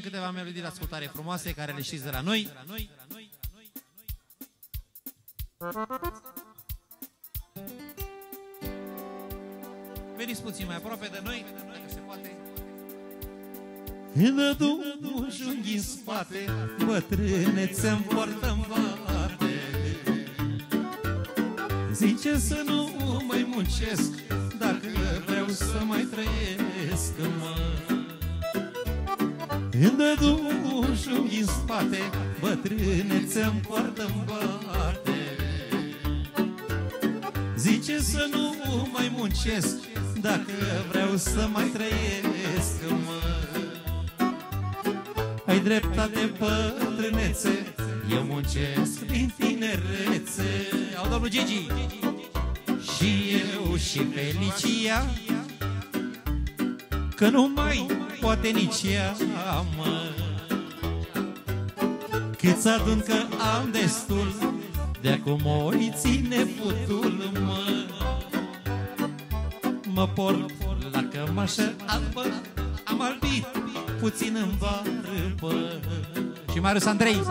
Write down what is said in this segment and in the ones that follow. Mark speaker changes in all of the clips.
Speaker 1: câteva melodii de ascultare frumoase care le știți de la noi. Veniți puțin mai aproape de noi, dacă se poate.
Speaker 2: Dă dușunghi în spate, bătrânețe-mi poartă-n bate. Zice să nu mai muncesc, dacă vreau să mai trăiesc, mă. Dă dușunghi în spate, bătrânețe-mi poartă-n bate. Zice să nu mai muncesc, dacă vreau să mai trăiesc, mă. Ai dreptate, bătrânețe, eu muncesc din tinerețe.
Speaker 1: Au domnul Gigi.
Speaker 2: Și eu și Felicia, că nu mai poate nici ea, mă. Cât adun că am destul, de acum ori ține putul, mă. Mă port la cămașă albă, am albit puțin în barbă.
Speaker 1: Și Marius Andrei.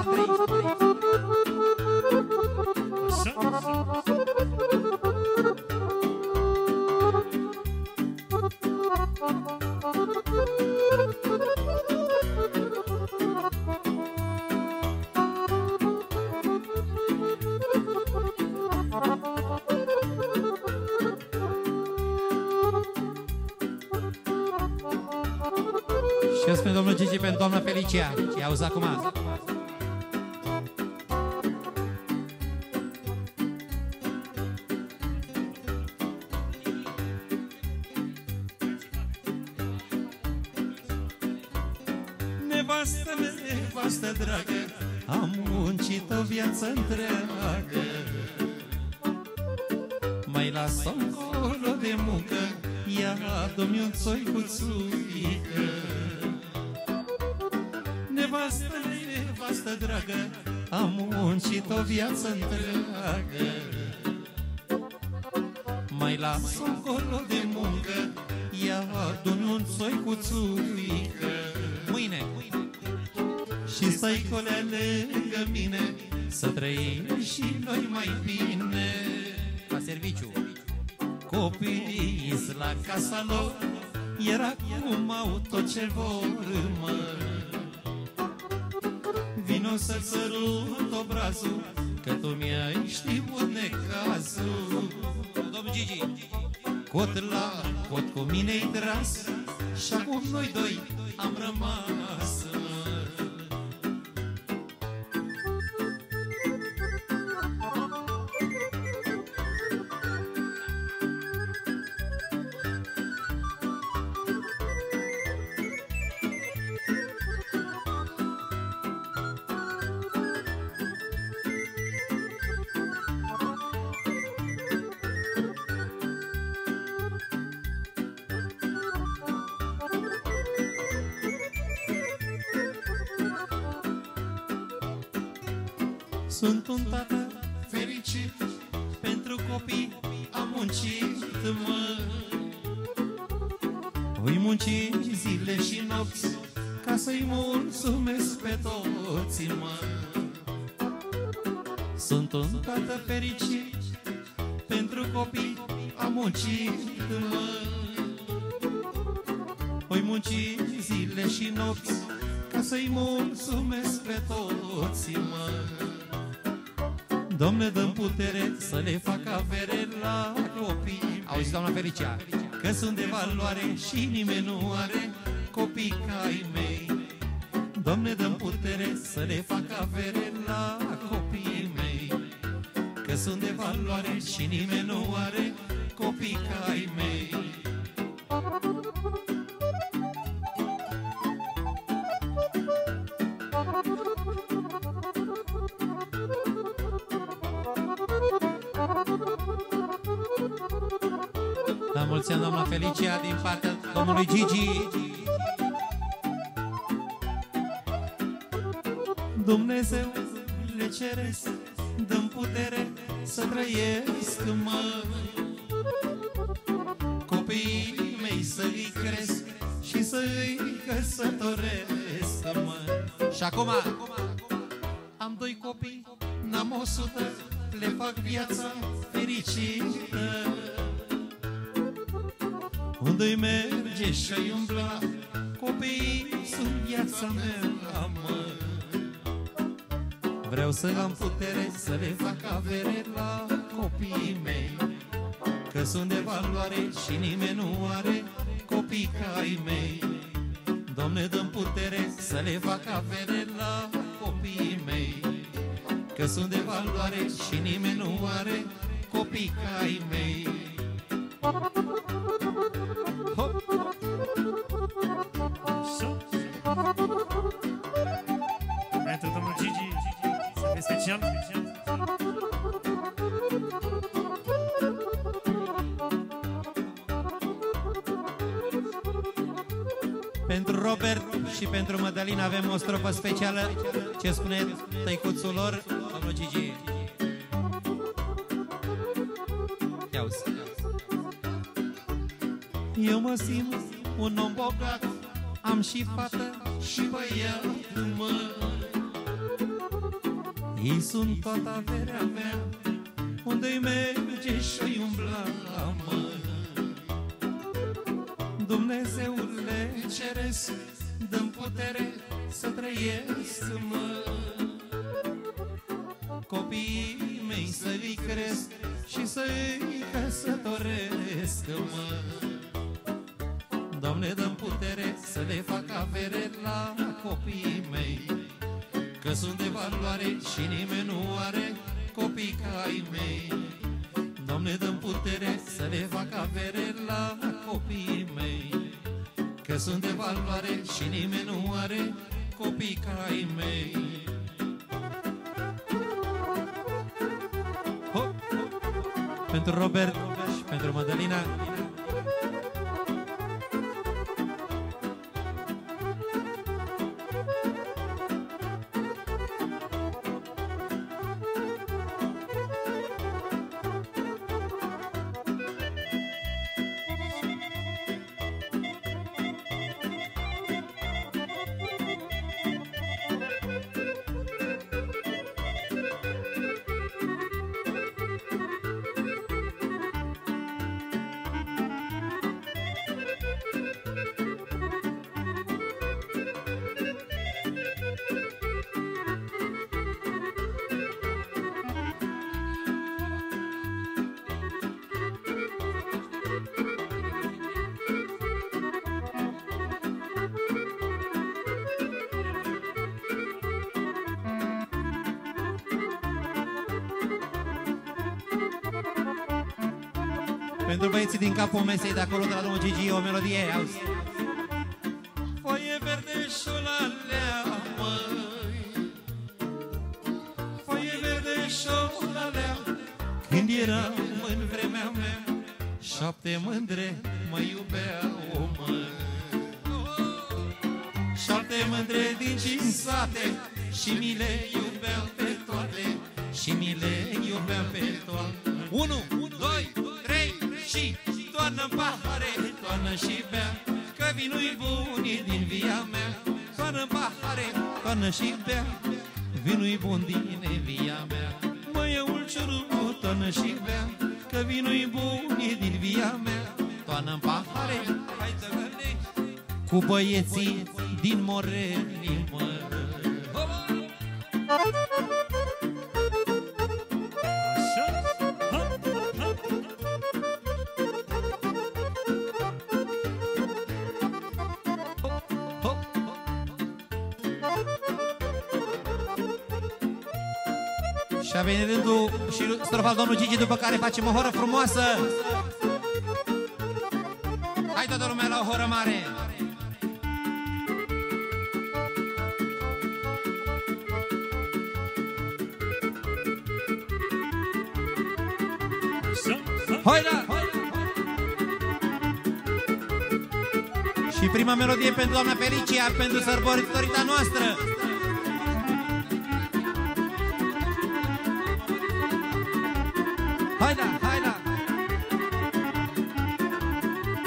Speaker 1: Și spune domnul Gigi pentru doamna Felicia. Ia auzi acum.
Speaker 2: Nevastă dragă, am muncit o viață întreagă. Mai las-o încolo de muncă, ia adu-mi un țoicuțuică. Nevastă dragă, am muncit o viață întreagă. Mai las-o încolo de muncă, ia adu-mi un țoicuțuică.
Speaker 1: Mâine.
Speaker 2: Și să-i colea lângă mine, să trăim și noi mai bine.
Speaker 1: La serviciu.
Speaker 2: Copiii la casa lor, iar acum au tot ce vor, mă. Vino să-ți sărut obrazul, că tu mi-ai știut necazul.
Speaker 1: Domnul Gigi.
Speaker 2: Cot la cot cu mine-i tras, și acum noi doi am rămas, mă. Sunt un tată fericit, pentru copii am muncit, mă. Voi munci zile și nopți, ca să-i mulțumesc pe toți, mă. Sunt un tată fericit, pentru copii am muncit, mă. Voi munci zile și nopți, ca să-i mulțumesc pe toți, mă. Doamne, dă-mi putere să le fac avere la copii.
Speaker 1: Auzi, doamna Felicia.
Speaker 2: Că sunt de valoare și nimeni nu are copii ca ai mei. Doamne, dă-mi putere să le fac avere la copiii mei. Că sunt de valoare și nimeni nu are copii ca ai mei.
Speaker 1: La mulți ani, doamna Felicia, din partea domnului Gigi.
Speaker 2: Dumnezeu le ceresc, dă-mi putere să trăiesc, mă. Copiii mei să-i cresc și să-i căsătoresc, mă. Și acum am 2 copii, n-am 100, le fac viața fericită. Unde-i merge și-i umbla, copiii sunt viața mea, mă. Vreau să am putere să le fac avere la copiii mei, că sunt de valoare și nimeni nu are copii ca ai mei. Doamne, dă-mi putere să le fac avere la copiii mei, că sunt de valoare și nimeni nu are copii ca ai mei. Hop!
Speaker 3: Pentru domnul Gigi, să fie special.
Speaker 2: Pentru Robert și pentru Mădălina avem o strofă specială. Ce spune tăicuțul lor, domnul Gigi? Ia-uzi. Eu mă simt un om bogat, am și fată și băiat, mă. Ei sunt toată averea mea, unde-i merge și-i umbla, mă. Dumnezeule ceresc, dă-mi putere să trăiesc, mă. Copiii mei să-i cresc și să-i căsătoresc, mă. Doamne, dă-mi putere să le fac avere la copiii mei, că sunt de valoare și nimeni nu are copii ca ai mei. Doamne, dă-mi putere să le fac avere la copiii mei, că sunt de valoare și nimeni nu are copii ca ai mei. Hop, hop. Pentru Robert și pentru Mădălina. Pentru băieții din capul mesei de acolo, de la domnul Gigi, o melodie, auzi. Foaie verde șolalea, măi, foaie verde șolalea, când eram în vremea mea, 7 mândre mă iubeau, măi. 7 mândre din 5 sate și mi le iubeau pe toate, și mi le iubeau pe toate. 1, 2, 3 și toarnă-n pahare, toarnă și bea, că vinul-i bun e din via mea. Toarnă-n pahare, toarnă și bea, vinul-i bun din via mea. Măi, ulciorul, toarnă și bea, că vinul-i bun e din via mea. Toarnă-n pahare, hai să văd, cu băieții din Moreni, mă. Și a venit rândul și strofa domnul Gigi, după care facem o horă frumoasă. Hai toată lumea la o horă mare. Hai da! Și prima melodie pentru doamna Felicia, pentru sărbătorița noastră. Hai da, hai da!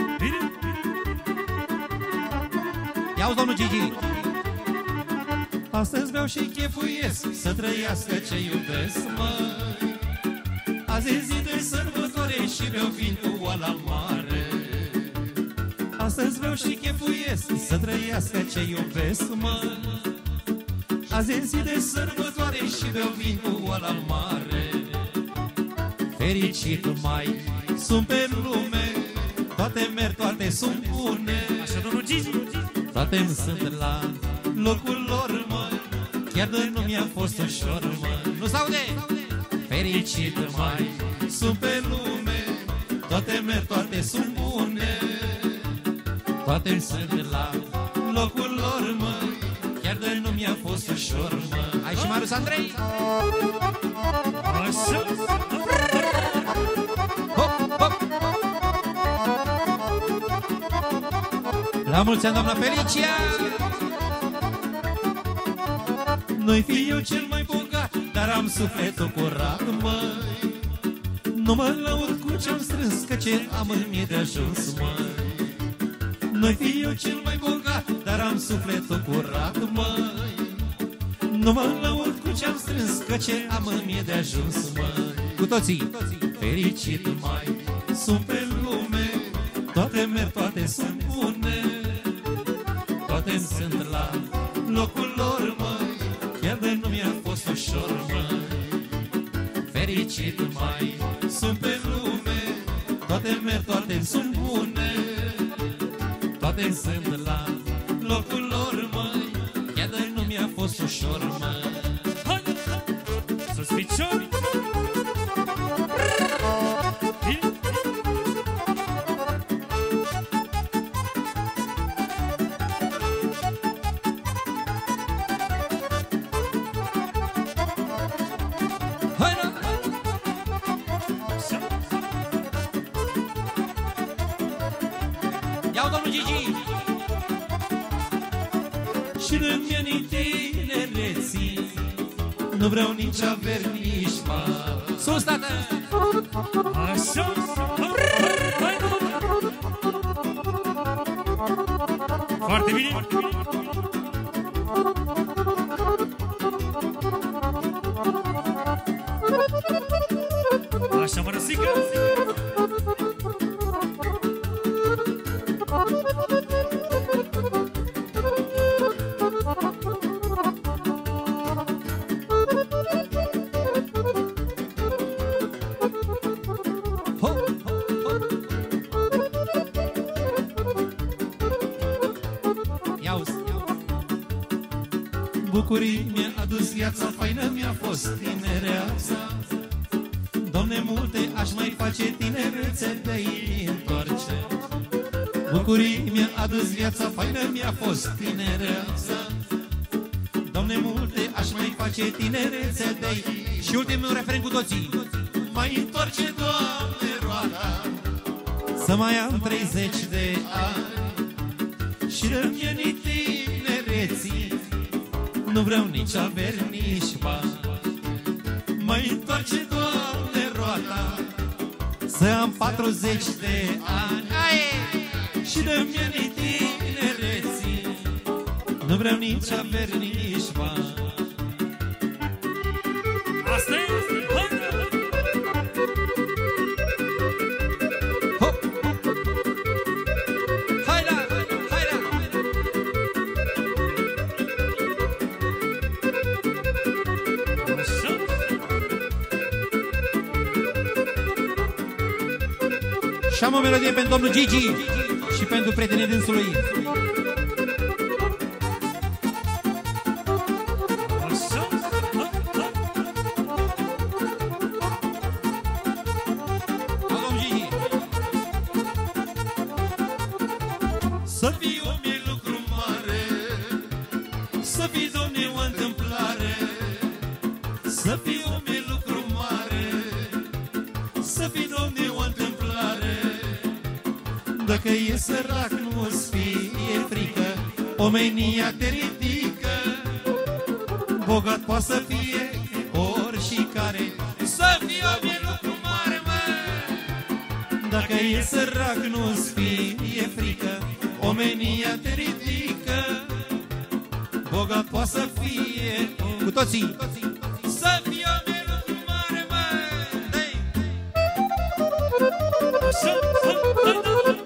Speaker 2: Ia-uzi, domnul Gigi! Astăzi beau și chefuiesc să trăiască ce iubesc, măi. Azi e zi de sărbătoare și beau vin cu oala mare. Astăzi beau și chefuiesc să trăiască ce iubesc, măi. Azi e zi de sărbătoare și beau vin cu oala mare. Fericit mai sunt pe lume, toate merg, toate sunt bune.
Speaker 3: Așa, domnul Gigi.
Speaker 2: Toate-mi sunt la locul lor, mă, chiar de nu mi-a fost ușor, mă.
Speaker 1: Nu s-aude!
Speaker 2: Fericit mai sunt pe lume, toate merg, toate sunt bune. Toate-mi sunt la locul lor, mă, chiar de nu mi-a fost ușor, mă.
Speaker 1: Hai și Marius Andrei!
Speaker 3: Așa.
Speaker 1: Hop, hop! La mulți ani, doamna Felicia!
Speaker 2: Nu-i fi eu cel mai bogat, dar am sufletul curat, măi. Nu mă laud cu ce-am strâns, că ce am în mie de ajuns, măi. Nu-i fi eu cel mai bogat, dar am sufletul curat, măi. Nu mă laud cu ce-am strâns, că ce am în mie de ajuns, măi.
Speaker 1: Cu toții!
Speaker 2: Fericit mai sunt pe lume, toate merg, toate sunt bune. Toate-mi sunt la locul lor, măi, chiar de nu mi-a fost ușor, măi. Fericit mai sunt pe lume, toate merg, toate sunt bune. Toate-mi sunt la locul lor, măi, chiar de nu mi-a fost ușor, măi.
Speaker 3: Hai! Sus piciori!
Speaker 1: Hai la! Ia-o, domnul Gigi!
Speaker 2: Și rând-mi tinereții, nu vreau nici averi, nici bani.
Speaker 1: Sus, tată!
Speaker 3: Așa. Hai! Foarte bine! Așa, mărăsică!
Speaker 1: Hop, hop, hop! Ia-o-ți!
Speaker 2: Bucurii mi-a adus viața, faină mi-a fost tinereața. Doamne, multe aș mai face, tinerețe de-i întoarce. Bucurii mi-a adus viața, faină mi-a fost tinereața. Doamne, multe aș mai face, tinerețe de-i.
Speaker 1: Și ultimul refren cu toții!
Speaker 2: Mai întoarce, Doamne, roata, să mai am 30 de ani. Și rămâne tinereții, nu vreau nici averi, nici bani. Mai întoarce, Doamne, roata, să am 40 de ani. Și rămâne tinereții, nu vreau nici averi, nici bani.
Speaker 3: Asta e! Hai!
Speaker 1: Hop! Hai la! Hai la!
Speaker 3: Așa.
Speaker 1: Și am o melodie pentru domnul Gigi și pentru prietenii dânsului.
Speaker 3: Așa.
Speaker 1: Au, domnul Gigi!
Speaker 2: Să fii om e lucru mare, să fii, Doamne, o întâmplare. Să fii om e lucru mare, să fii, Doamne, o întâmplare. Dacă e sărac, nu-ți fie frică, omenia te ridică. Bogat poate să fie oricare, să fii om e lucru mare, mă. Dacă e sărac, nu-ți fie frică, omenia te ridică. bogat poate să fie.
Speaker 1: Cu toții.
Speaker 2: Să fie om e lucru mare, măi.
Speaker 3: Așa, hai,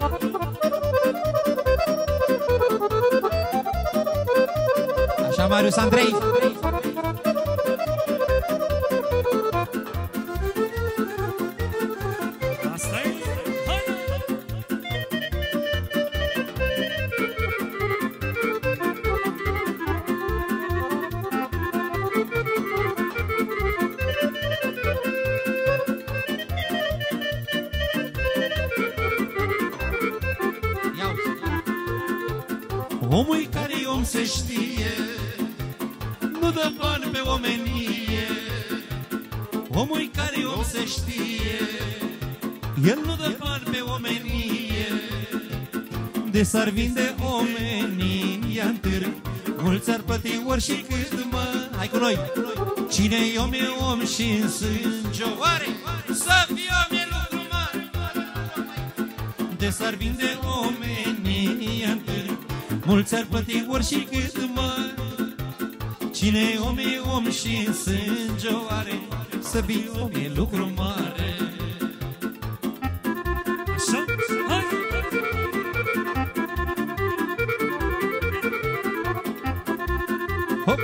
Speaker 1: Așa, Marius Andrei.
Speaker 3: asta e, hai.
Speaker 2: Omul care om se știe, nu dă bani pe omenie. Omul care om se știe, el nu dă bani pe omenie. De s-ar vinde omenia în târg, mulți ar plăti ori și cât, mă.
Speaker 1: Hai cu noi.
Speaker 2: Cine-i om e om și în sânge oare, să fie om e lucru mare. De s-ar vinde omenia în târg, mulți ar plăti ori și cât, mă. Cine-i om e om și în sânge oare, să fie om e lucru mare.
Speaker 3: Așa, hai.
Speaker 1: Hop.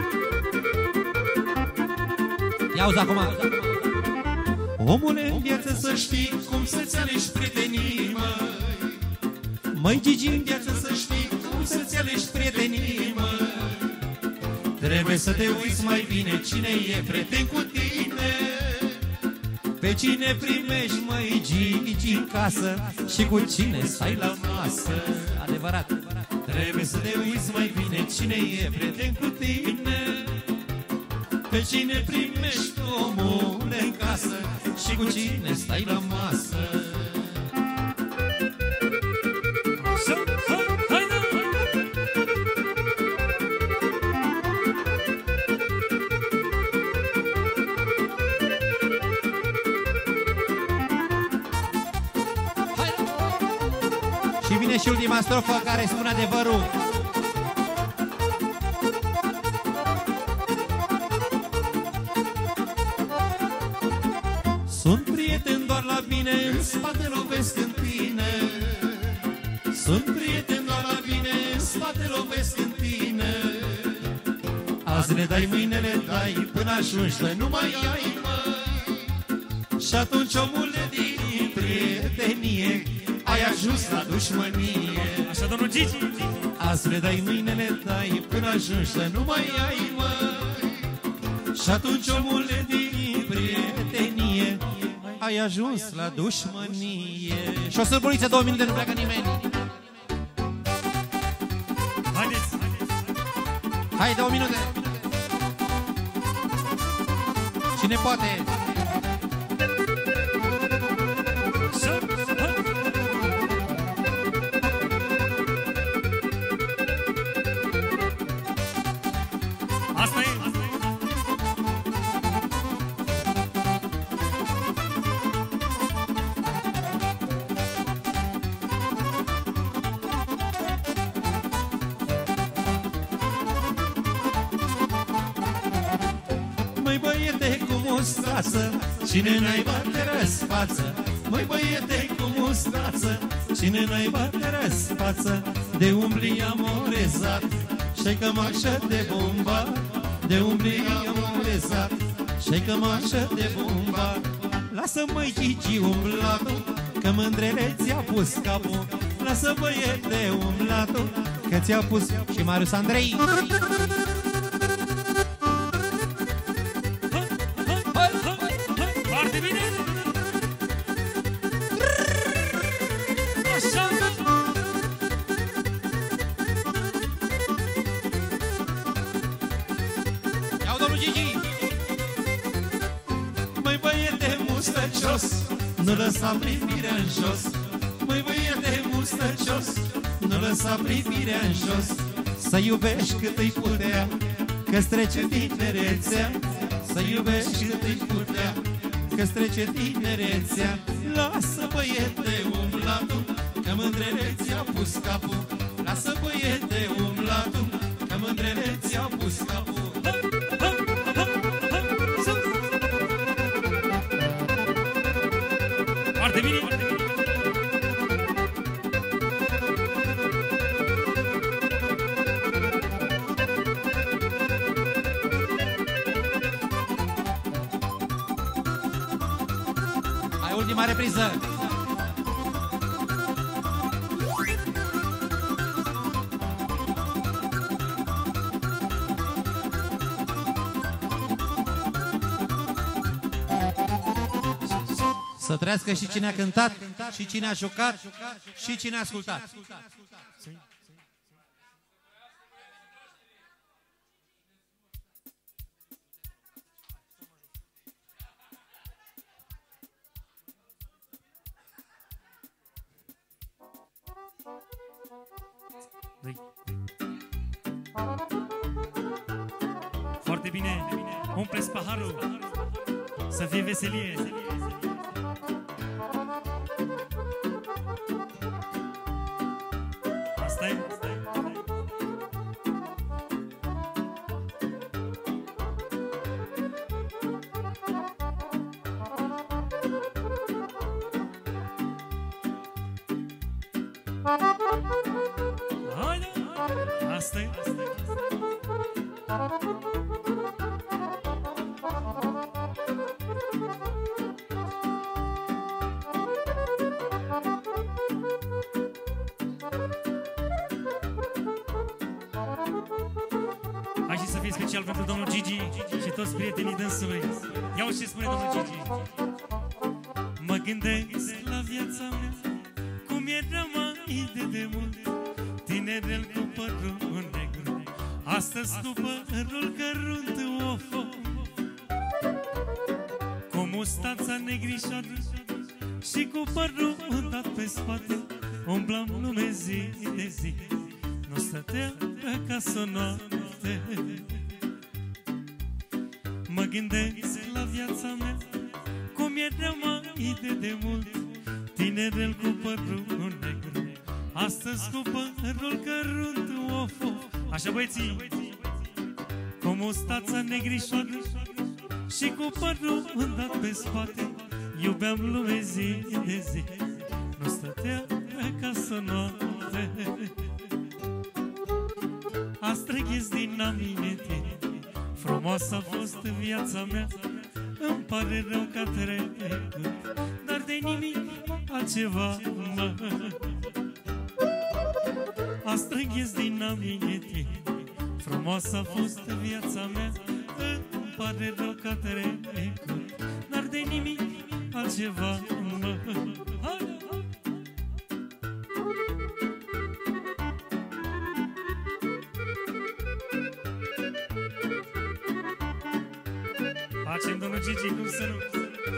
Speaker 1: Ia-uzi acum.
Speaker 2: Omule, în viață să știi cum să-ți alegi prietenii, măi.
Speaker 1: Măi, Gigi.
Speaker 2: În viață să știi cum să-ți alegi prietenii, măi. Trebuie să te uiți mai bine cine e prieten cu tine. Pe cine primești, măi, Gigi, în casă și cu cine stai la masă.
Speaker 1: Adevărat.
Speaker 2: Trebuie să te uiți mai bine cine e prieten cu tine. Pe cine primești, omule, în casă și cu cine stai la masă.
Speaker 3: Așa, hai, hai, da.
Speaker 1: Și vine și ultima strofă care spune adevărul.
Speaker 2: Sunt prieten doar la bine, în spate lovesc în tine. Sunt prieten doar la bine, în spate lovesc în tine. Azi le dai, mâine le dai, până ajungi la nu mai ai, măi. Și atunci, omule, din prietenie ai ajuns la dușmănie.
Speaker 3: Așa, domnul Gigi.
Speaker 2: Azi le dai, mâine le dai, până ajungi la nu mai ai, măi. Și atunci, omule, din prietenie ai ajuns la dușmănie.
Speaker 1: Și o sârbuliță, 2 minute, nu pleacă nimeni.
Speaker 3: Haideți,
Speaker 1: Hai, 2 minute. Cine poate?
Speaker 3: așa, hai. Asta e, asta e.
Speaker 2: Măi, băiete cu mustață, cine naiba te răsfață. Măi, băiete cu mustață, cine naiba te răsfață. De umbli amorezat și-ai cămașă de bomba. De umbli amorezat și-ai cămașă de bomba. Lasă, măi, Gigi, umblatul, că mândrele ți-a pus capul. Lasă, băiete, umblatul, că ți-a pus.
Speaker 1: Și Marius Andrei.
Speaker 3: Foarte bine! Așa!
Speaker 1: Iau, domnul Gigi.
Speaker 2: Măi, băiete mustăcios, nu lăsa privirea în jos. Măi, băiete mustăcios, nu lăsa privirea în jos. Să iubești cât îi putea, că-ți trece tinerețea. Să iubești cât îi putea, că-ți trece tinerețea. Lasă, băiete, umblatul, că mândrele ți-a pus capul. Lasă, băiete, umblatul, că Că mândrele ți-au pus capul.
Speaker 3: Foarte bine!
Speaker 1: Hai, ultima repriză! Să trăiască și cine a cântat, și cine a jucat, și cine a ascultat.
Speaker 3: Foarte bine! Umpleți paharul! Să fie veselie! Asta e? Haide! Asta e? Hai și să fie special pentru domnul Gigi și toți prietenii dânsului. Iau ce spune domnul Gigi. Mă gândesc la viața mea, cum era mai de mult, tinerel cu părul negru, astăzi cu părul cărunt, of, cu mustața negrișoară și cu părul dat pe spate, umblam lume zi de zi, nu stătea acasă noapte. Mă gândesc la viața mea, cum era mai de mult, tinerel cu părul negru, astăzi cu părul cărunt, of, așa băieții, cu mustața negrișoară și cu părul dat pe spate, iubeam lume zi de zi, nu stătea acasă noapte. Astrăghezi din aminte, frumoasă a fost viața mea, îmi pare rău că a trecut, dar de nimic altceva, mă. Astrăghezi din aminte, frumoasă a fost viața mea, îmi pare rău că a trecut, dar de nimic altceva, mă. Hai! Facem, domnul Gigi, cum să nu?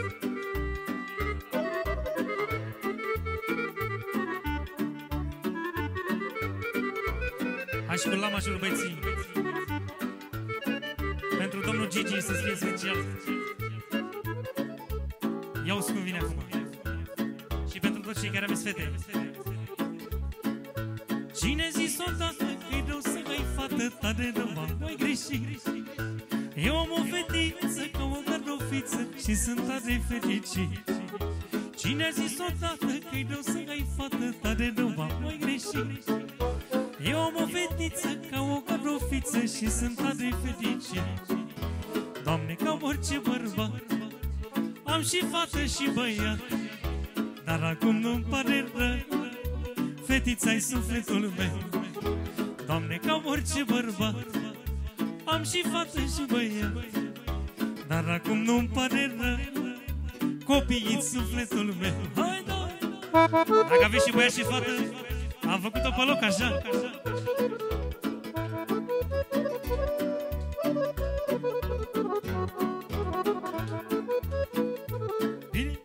Speaker 3: Hai și cu la major, băieții. Pentru domnul Gigi să fie special. Ia-o-ți cum vine acum. Și pentru toți cei care aveți fete. Cine zis odată că-i rău să ai fată tare rău, mai greșit. Eu am o fetiță ca o gardofiță și sunt tare fericit. Cine a zis odată că-i rău să ai fată tare rău, mai greșit. Eu am o fetiță ca o gardofiță și sunt tare fericit. Doamne, ca orice bărbat, am și fată și băiat, dar acum nu-mi pare rău, fetița-i sufletul meu. Doamne, ca orice bărbat, am și fată și băiat, dar acum nu-mi pare rău, copiii-n sufletul meu. Hai, da! Dacă aveți și băiat și fată, am făcut-o pe loc așa. Bine?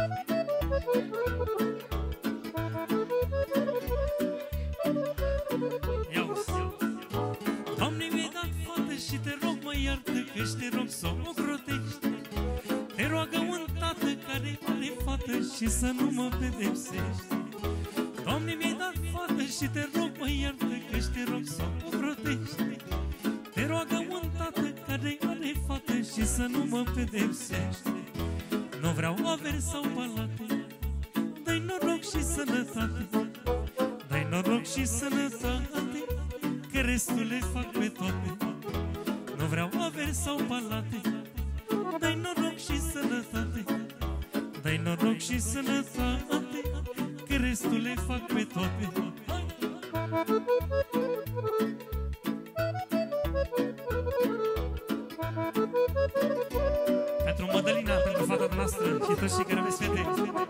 Speaker 3: Ia-uzi. Doamne, mi-ai dat fată și te rog, mă iartă, că-și te rog să o crotești. Te roagă un tată care are fată și să nu mă pedepsești. Doamne, mi-ai dat fată și te rog, mă iartă, că și te rog să o protești. Te roagă un tată care are fată și să nu mă pedepsești. Nu vreau averi sau palate, dă-i noroc și sănătate. Dă-i noroc și sănătate, că restul le fac pe toate. Nu vreau averi sau palate, dă-i noroc și sănătate. Dă-i noroc și sănătate, că restul le fac pe toate. Pentru Mădălina, pentru fata noastră și toți cei care aveți fete.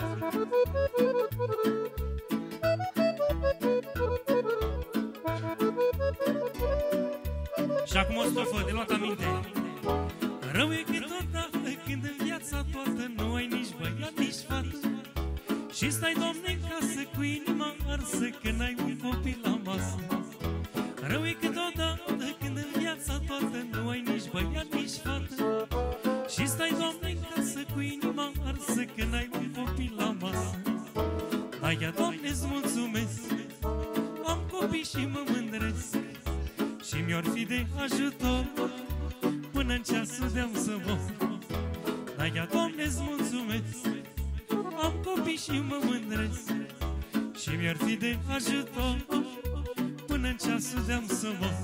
Speaker 3: Și acum o strofă de luat aminte. Rău e câteodată când în viața toată nu ai nici băiat, nici fată și stai, Doamne, în casă cu inima arsă că n-ai un copil la masă. Rău e câteodată când în viața toată nu ai nici băiat, nici fată și stai, Doamne, în casă cu inima arsă că n-ai un copil la masă. Dar ia, Doamne-ți mulțumesc, am copii și mă mândresc și mi-or fi de ajutor până-n ceasul de-am să mor. Dar ia, Doamne-ți mulțumesc, am copii și mă mândresc și mi-ar fi de ajutor până-n ceasul de-am să mor.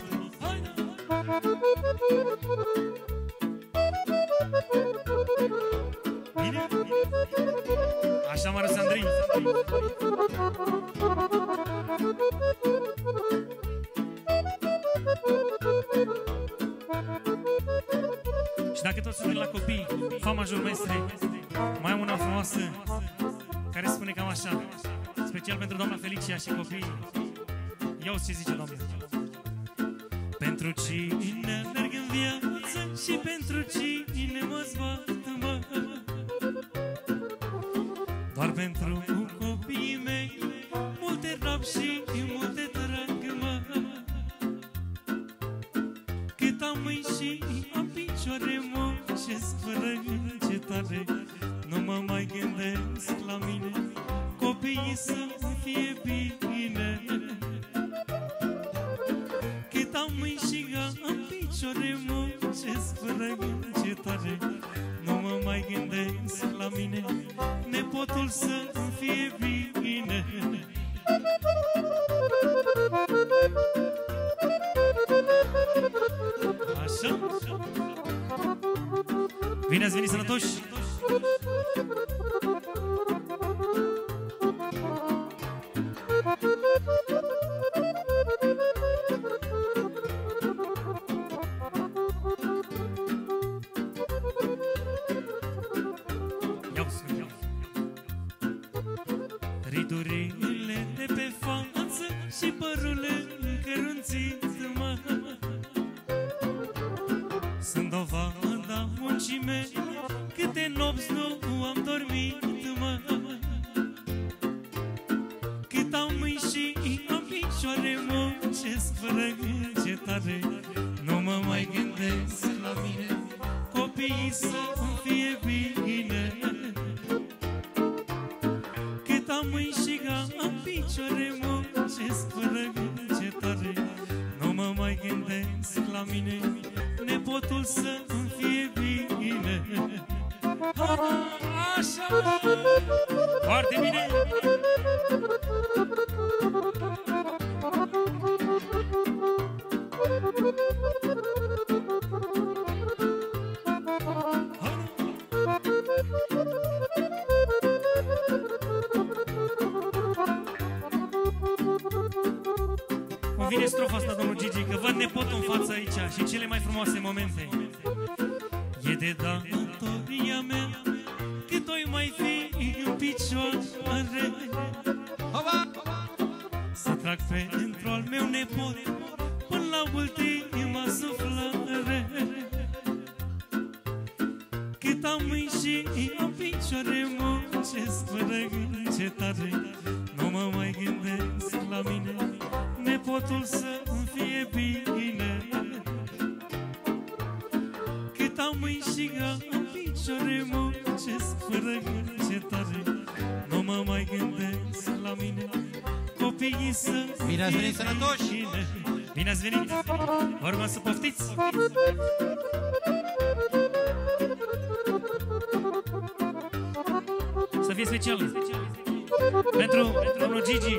Speaker 3: Bine? Așa mă arăți, Andrei. Și dacă toți suntem la copii, fa major mestre, mai am una frumoasă care spune cam așa, special pentru doamna Felicia și copii. Ia uite ce zice, Doamne. Pentru cine merg în viață și pentru cine mă zbat, mă, doar pentru copiii mei multe rab și multe drag, mă. Cât am mâini și am picioare, muncesc fără încetare, nu mă mai gândesc la mine, copiii să fie bine. Cât am mâini și am picioare, muncesc fără încetare, nu mă mai gândesc la mine, nepotul să fie bine. Așa? Bine ați venit, sănătoși! Ridurile de pe față și părul încărunțit, mă, sunt dovada muncii mele, câte nopți nu am dormit, mă. Cât am mâini și am picioare, muncesc fără încetare, nu mă mai gândesc la mine, copiii să fie bine. Cât am mâini și am picioare, muncesc fără încetare, nu mă mai gândesc la mine, nepotul să fie bine. Așa! Foarte bine! Cum vine strofa asta, domnul Gigi, că văd nepotul în față aici și cele mai frumoase momente. E de datoria mea cât o-i mai fi în picioare să trag pentru al meu nepot până la ultima suflare. Cât am mâini și am picioare, muncesc fără încetare, nu mă mai gândesc la mine, nepotul să fie bine. Cât am mâini și am picioare, muncesc fără încetare, nu mă mai gândesc la mine, copiii să
Speaker 1: Bine ați venit sănătoși!
Speaker 3: Bine ați venit! Vă rugăm să poftiți! Să fie special! Pentru domnul Gigi!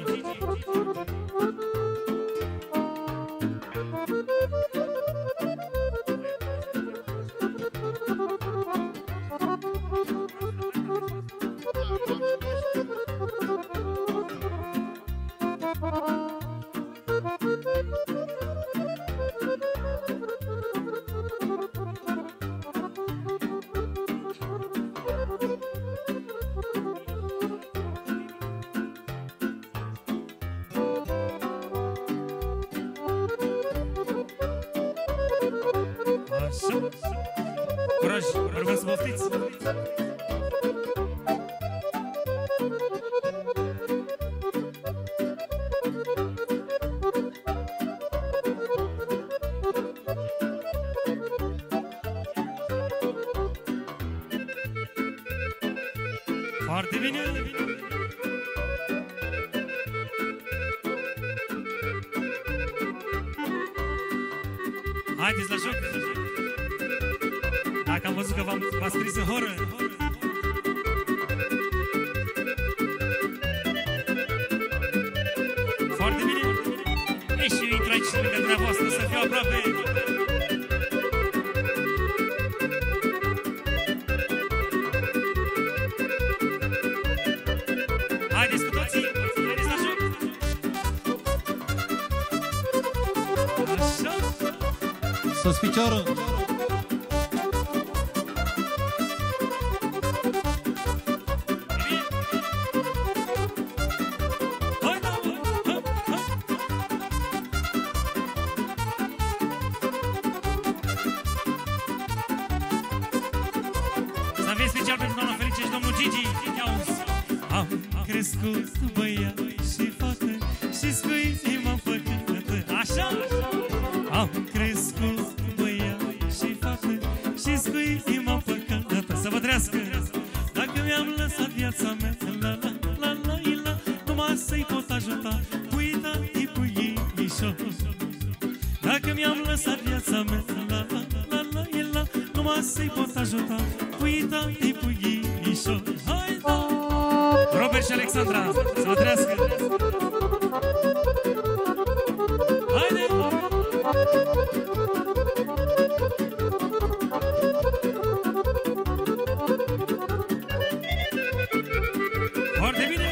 Speaker 3: Curaj, vă rugăm să poftiți! Foarte bine! Haideți la joc! Dacă am văzut că v-ați scris în horă. Foarte bine. E și eu intru aici lângă dumneavoastră să fiu aproape. Haideți cu toții. Haideți la joc. Așa.
Speaker 1: Sus piciorul!
Speaker 3: Special pentru doamna Felice și domnul Gigi. Am crescut băiat și fată și scui m-am făcut. Așa? Am crescut băiat și fată și scui m-am făcut. Să vă trească. Dacă mi-am lăsat viața mea, la la la la la, numai să-i pot ajuta, uita-i puișor. Dacă mi-am lăsat viața mea, la la la la la, numai să-i pot ajuta, uita-i puișor. Hai, da! Robert și Alexandra, să vă trească! Haide! Foarte bine!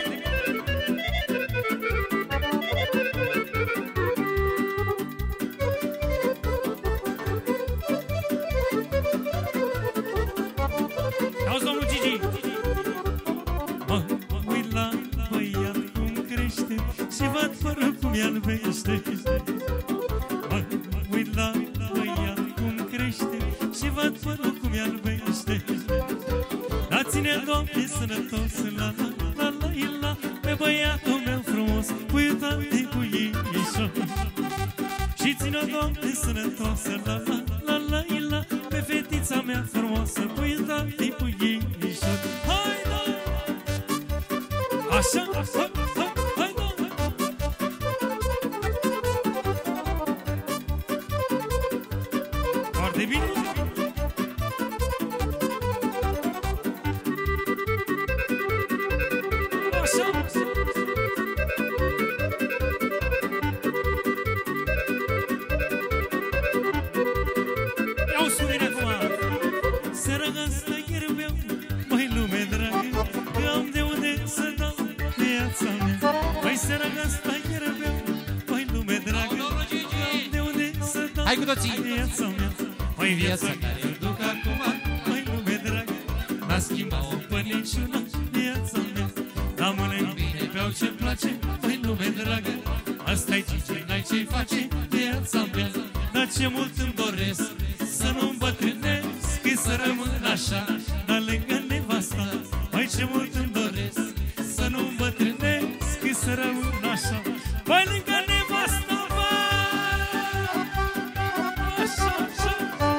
Speaker 3: Auzi, domnul Gigi! Mă uit la băiat cum crește și văd fără cum i-albește. Mă uit la băiat cum crește și văd fără cum i-albește. Dar ține, Doamne, sănătos, la la la la la, pe băiatul meu frumos, uita-te puișor. Și ține, Doamne, sănătos, la la la la la, pe fetița mea frumoasă, uita-te puișor. Hai, da! Așa, hai, hai, hai, da! Foarte bine! Așa! Iau sunire acum! Seara asta ierbeau, măi lume dragă, că am de unde să dau viața mea. Măi seara asta ierbeau, măi lume dragă, că am de unde să dau viața mea. Măi viața care o duc acum, măi lume dragă, n-a schimbat-o pe niciuna viața mea. Dar mănânc bine, beau ce-mi place, măi lume dragă, asta-i Gigi, n-ai ce-i face viața mea. Dar ce mult îmi doresc să nu îmbătrânesc, să rămân așa, dar lângă nevasta. Mai ce mult îmi doresc să nu îmbătrânesc, să rămân așa, mai lângă nevasta. Așa, așa.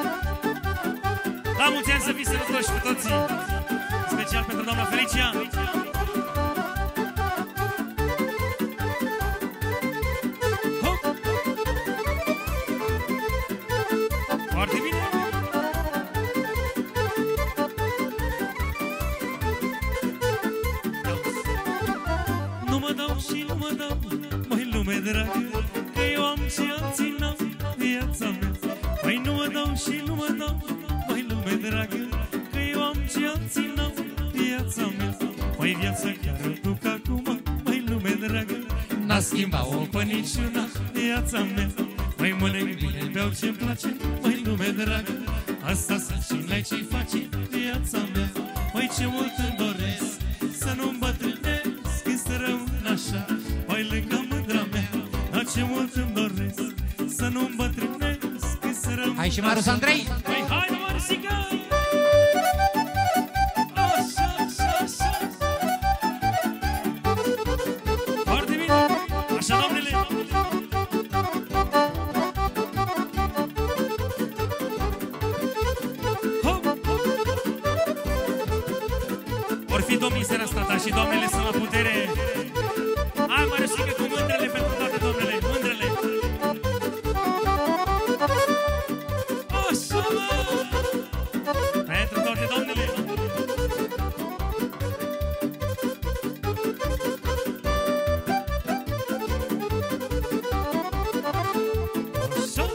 Speaker 3: La mulți ani să fiți sănătoși cu toții, special pentru doamna Felicia. dau și nu mă dau, măi lume dragă, că eu am și alții n-au viața mea. Măi nu mă dau și nu mă dau, măi lume dragă, că eu am și alții n-au viața mea. Măi viața chiar o duc acum, măi lume dragă, n-a schimbat-o pe niciuna viața mea. Măi mănânc bine, beau ce-mi place, măi lume dragă, asta să și n-ai ce-i face viața mea. Măi ce mult îmi doresc să nu îmbătrânesc când să rămân așa, măi lângă mândra mea. Dar ce mult îmi doresc să nu îmbătrânesc când să rămân așa.
Speaker 1: Hai și Marus Andrei!
Speaker 3: Măi hai Marusica! Așa, așa, așa. Foarte bine! Așa, domnule! Or fi domnii seara asta, dar și doamnele sunt la putere. Hai, Marusică, cu mândrele pentru toate domnele, mândrele. Așa, mă! Pentru toate domnele. Așa.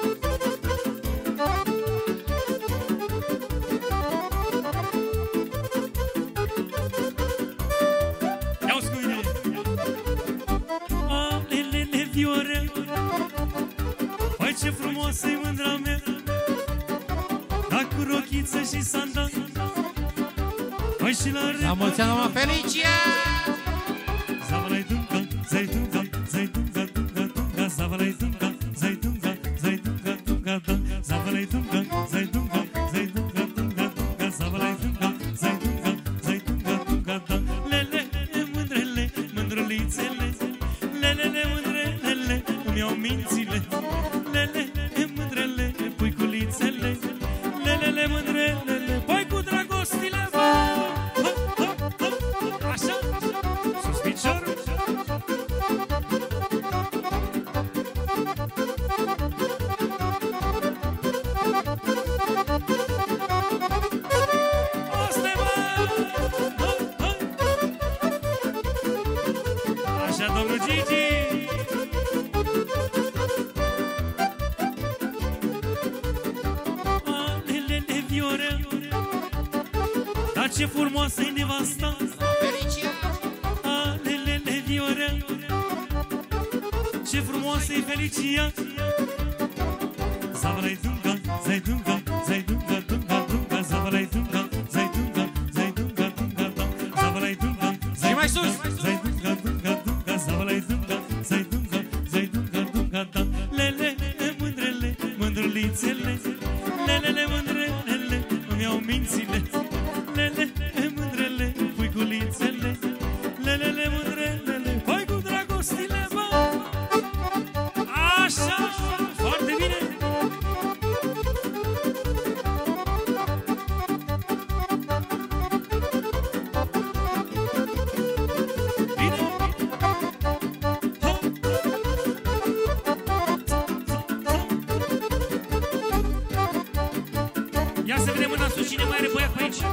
Speaker 3: Păi ce frumoasă-i mândra mea, dar cu rochiță și sandal. Păi și la
Speaker 1: La mulți ani, mama Felicia!
Speaker 3: Zavalai dunga, zai dunga, zai dunga, dunga, dunga. Zavalai dunga, zai dunga, zai dunga, dunga, da. Zavalai dunga, zai dunga, zai dunga, dunga, dunga. Zavalai dunga, zai dunga, zai dunga, dunga, da. Lele, mândrele, mândrulițele, lelele, mândrelele, îmi iau mințile. Lele, mândrele, puiculițele, lelele, mândrelele, păi cu dragostile, bă! Așa, sus piciorul. Asta-i, bă! Așa, domnul Gigi. Alelele, Viorel, dar ce frumoasă-i nevasta.
Speaker 1: Felicia!
Speaker 3: Alelele, Viorel, ce frumoasă-i Felicia. Zavalai dunga, zai dunga, zai dunga, dunga, dunga. Zavalai dunga, zai dunga, zai dunga, dunga, da. Zavalai dunga, zai
Speaker 1: mai sus!
Speaker 3: zai dunga, dunga, dunga. Zavalai dunga, zai dunga, zai dunga, dunga, da. Lele, mândrele, mândrulițele, lelele, mândrelele, îmi iau mințile. Lele, mândrele, puiculițele, lelele, mândrelele, păi cu dragostile, bă! Așa, foarte bine! Bine! Hop! Ia să vedem mâna sus cine mai are băiat pe aici.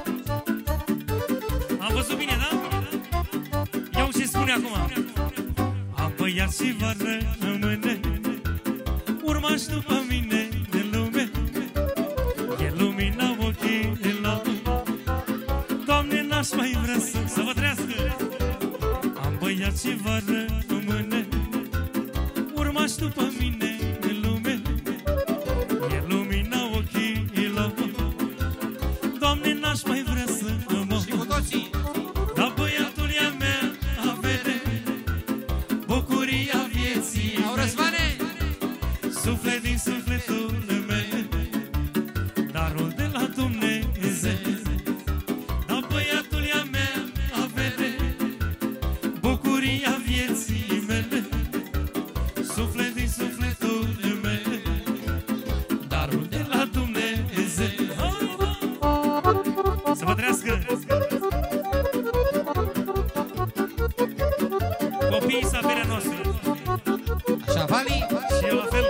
Speaker 3: Am văzut bine, da? Iau ce spune acum. Am băiat și va rămâne urmaș după mine de lume. E lumina ochilor, Doamne, n-aș mai vrea să vă trăiască. Am băiat și va rămâne urmaș după mine de lume. E lumina ochilor, Doamne, n-aș mai vrea să mă.
Speaker 1: Și cu toții!
Speaker 3: Dar băiatul e a mea avere, bucuria vieții
Speaker 1: Au Răzvane!
Speaker 3: suflet din sufletul meu, darul de la Dumnezeu. Dar băiatul e a mea avere, bucuria vieții mele, suflet din sufletul meu, darul de la Dumnezeu. Să vă trească! Copiii să averea noastră.
Speaker 1: Așa, Vali!
Speaker 3: Și eu la fel.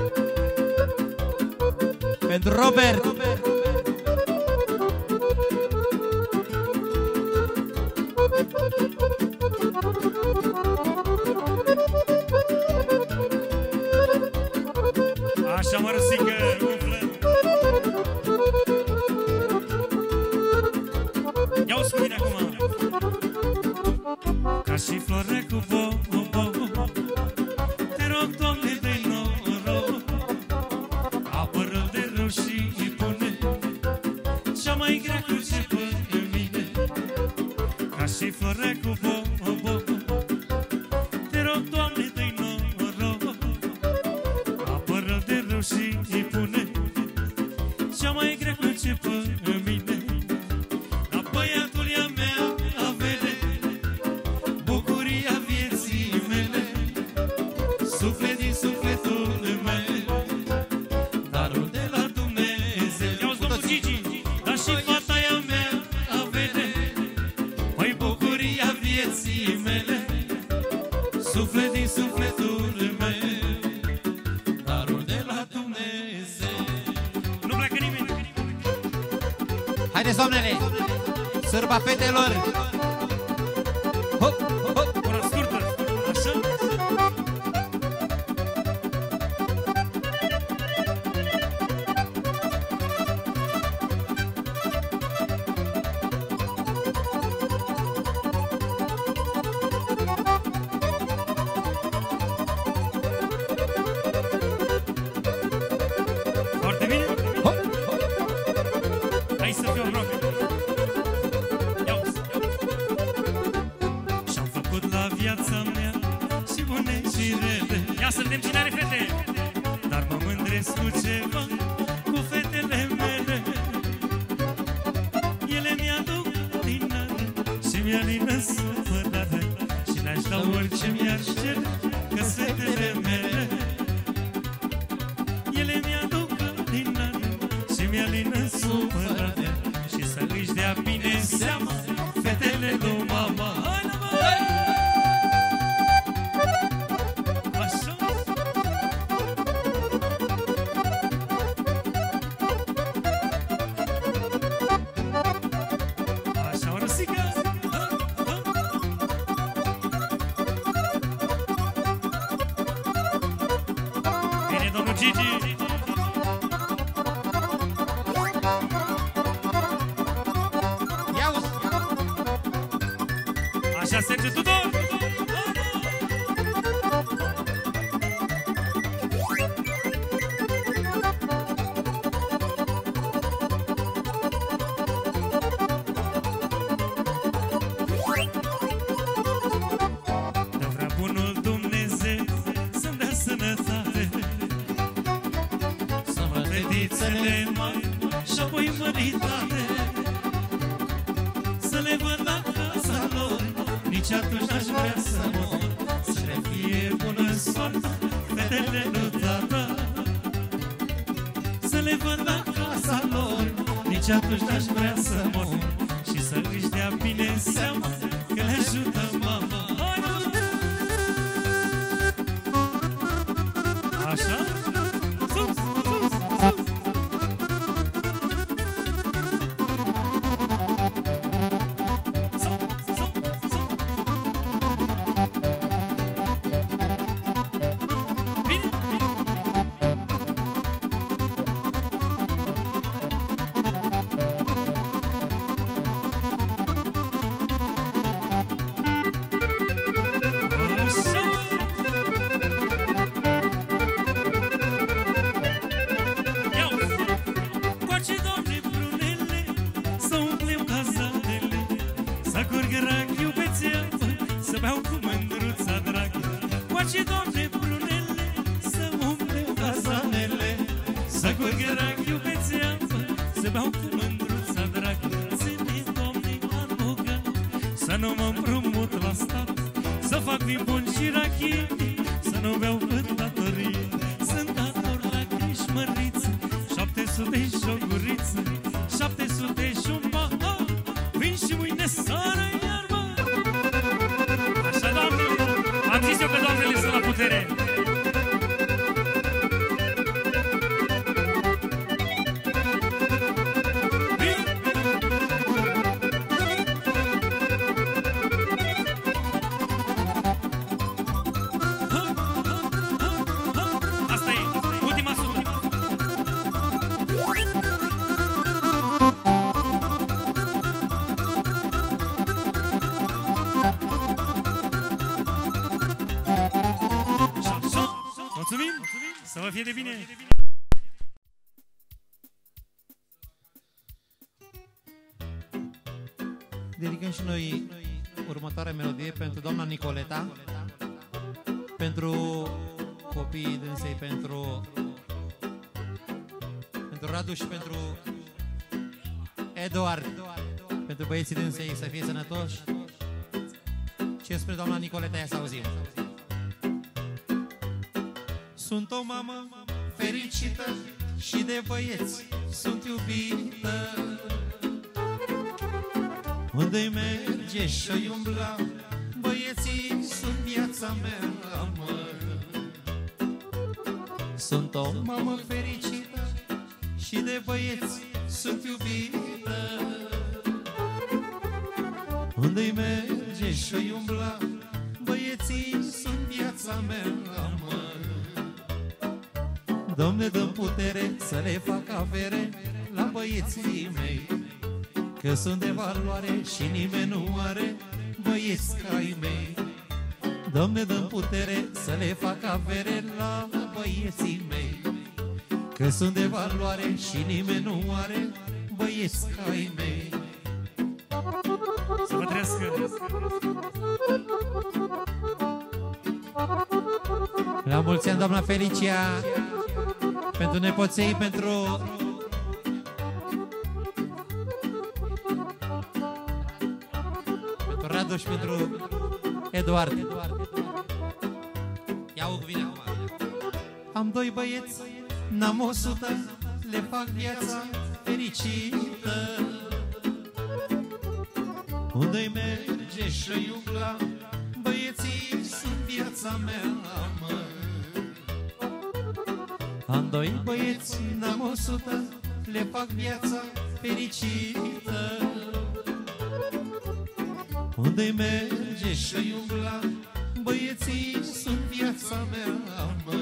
Speaker 1: Pentru Robert!
Speaker 3: Așa mă răsică, umflă. Ia-o-ți cu mine acum. Ca și floare cu bobo, te rog, Doamne, dă-i noroc, apără-l de rău și bune, cea mai grea cruce pe mine. Ca și floare cu bobo, te rog, Doamne, dă-i noroc, apără-l de rău și bune, cea mai grea cruce pe mine. La băiatul ea mea avere, bucuria vieții mele, suflet din sufletul meu, darul de la Dumnezeu. Ia-uzi, domnul Gigi, dar și fata ea mea avere, măi, bucuria vieții mele, suflet din sufletul meu, darul de la Dumnezeu. Nu pleacă nimeni.
Speaker 1: Haideți, doamnele! Sârba fetelor! Hop, hop!
Speaker 3: Ora scurtă, așa? Foarte bine?
Speaker 1: Hop, hop!
Speaker 3: Hai să fiu aproape. Ia-uzi. Și-am făcut la viața mea și bune și rele. Ia să vedem cine are fete. Dar mă mândresc cu ceva, cu fetele mele. Ele mi-aduc linare și mi-alină supărare, și le-aș da orice mi-ar cere, că-s fetele mele. Ele mi-aduc linare și mi-alină supărare, și să își dea bine seama fetele lui mama. Așa? Așa o răsică. Bine, domnul Gigi.
Speaker 1: Ia-uzi!
Speaker 3: Așa, Sergiu Tudor. Dă vrea bunul Dumnezeu să-mi dea sănătate, să mă fetițele mai și apoi măritate, să le văd la casa lor, nici atunci n-aș vrea să mor, să le fie bună soarta fetele lui tata. Să le văd la casa lor, nici atunci n-aș vrea să mor, și să își dea bine seama că le ajută mama. Așa? Sus, sus, sus! Să nu mă împrumut la stat, să fac vin bun și rachie, să nu beau în datorie. Sunt dator la grișmăriță, 700 și o guriță, 700 și un pahar, vin și mâine sară iarbă. Așa, doamne, am zis eu că doamnele sunt la putere. Asta e ultima sută. Mulțumim! Să vă fie de bine!
Speaker 1: Dedicăm și noi următoarea melodie pentru doamna Nicoleta, pentru copiii dânsei, pentru Radu și pentru Eduard, pentru băieții dânsei, să fie sănătoși. Ce spune doamna Nicoleta, ia să auzim.
Speaker 2: Sunt o mamă fericită și de băieți sunt iubită. Unde-i merge și-o-i umbla, băieții sunt viața mea, mă. Sunt o mamă fericită și de băieți sunt iubită. Unde-i merge și-o-i umbla, băieții sunt viața mea, mă. Doamne, dă-mi putere să le fac avere la băieții mei, că sunt de valoare și nimeni nu are băieți ca ai mei. Doamne, dă-mi putere să le fac avere la băieții mei, că sunt de valoare și nimeni nu are băieți ca ai mei.
Speaker 3: Să vă trăiască!
Speaker 1: La mulți ani, doamna Felicia, pentru nepoței, pentru Radu și pentru Eduard. Ia-o cu vine acum.
Speaker 2: Am doi băieți, n-am 100, le fac viața fericită. Unde-i merge și-o-i umbla, băieții sunt viața mea, mă. Am doi băieți, n-am 100, le fac viața fericită. Unde-i merge și-o-i umbla, băieții sunt viața mea, mă.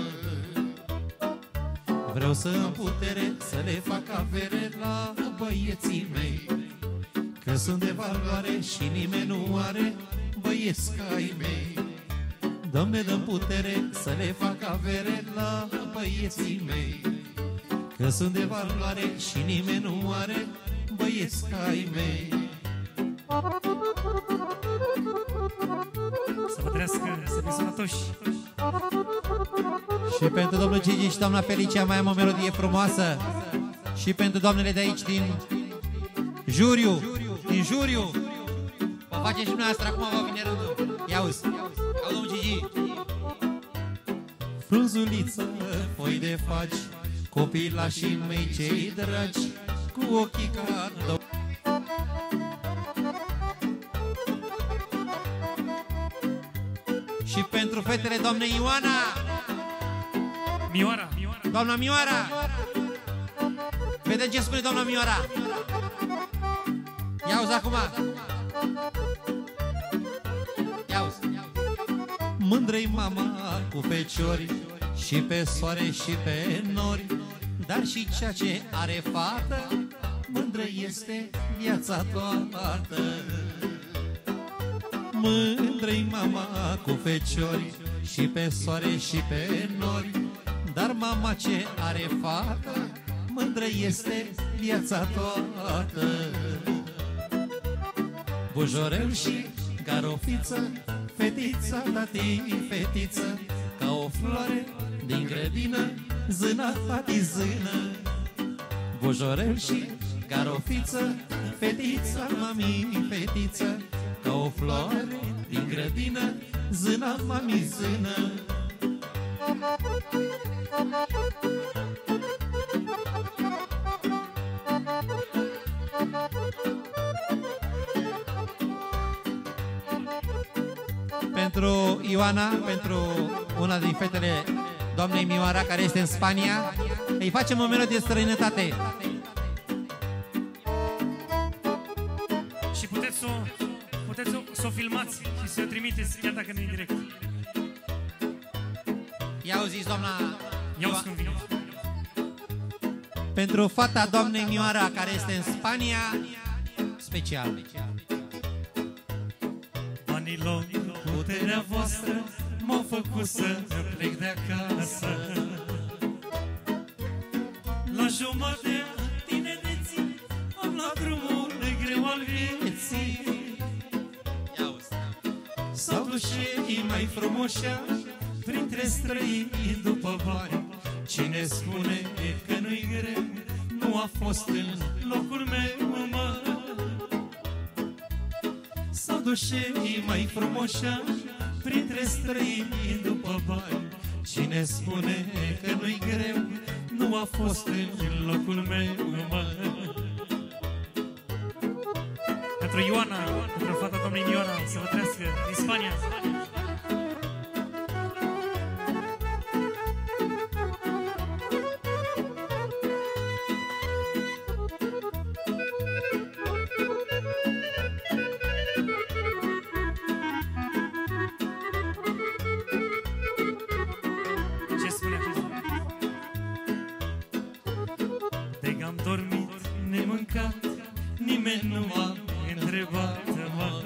Speaker 2: Vreau să am putere să le fac avere la băieții mei, că sunt de valoare și nimeni nu are băieți ca ai mei. Doamne, dă-mi putere să le fac avere la băieții mei, că sunt de valoare și nimeni nu are băieți ca ai mei.
Speaker 3: Să vă trăiască, să fiți sănătoși!
Speaker 1: Și pentru domnul Gigi și doamna Felicia mai am o melodie frumoasă. Și pentru doamnele de aici din juriu, vă faceți și dumneavoastră, acum vă vine rândul. Ia-uzi, au domnul Gigi.
Speaker 2: Frunzuliță, foi de faci, copilașii mei cei dragi, cu ochii cadou.
Speaker 1: Și pentru fetele doamnei Ioana,
Speaker 3: Mioara!
Speaker 1: doamna Mioara. Vedem ce spune doamna Mioara. Ia-uzi acum. Ia-uzi.
Speaker 2: Mândră-i mama cu feciori, și pe soare și pe nori, dar și cea ce are fată, mândră este viața toată. Mândră-i mama cu feciori, și pe soare și pe nori, dar mama ce are fată, mândră este viața toată. Bujorel și garofiță, fetița, tati, fetiță, ca o floare din grădină, zâna, tati, zână. Bujorel și garofiță, fetița, mami, fetiță, ca o floare din grădină, zâna, mami, zână.
Speaker 1: Pentru Ioana, pentru una din fetele doamnei Mioara, care este în Spania, îi facem o melodie de străinătate.
Speaker 3: Și puteți să o filmați și să o trimiteți, chiar dacă nu e direct.
Speaker 1: Ia auziți, doamna
Speaker 3: Ia-uzi când vine.
Speaker 1: Pentru fata doamnei Mioara, care este în Spania, special.
Speaker 3: Banilor, puterea voastră m-au făcut să plec de acasă. jumatea tinereții am luat drumul greu al vieții.
Speaker 2: S-au dus și mai frumoșea printre străini după bani. Cine spune că nu-i greu nu a fost în locul meu, mă. S-au dus și mai frumoșea printre străini după bani. Cine spune că nu-i greu nu a fost în locul meu, mă.
Speaker 3: Pentru Ioana, pentru fata doamnei Ioana, să vă trăiască din Spania. Ce spune acesta? De-am dormit nemâncat, nimeni nu m-a întrebat, mă.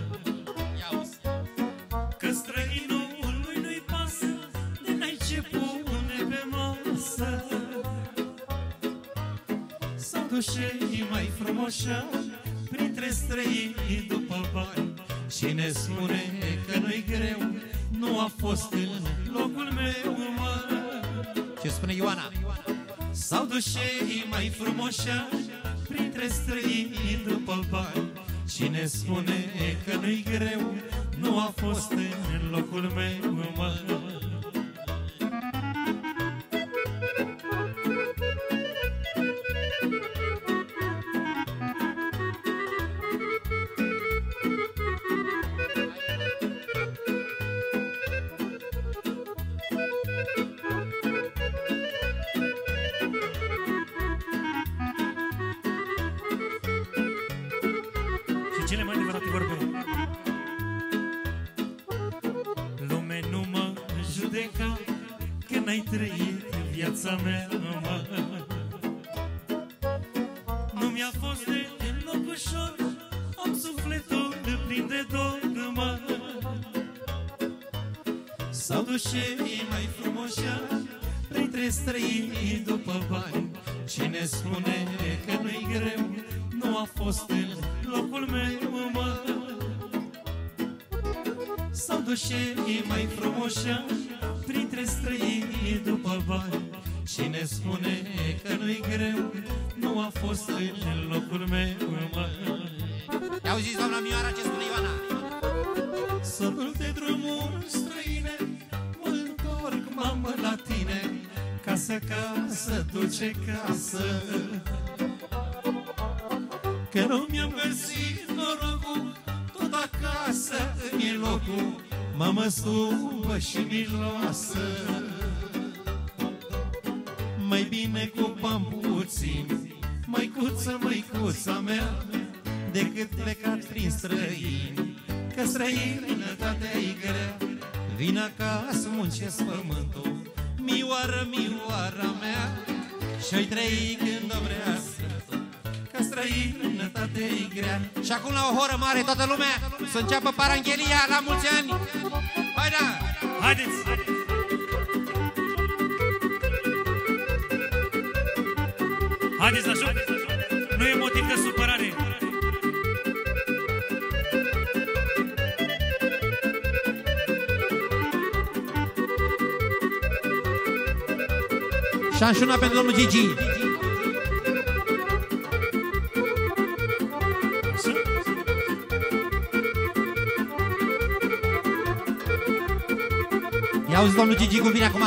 Speaker 3: Că străinului nu-i pasă de n-ai ce pune pe masă.
Speaker 2: S-au dus și mai frumoșea printre străini după bani. Cine spune că nu-i greu nu a fost în locul meu, mă.
Speaker 1: Ce spune Ioana?
Speaker 2: S-au dus și mai frumoșea printre străini după bani. Cine spune că nu-i greu nu a fost în locul meu, mă.
Speaker 3: Cele mai adevărate vorbe. Lume nu mă judeca că n-ai trăit viața mea, mă. Nu mi-a fost deloc ușor, am sufletul plin de dor, mă.
Speaker 2: S-au dus și mai frumoșea printre străini după bani. Cine spune că nu-i greu nu a fost în locul meu, mă. S-au dus și mai frumoșea printre străini după bani. Cine spune că nu-i greu nu a fost în locul meu, mă.
Speaker 1: Auziți, doamna Mioara, ce spune Ioana?
Speaker 2: Să multe drumuri străine mă întorc, mamă, la tine. Casă, casă, duce casă. Că nu mi-am găsit norocul, tot acasă îmi e locul. Mamă stupă și miloasă. Mai bine cu bani puțin, măicuță, măicuța mea, decât plecat prin străini, că străinătatea-i grea. Vin acasă, muncesc pământul, mioară, mioara mea, și-o-i trăi când o vrea sfântul, că străinătatea-i grea.
Speaker 1: Și acum la o horă mare toată lumea să înceapă paranghelia la mulți ani. Hai da!
Speaker 3: Haideți! Haideți la joc! Nu e motiv de supărare!
Speaker 1: Șanșuna pentru domnul Gigi. Ia auzi, domnul Gigi, cum vine acum.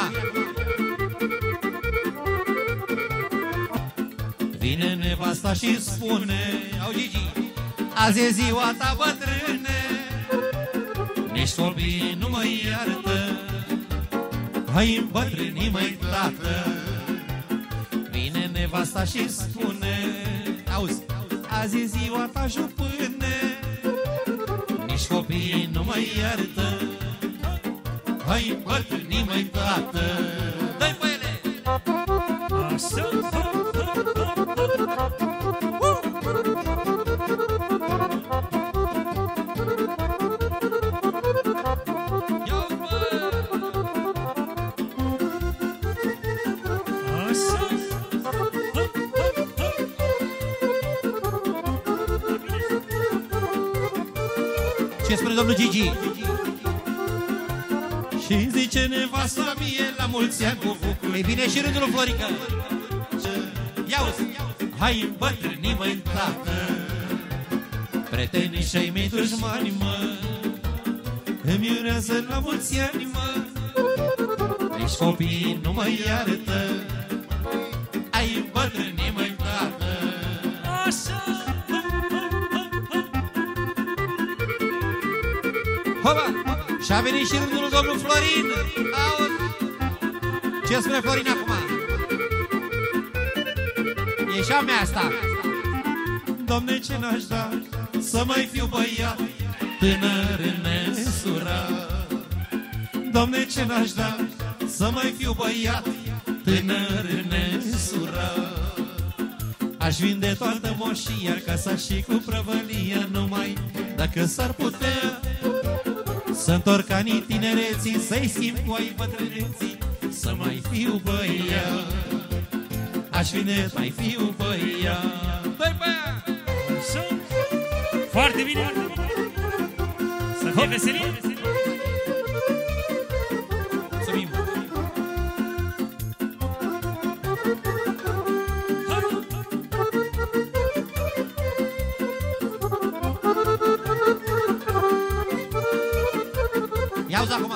Speaker 2: Vine nevasta și spune:
Speaker 1: Au Gigi,
Speaker 2: azi e ziua ta, bătrâne, nici copiii nu mă iartă, hai îmbătrâni, măi, tată. Vine nevasta și spune:
Speaker 1: auzi,
Speaker 2: azi e ziua ta, jupâne, nici copiii nu mă iartă, hai îmbătrâni, măi, tată.
Speaker 1: dă-i pe ele.
Speaker 3: Așa!
Speaker 1: Ia uzi, bă.
Speaker 3: Așa!
Speaker 1: Ce spune domnul Gigi?
Speaker 2: Și zice nevasta mie la mulți ani cu bucurie.
Speaker 1: Ei bine și rândul lui Florica.
Speaker 2: Ia-uzi, hai bătrânii măi tată, prietenii și-ai mei dușmani mă, îmi urează la mulți ani mă. Nici copiii nu mă iartă, ai bătrânii măi tată.
Speaker 3: Așa!
Speaker 1: Hopa! Și-a venit și rândul lui domnul Florin. Auzi! Ce spune Florin acum? E și a mea asta.
Speaker 2: Doamne, ce n-aș da să mai fiu băiat tânăr nesurat. Doamne, ce n-aș da să mai fiu băiat tânăr nesurat. Aș vinde toată moșia, casa și cu prăvălia, numai dacă s-ar putea să întorc anii tinereții, să-i schimb cu ai bătrâneții, să mai fiu băiat. Aș vinde mai fiu băiat. Dă-i băiat!
Speaker 3: Foarte bine! Să fie veselie!
Speaker 1: Mulțumim! Ia-uzi acum!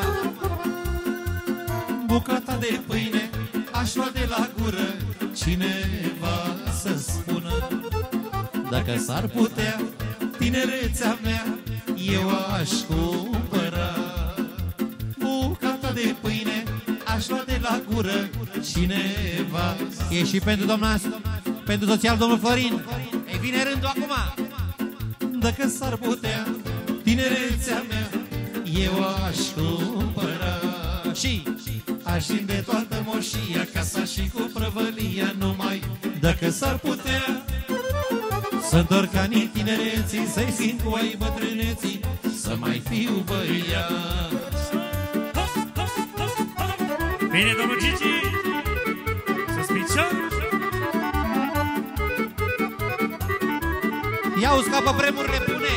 Speaker 2: Bucata de pâine aș lua de la gură, cineva să spună, dacă s-ar putea tinerețea mea, eu aș cumpăra. Bucata de pâine aș lua de la gură, cineva.
Speaker 1: E și pentru doamna, pentru soțial domnul Florin. Ei vine rândul acum.
Speaker 2: Dacă s-ar putea tinerețea mea, eu aș cumpăra.
Speaker 1: Și
Speaker 2: aș vinde toată moșia, casa și cu prăvălia, numai dacă s-ar putea să întorc anii tinereții, să-i schimb cu ai bătrâneții, să mai fiu băiat.
Speaker 3: Bine, domnul Gigi! Sus picior!
Speaker 1: ia-uzi ca pe vremurile bune.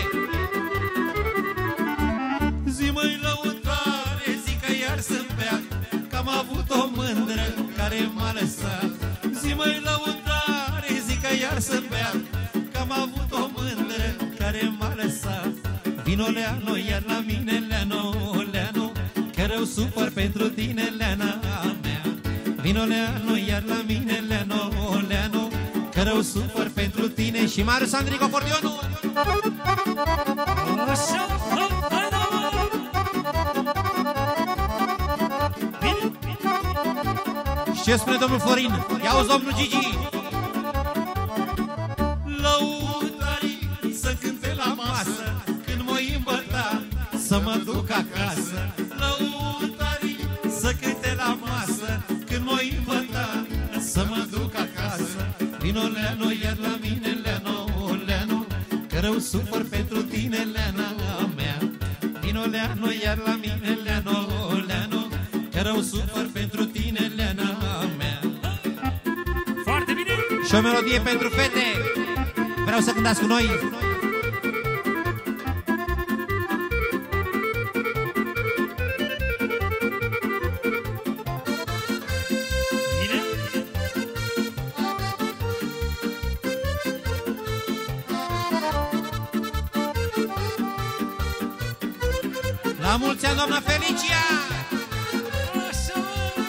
Speaker 2: Zi măi lăutare, zi că iar să-mi beac, că am avut o mândră care m-a lăsat. Zi măi lăutare, zi că iar să-mi beac, că am avut o mândră care m-a lăsat. Vino Leano, iar la mine Leano, Leano, că rău supăr pentru tine, Leana mea. Vino Leano, iar la mine Leano, Leano, că rău supăr pentru tine.
Speaker 1: Și Marius Andric acordeonul.
Speaker 3: Așa! Hai, da! Bine!
Speaker 1: Și ce spune domnul Florin? Ia-uzi domnul Gigi.
Speaker 2: Lăutarii să cânte la masă, când mă îmbăta să mă duc acasă. Lăutarii să cânte la masă, când mă îmbăta să mă duc acasă. Vino Leano, iar la mine Leano, Leano, că rău supăr pentru tine, Leana mea. Vino Leano, iar la mine Leano, Leano, că rău supăr pentru tine, Leana mea.
Speaker 3: Foarte bine!
Speaker 1: Și o melodie pentru fete. Vreau să cântați cu noi.
Speaker 3: Bine!
Speaker 1: La mulți ani, doamna Felicia.
Speaker 3: Așa!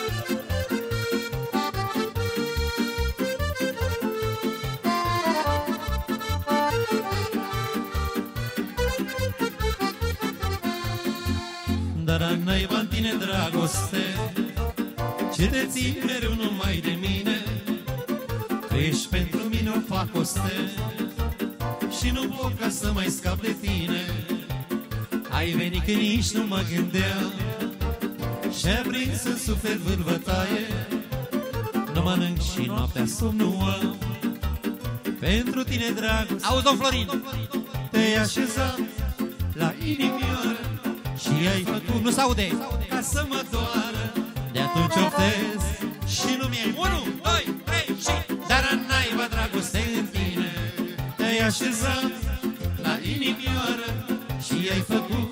Speaker 2: Dar n-ai în tine dragoste, ce te ții mereu numai de mine, că ești pentru mine o facoste și nu pot ca să mai scap de tine. Ai venit când nici nu mă gândeam și-a prins în suflet vârvătaie. Nu mănânc și noaptea somn nu am, pentru tine dragoste.
Speaker 1: Auzi, domn Florin.
Speaker 2: Te-ai așezat la inimioară și ai făcut
Speaker 1: Nu s-aude.
Speaker 2: ca să mă doară. De atunci oftez și nu mi-e 1, 2, 3 și dar n-ai dragoste în tine. Te-ai așezat la inimioară și ai făcut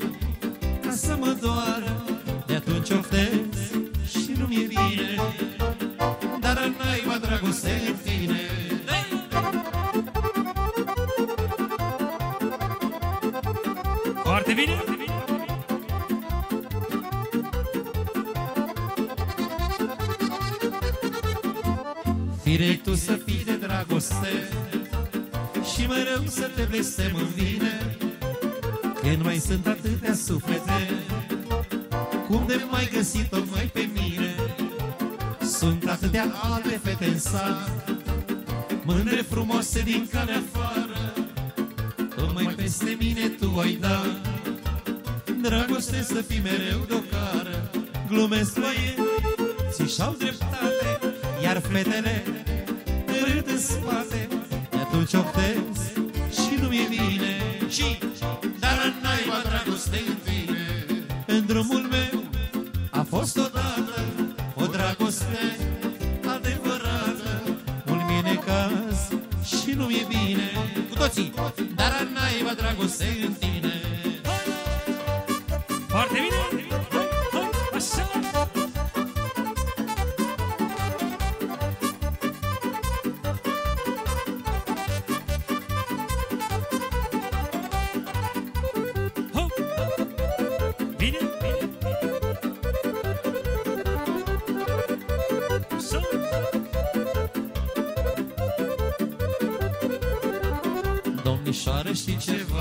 Speaker 2: să mă doară, de atunci oftez și nu mi-e bine, dar în naiba dragoste în tine.
Speaker 3: Foarte bine!
Speaker 2: Fire tu să fii de dragoste și mereu să te blestem în vine, când mai sunt atâtea suflete, cum de mai găsit-o mai pe mine. Sunt atâtea alte fete în sat, mândre frumoase din calea afară, tocmai peste mine tu ai dat dragoste să fii mereu de-o cară. Glumesc băieții și-au dreptate, iar fetele râd în spate, de atunci optez și nu mi-e bine, și dar în naiba dragoste în tine. În drumul meu a fost odată o dragoste adevărată, un minecaz și nu mi-e bine, cu toții, dar în naiba dragoste în tine.
Speaker 3: Foarte bine! Așa!
Speaker 2: Domnișoară, știi ceva?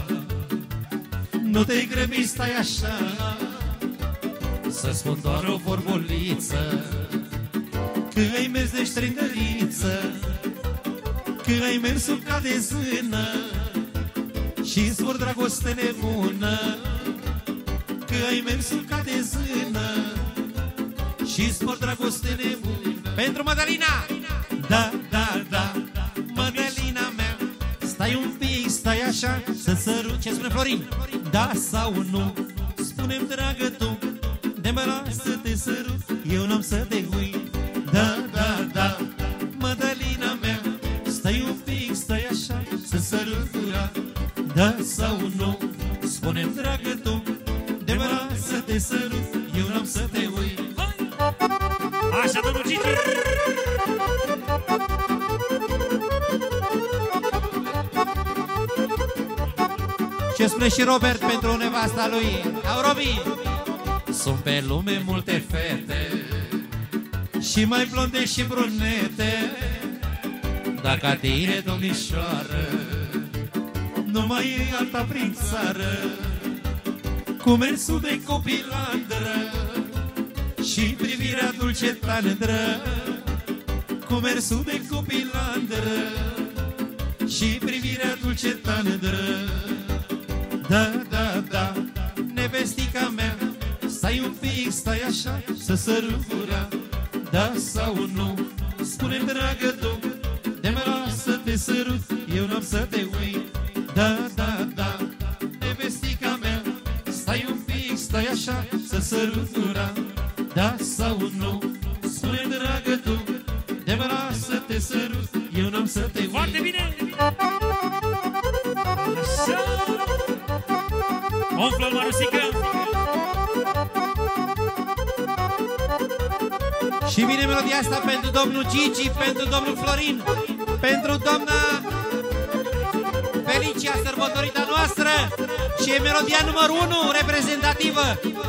Speaker 2: Nu te-ai grăbi, stai așa, să spun doar o vorbuliță, că ai mers de ștrângăriță, că ai mers sub ca de zână și zbor dragoste nebună, că ai mers sub ca de zână și zbor dragoste nebună.
Speaker 1: Pentru Mădălina!
Speaker 2: Da, da, da, Mădălina mea, stai un pic, stai așa, să sărut.
Speaker 1: Ce spune Florin?
Speaker 2: Da sau nu? Spune-mi, dragă tu, de mă las să te sărut, eu n-am să te uit. Da, da, da, Mădălina mea, stai un pic, stai așa, să sărut gura. Da sau nu? Spune-mi, dragă tu, de mă las să te sărut, eu n-am să te uit.
Speaker 3: Așa, domnul Gigi!
Speaker 1: Ce spune și Robert pentru nevasta lui? Au Robi!
Speaker 2: Sunt pe lume multe fete și mai blonde și brunete, dar ca tine, domnișoară, nu mai e alta prin țară, cu mersul de copilandră și privirea dulce tandră, cu mersul de copilandră și privirea dulce tandră. Da, da, da, nevestica mea, stai un pic, stai așa, să sărut gura. Da sau nu? Spune-mi, dragă tu, de mă las să te sărut, eu n-am să te uit. Da, da, da, nevestica mea, stai un pic, stai așa, să sărut gura. Da sau nu? Spune-mi, dragă tu, de mă las să te sărut, eu n-am să te uit.
Speaker 3: Foarte bine! Așa! Umflă-l, Marusică!
Speaker 1: Și vine melodia asta pentru domnul Gigi, pentru domnul Florin, pentru doamna Felicia, sărbătorita noastră. Și e melodia numărul 1, reprezentativă.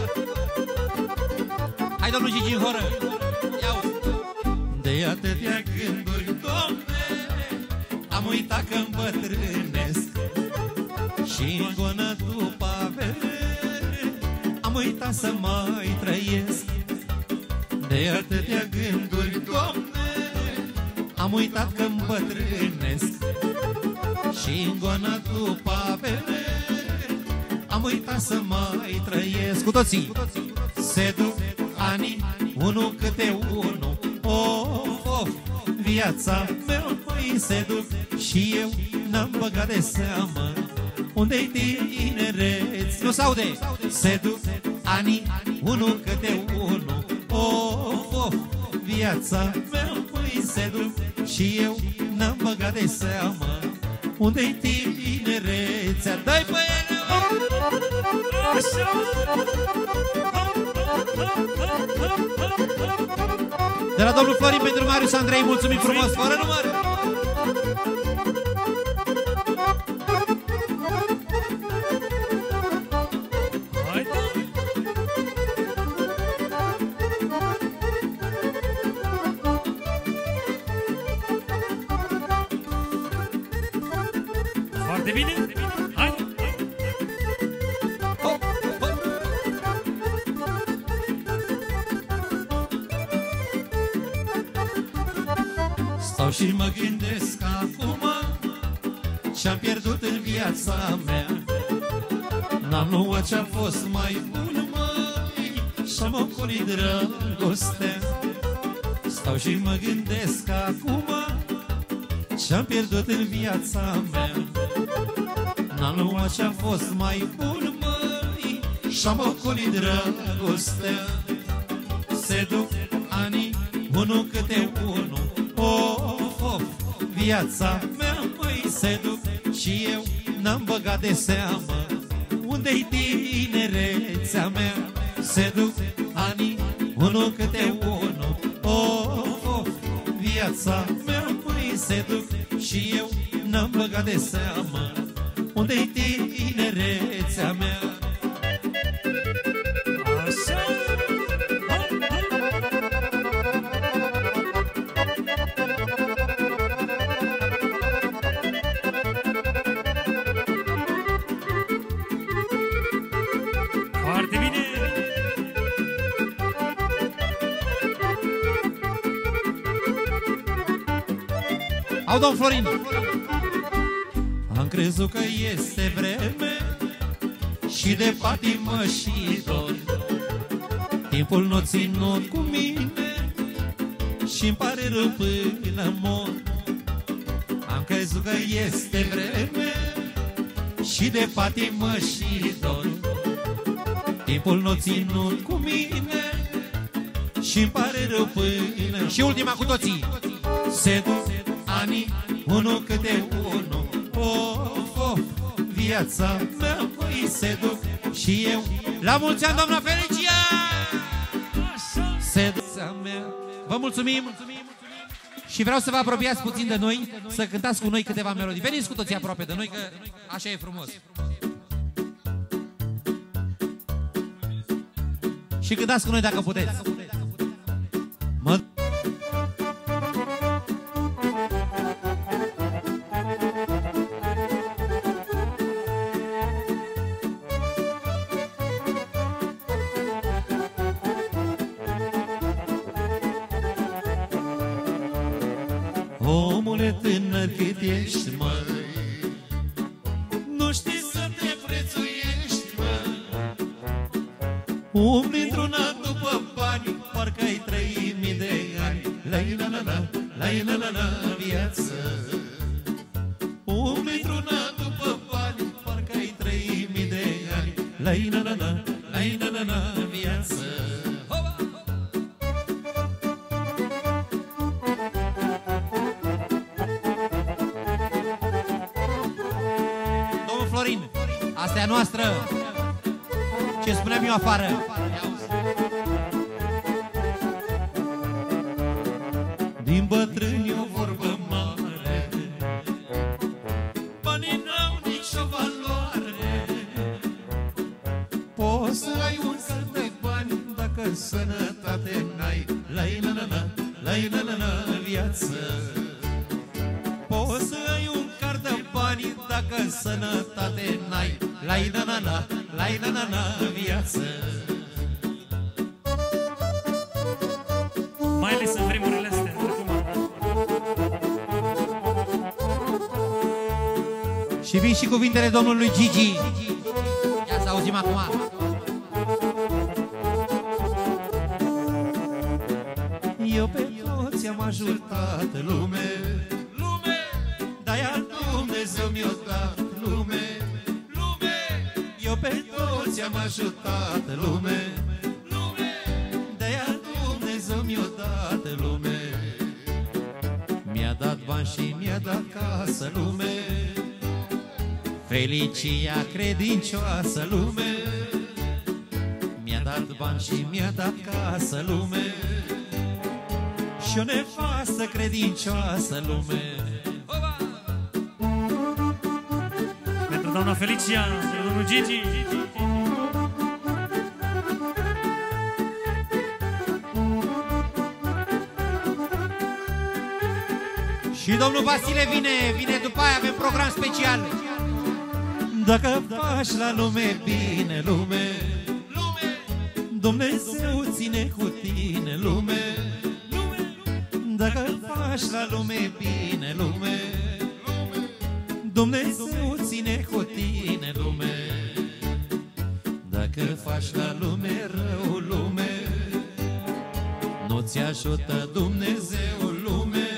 Speaker 1: Hai, domnul Gigi, în horă. Ia-o.
Speaker 2: De atâtea gânduri, Doamne, am uitat că îmbătrânesc și în gonă după avere am uitat să mai trăiesc. De atâtea gânduri, Doamne, am uitat că îmbătrânesc și în gonă după avere am uitat să mai trăiesc.
Speaker 1: Cu toții.
Speaker 2: Se duc ani, unul câte unul, of, of, viața mea mai se duc și eu n-am băgat de seamă unde-i tinereți.
Speaker 1: Nu s-aude.
Speaker 2: Se duc ani, unul câte unul, of, of, viața mea mai se duc și eu n-am băgat de seamă unde-i tinerețea. Dai pe ele!
Speaker 1: De la domnul Florin pentru Marius Andrei, mulțumim frumos, fără număr!
Speaker 3: Foarte bine! Hai!
Speaker 1: Hop, hop.
Speaker 2: Stau și mă gândesc acum ce-am pierdut în viața mea. N-am luat ce-a fost mai bun, măi, și-am ocolit dragostea. Stau și mă gândesc acum ce-am pierdut în viața mea. N-am luat ce-a fost mai bun, măi, și-am ocolit dragostea. Se duc anii, unul câte unul, of, of, viața mea, măi, se duc și eu n-am băgat de seamă. Unde-i tinerețea mea? Se duc anii, unul câte unul, of, of, viața mea, măi, se duc și eu n-am băgat de seamă. Unde-i tinerețea mea?
Speaker 3: Așa! Foarte bine!
Speaker 1: Au, domn Florin!
Speaker 2: Am crezut că este vreme și de patimă și dor. Timpul n-o ținut cu mine și-mi pare rău până mor. Am crezut că este vreme și de patimă și dor. Timpul n-o ținut cu mine și-mi pare rău până.
Speaker 1: Și ultima cu toții!
Speaker 2: Se duc anii, unul câte unul, of, of, viața mea, măi, se duc și eu.
Speaker 1: La mulți ani, doamna Felicia!
Speaker 2: Se duc mea.
Speaker 1: Vă mulțumim! Și vreau să vă apropiați puțin de noi, să cântați cu noi câteva melodii. Veniți cu toții aproape de noi, că așa e frumos. Și cântați cu noi dacă puteți. Mă...
Speaker 2: Omule tânăr cât ești, măi, nu știi să te prețuiești, măi. Umbli într-una după bani, parcă-ai 3000 de ani. La-i-la-la-la, la-i-la-la-la, viață. Umbli într-una după bani, parcă-ai 3000 de ani. La-i-la-la-la, la-i-la-la-la, viață.
Speaker 1: Domnul Florin, asta e a noastră. Ce spuneam eu afară.
Speaker 2: Din bătrâni o vorbă mare, banii n-au nicio valoare. Poți să ai un cât de bani dacă sănătate n-ai. La-i-la-la-la, la-i-la-la-la, viață. Poți să ai un card de bani dacă sănătate n-ai. La-i-la-la-la, la-i-la-la-la, viață.
Speaker 3: Mai ales în vremurile astea, acum.
Speaker 1: Și vin și cuvintele domnului Gigi. Ia să auzim acum.
Speaker 2: Eu pe toți am ajutat lume, lume, de-aia Dumnezeu mi-a dat lume, lume. Eu pe toți am ajutat lume, lume, de-aia Dumnezeu mi-a dat lume. Mi-a dat bani și mi-a dat casă lume, Felicia credincioasă lume, mi-a dat bani și mi-a dat casă lume, și o nevastă credincioasă lume.
Speaker 3: Pentru doamna Felicia, pentru domnul Gigi.
Speaker 1: Și domnul Vasile vine după aia, avem program special.
Speaker 2: Dacă faci la lume bine, lume, Dumnezeu ține cu tine, lume. Dacă faci la lume bine, lume, Dumnezeu ține cu tine, lume. Dacă faci la lume rău, lume, nu ți ajută Dumnezeu, lume.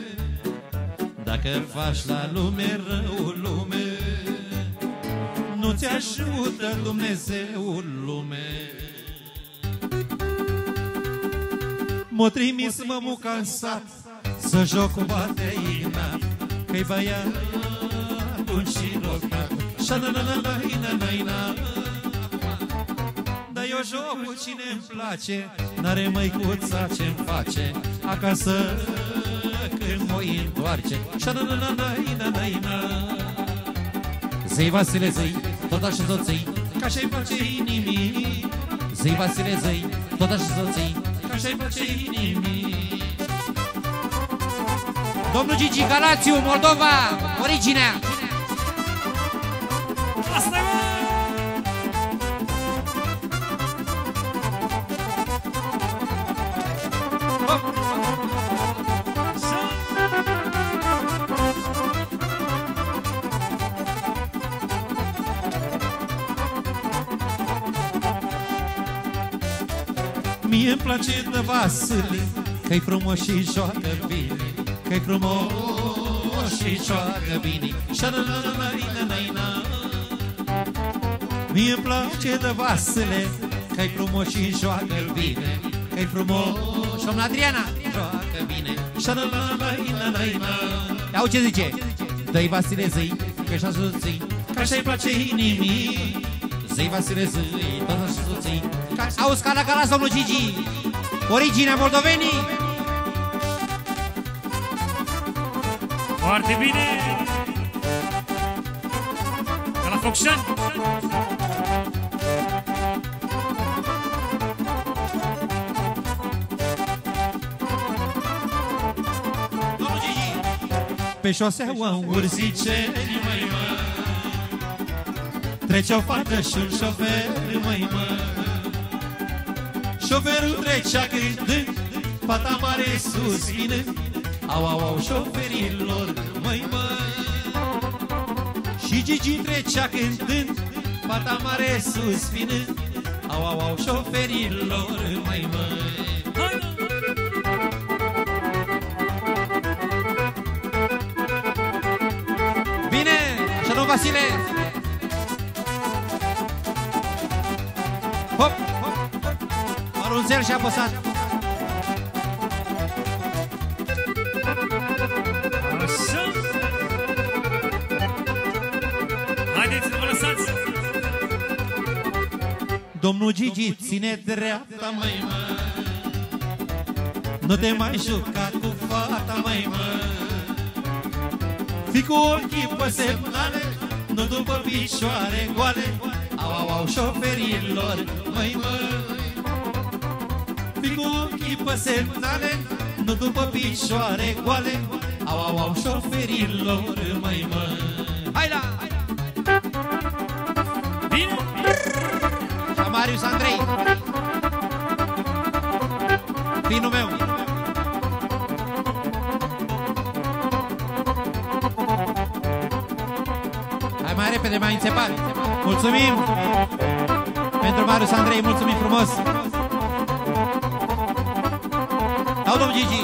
Speaker 2: Dacă faci la lume rău, lume, nu ți ajută Dumnezeu, lume. M-a trimis mămuca în sat să joc cu bate Ignat, că-i băiatul și rocat. Șa-na-na-na-na-na-na-na. Dar eu joc cu cine-mi place, n-are măicuța ce-mi face acasă când mă-i întoarce. Șa-na-na-na-na-na-na-na. Zi, Vasile, zi, tot așa tot zi, ca așa-i place inimii. Zi, Vasile, zi, tot așa tot zi, ca așa-i place inimii.
Speaker 1: Domnul Gigi Galațiu, Moldova, originea.
Speaker 3: Asta e,
Speaker 2: Mie-mi place de Vasile, că-i frumos și joacă bine, că-i frumos și joacă bine. Șa-na-na-na-na-na-na. Mie-mi place de Vasile, că-i frumos și joacă bine, că-i frumos.
Speaker 1: Domnul Adriana,
Speaker 2: Joacă bine. Șa-na-na-na-na-na-na.
Speaker 1: iau ce zice.
Speaker 2: Dă-i Vasile zi, că-și asuții, că așa-i place inimii. Zi, Vasile zi, tot așa asuții.
Speaker 1: Auzi ca la Galați, domnul Gigi, originea moldovenii.
Speaker 3: foarte bine. Ca la Focșani.
Speaker 1: Domnul Gigi.
Speaker 2: Pe șoseaua urziceni, măi, mă, trece o fată și un șofer, măi, mă. Șoferul trecea cântând, fata mare suspinând, au, au, au, șoferilor, măi, mă. Și Gigi trecea cântând, fata mare suspinând, au, au, au, șoferilor, măi, mă.
Speaker 1: Bine, așa domnul Vasile. Hop, hop, Marunțel și-a apăsat.
Speaker 3: Așa. Haideți să vă lăsați.
Speaker 2: Domnul Gigi ține dreapta, măi, mă. Nu te mai juca cu fata, măi, mă. Fii cu ochii pe semnale, nu după picioare goale, au, au, au, șoferilor, măi, mă. Fii cu ochii pe semnale, nu după picioare goale, au, au, au, șoferilor, măi, mă.
Speaker 1: Hai la!
Speaker 3: Bine.
Speaker 1: Și Marius Andrei, finul meu. Hai mai repede, mai înțepat. Mulțumim pentru Marius Andrei, mulțumim frumos. Dau, domnul Gigi.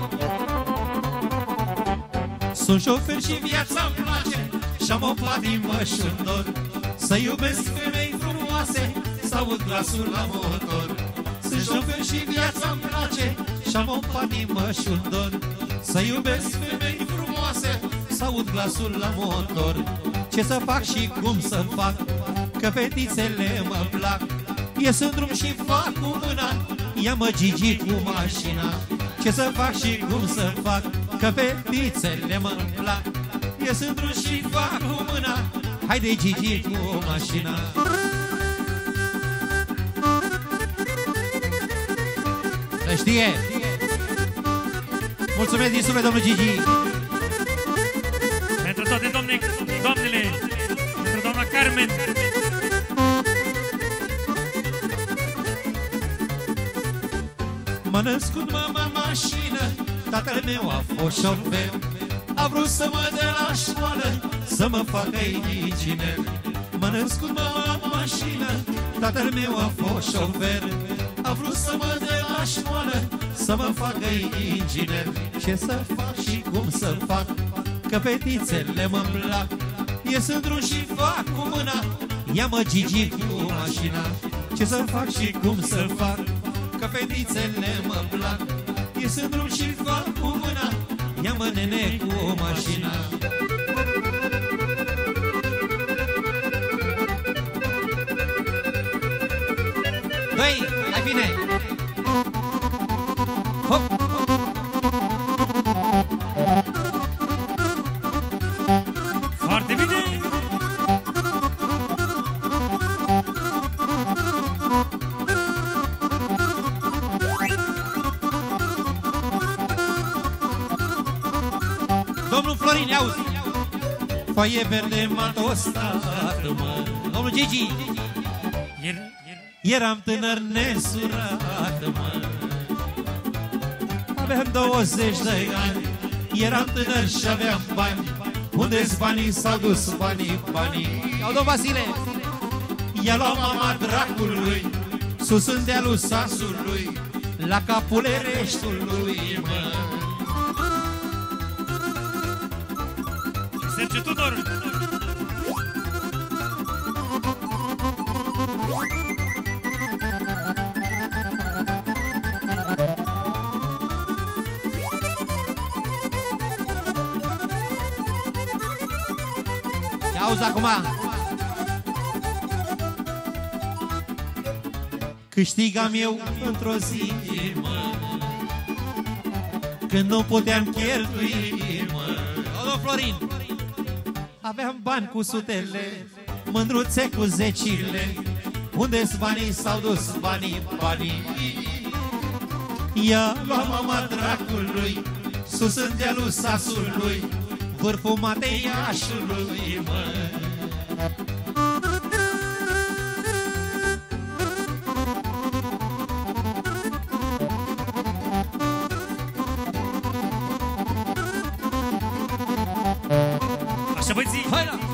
Speaker 2: Sunt șofer și viața-mi place, și-am o patimă și-un dor, să iubesc femei frumoase, să aud glasul la motor. Sunt șofer și viața-mi place, și-am o patimă și-un dor, să iubesc femei frumoase, să aud glasul la motor. ce să fac și cum să fac, că fetițele mă plac. Ies în drum și fac cu mâna, ia-mă Gigi cu mașina. Ce să fac și cum să fac, că fetițele mă plac. Ies în drum și fac cu mâna, haide Gigi cu mașina.
Speaker 1: Să știe! Mulțumesc din suflet, domnul Gigi!
Speaker 3: Pentru toate doamnele, pentru doamna Carmen.
Speaker 2: M-a născut mama mașină, tatăl meu a fost șofer. A vrut să mă dea la școală, să mă facă inginer. M-a născut mama mașină, tatăl meu a fost șofer. A vrut să mă dea la școală, să mă facă inginer. Ce să fac și cum să fac, că fetițele mă plac. Ies în drum și fac cu mâna, ia-mă Gigi cu mașina. Ce să fac și cum să fac, că fetițele mă plac. Ies în drum și fac cu mâna, ia-mă nene cu mașina.
Speaker 1: Doi, hai bine! Hop!
Speaker 3: Foarte bine!
Speaker 1: Domnul Florin, iauzi!
Speaker 2: Foaie verde m-a tostat, mă.
Speaker 1: Domnul Gigi!
Speaker 2: Eram tânăr nesurat, mă. Aveam 20 de ani, eram tânăr și aveam bani. Unde-s banii? S-au dus banii, banii.
Speaker 1: Iau, domnul Vasile!
Speaker 2: I-a luat mama dracului, sus în dealul sasului, la capul Ereștiului, mă.
Speaker 3: Sergiu Tudor!
Speaker 1: Auzi acum!
Speaker 2: Câștigam eu într-o zi, mă, când nu puteam cheltui, mă.
Speaker 1: Domnul Florin!
Speaker 2: Aveam bani cu sutele, mândruțe cu zecile. Unde-s banii? S-au dus banii, banii. I-a luat mama dracului, sus în dealul sasului, vârful Mateiașului, mă.
Speaker 3: Așa, băieții!
Speaker 1: Hai la!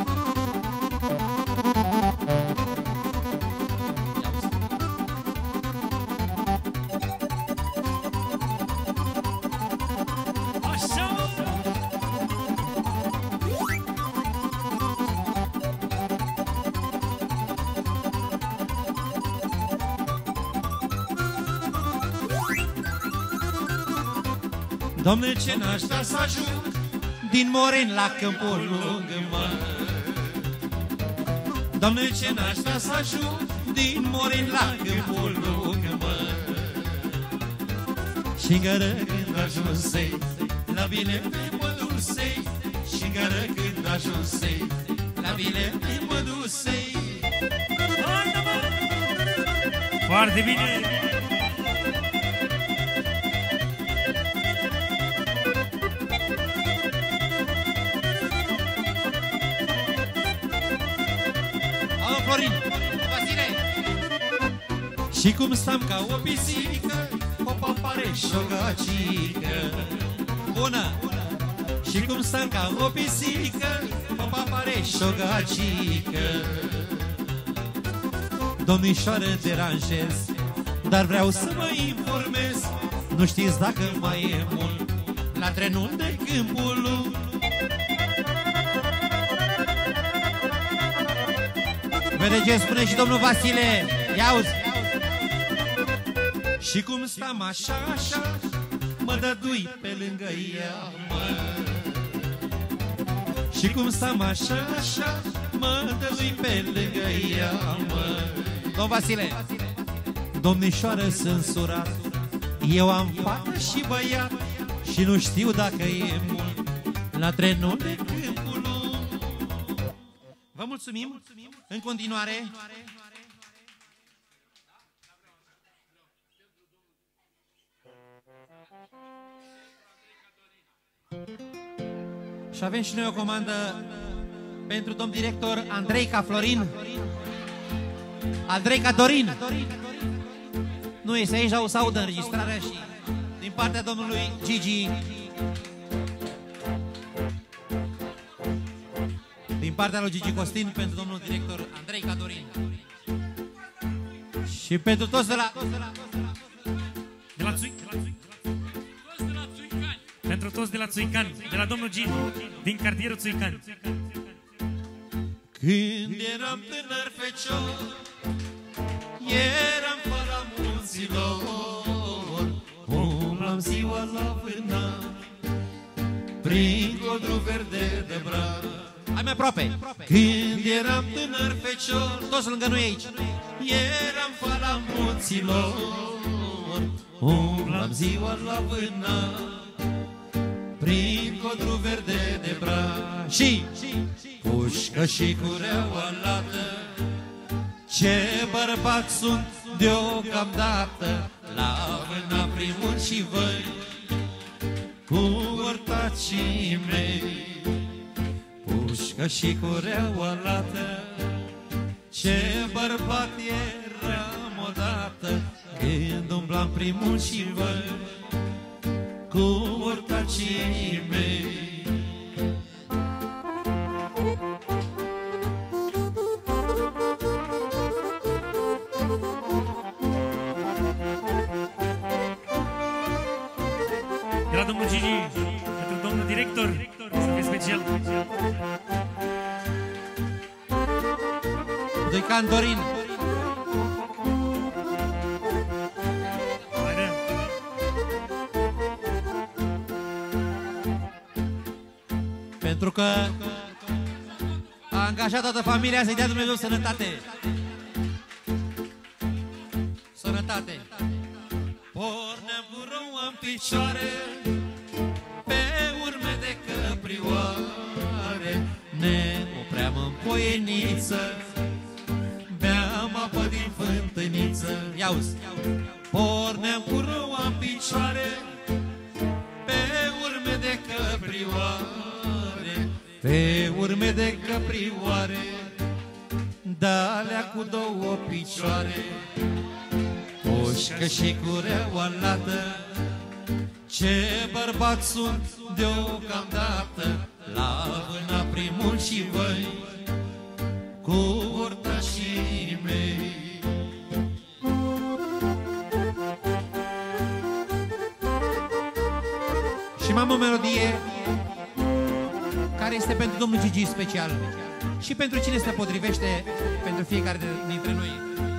Speaker 3: Așa!
Speaker 2: Doamne, ce n-aș da să ajung din Morin la Câmpul Lung, mă. Doamne, ce n-aș da să ajung din Morin la Câmpul Lung, mă. Și gără când ajunsei, la bine pe mădusei. Și gără când ajunsei, la bine pe mădusei.
Speaker 3: Foarte bine!
Speaker 1: Florin! Vasile!
Speaker 2: Și cum stam ca o pisică, o papare și o gagică.
Speaker 1: Bună!
Speaker 2: Și cum stam ca o pisică, o papare și o gagică. Domnișoară, deranjez, dar vreau să mă informez. Nu știți dacă mai e mult la trenul de Câmpul Lung?
Speaker 1: Vede ce spune și domnul Vasile. Ia-uzi!
Speaker 2: Și cum stam așa, așa, mă dădui pe lângă ea, mă. Și Și cum stăm așa, așa, mă dălui pe lângă ea, mă.
Speaker 1: Domn Vasile,
Speaker 2: Domnișoară, sunt surat, eu am fată și băiat și nu știu dacă e mult la trenul de Câmpul Lung.
Speaker 1: vă mulțumim. În continuare, și avem și noi o comandă pentru domn director Andreica Florin. Andreica Dorin. Nu este aici, o să audă înregistrarea și din partea domnului Gigi. Din partea lui Gigi Costin pentru domnul director Andreica Dorin. Și pentru toți de la...
Speaker 3: Pentru toți de la Țuicani, de la domnul Gigi, din cartierul Țuicani.
Speaker 2: Când eram tânăr fecior, eram pe la munților, umblam ziua la vânat, prin codru verde de brad.
Speaker 1: Hai mai aproape.
Speaker 2: Când eram tânăr fecior,
Speaker 1: Toți lângă noi aici.
Speaker 2: eram pe la munților, umblam ziua la vânat, prin codru verde de brad.
Speaker 1: Și
Speaker 2: Pușcă și cureaua lată, ce bărbat sunt deocamdată, la vâna primul și voi, cu ortacii mei. Pușcă și cureaua lată, ce bărbat eram odată, când umblam primul și voi, cu ortacii mei.
Speaker 3: De la domnul Gigi, pentru domnul director, să fie special.
Speaker 1: Doican Dorin.
Speaker 3: Haide.
Speaker 1: Pentru că a angajat toată familia să-i dea Dumnezeu sănătate. Sănătate.
Speaker 2: Porneam cu roua în picioare, pe urme de căprioare, ne opream în poieniță, beam apă din fântâniță.
Speaker 1: Ia-uzi.
Speaker 2: Porneam cu roua în picioare, pe urme de căprioare, pe urme de căprioare, de-alea cu două picioare. Pușcă și cureaua lată, ce bărbat sunt deocamdată, la vâna primul și voi, cu ortașii mei.
Speaker 1: Și mai am o melodie care este pentru domnul Gigi special. Și pentru cine se potrivește pentru fiecare dintre noi.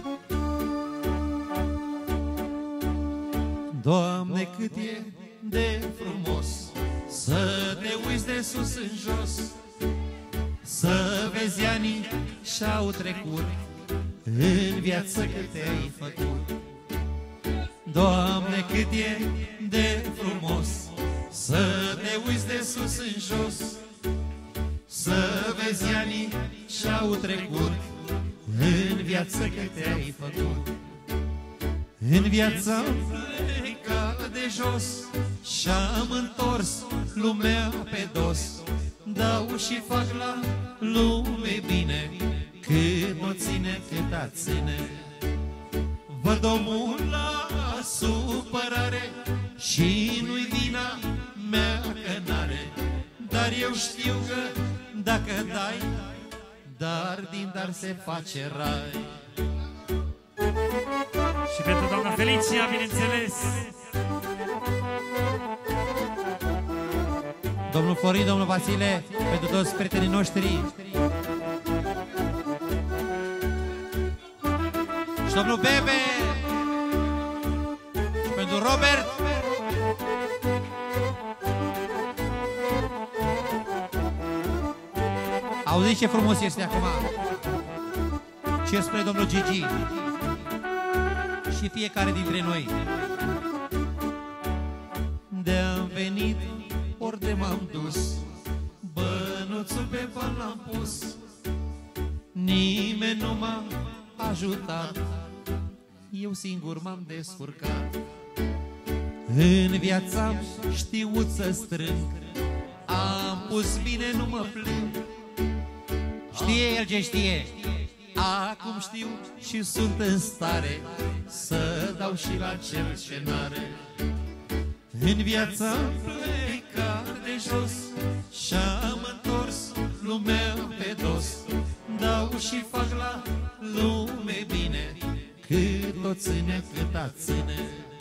Speaker 2: Doamne, cât e de frumos să te uiți de sus în jos, să vezi anii și-au trecut în viață cât te-ai făcut. Doamne, cât e de frumos să te uiți de sus în jos, să vezi anii și-au trecut în viață cât te-ai făcut. În viața plecat de jos și-am întors lumea pe dos, dau și fac la lume bine, cât o ține, cât a ține. Văd omul la supărare și nu-i vina mea că n-are, dar eu știu că dacă dai, dar din dar se face rai.
Speaker 3: Și pentru doamna Felicia, bineînțeles.
Speaker 1: Domnul Florin, domnul Vasile, pentru toți prietenii noștri. Și domnul Bebe. Și pentru Robert. Auziți ce frumos este acum? Ce spune domnul Gigi și fiecare dintre noi.
Speaker 2: De-am venit, ori de m-am dus, bănuțul pe bani l-am pus. Nimeni nu m-a ajutat, eu singur m-am descurcat. În viața am știut să strâng, am pus bine, nu mă plâng.
Speaker 1: Știe el ce știe.
Speaker 2: Acum știu și sunt în stare să dau și la cel ce n-are. În viața am plecat de jos și-am întors lumea pe dos. Dau și fac la lume bine, cât o ține, cât a ține.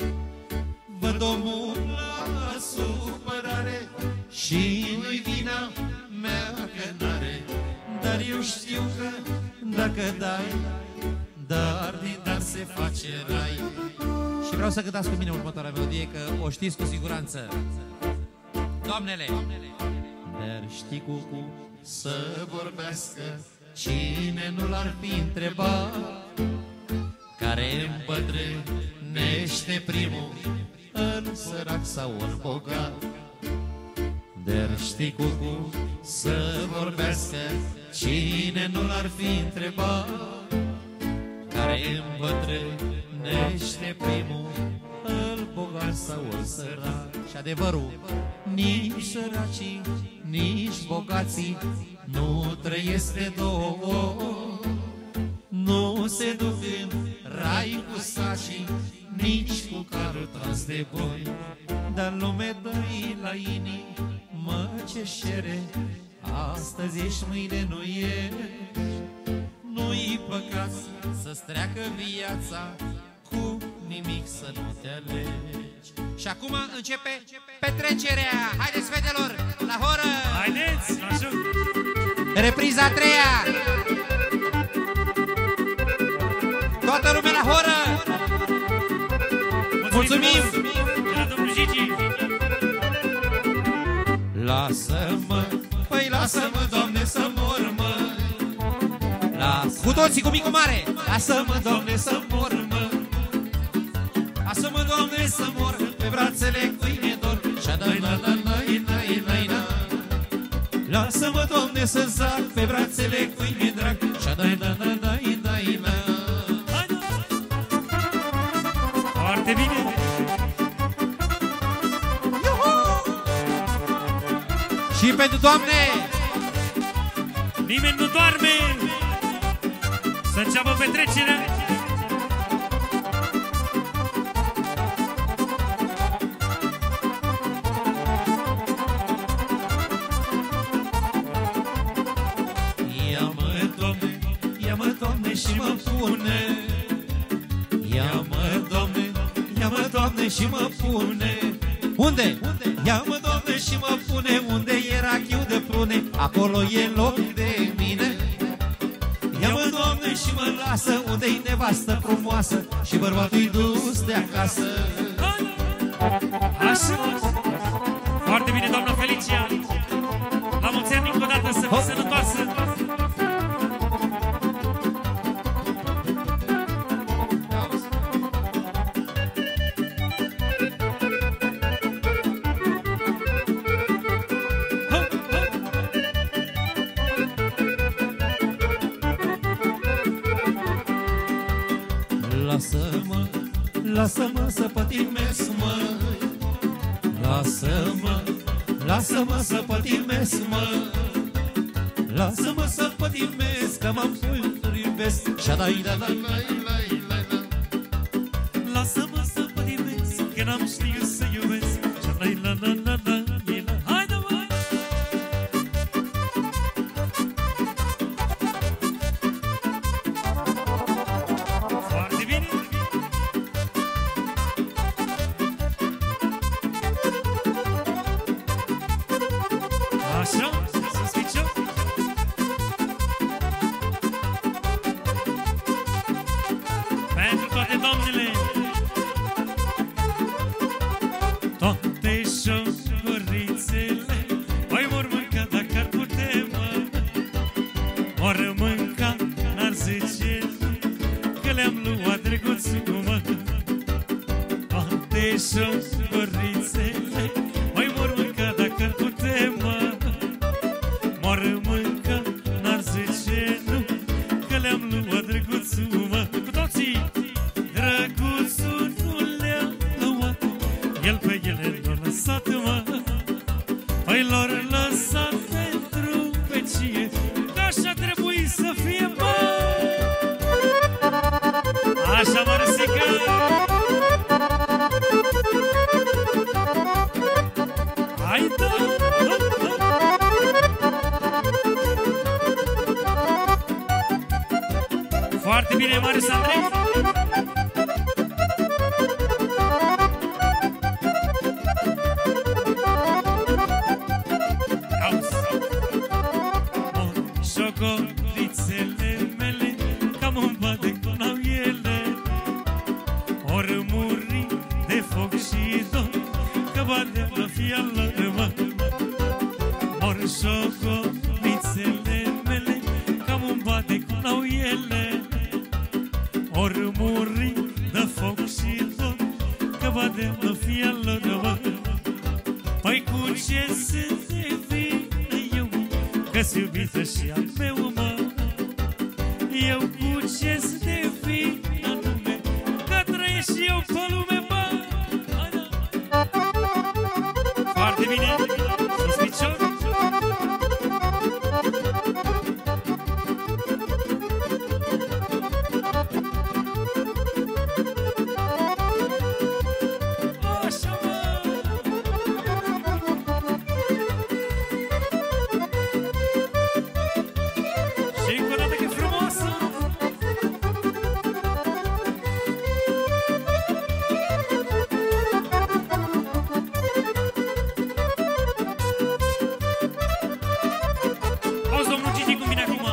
Speaker 2: Văd omul la supărare și nu-i vina mea că n-are. Dar eu știu că dacă dai, dar din dar se face rai.
Speaker 1: Și vreau să cântați cu mine următoarea melodie, că o știți cu siguranță. Doamnele!
Speaker 2: Dar știi cu să vorbească cine nu l-ar fi întrebat, care îmbătrânește primul, în sărac sau în bogat. Dar știi cu să vorbească cine nu l-ar fi întrebat, care îmbătrânește primul, îl bogat sau îl sărac.
Speaker 1: Și adevărul,
Speaker 2: nici săracii, nici bogații nu trăiesc de două, nu se duc în rai cu sacii, nici cu carul tras de boi. Dar lume dă-i la inimă ce șere, astăzi ești, mâine nu ești. Nu-i păcat să-ți treacă viața, cu nimic să nu te alegi.
Speaker 1: și acum începe petrecerea. Haideți, fetelor, la horă!
Speaker 3: Haideți, la joc!
Speaker 1: Repriza a treia! Toată lumea la horă! Mulțumim!
Speaker 3: De la domnul Gigi!
Speaker 2: Lasă-mă, păi lasă-mă, Doamne, să mor, mă.
Speaker 1: Cu toții, cu mic, cu mare!
Speaker 2: Lasă-mă, Doamne, să mor, mă. Lasă-mă, Doamne, să mor pe brațele cui mi-e dor. Șa-dai-la-la-la-i-la-i-la-i-la. Lasă-mă, Doamne, să zac pe brațele cui mi-e drag. Șa-dai-la-la-la-i-la-i-la.
Speaker 3: Foarte bine!
Speaker 1: Și pentru Doamne!
Speaker 3: Nimeni nu doarme! Să înceapă petrecerea!
Speaker 2: Ia-mă, Doamne, ia-mă, Doamne, și mă pune. Ia-mă, Doamne, ia-mă, Doamne, și mă pune.
Speaker 1: Unde?
Speaker 2: Ia-mă, Doamne, și mă pune unde era chiu de prune, acolo e loc de mine. Ia-mă, Doamne, și mă lasă unde-i nevastă frumoasă și bărbatul-i dus de acasă.
Speaker 3: Așa! Foarte bine, doamna Felicia! La mulți ani încă o dată, să fii sănătoasă!
Speaker 2: Lasă-mă, lasă-mă să pătimesc, mă. Lasă-mă, lasă-mă să pătimesc, mă. Lasă-mă să pătimesc, că m-am pus iubesc. Șa-dai-la-la-la-la-la-la.
Speaker 3: Lasă-mă să pătimesc, că n-am știut să iubesc. La-la-la-la-la-la-la. Haide, mă! Foarte bine! Așa, să switch-ăm. Pentru toate doamnele, toate și șogorițele, mai mor mânca dacă-l putem, mă. Moară mânca, n-ar zice nu, că le-am luat drăguțul, mă. Cu toții! Drăguțul nu le-a luat, el pe ele l-a lăsat, mă. Păi l-a lăsat pentru vecie, că așa trebuie să fie, mă. Așa, mă, Răsică! Hai, da! Foarte bine, Marius Andrei! Șocolițele mele cam îmi bate cum n-au ele, ori muri de foc și dor, că bate la fială, mă. Ori șocolițele mele cam îmi bate cum n-au ele, ori muri de foc și dor, că bate la fială, mă. Păi cu ce sunt de vină eu, că-s iubită și al meu, mă. Eu cu ce sunt de vină lume, că trăiesc și eu pe lume, mă. Foarte bine, sus picior. Așa, mă. Și încă o dată că e frumoasă. Auzi, domnul Gigi, cum vine acum?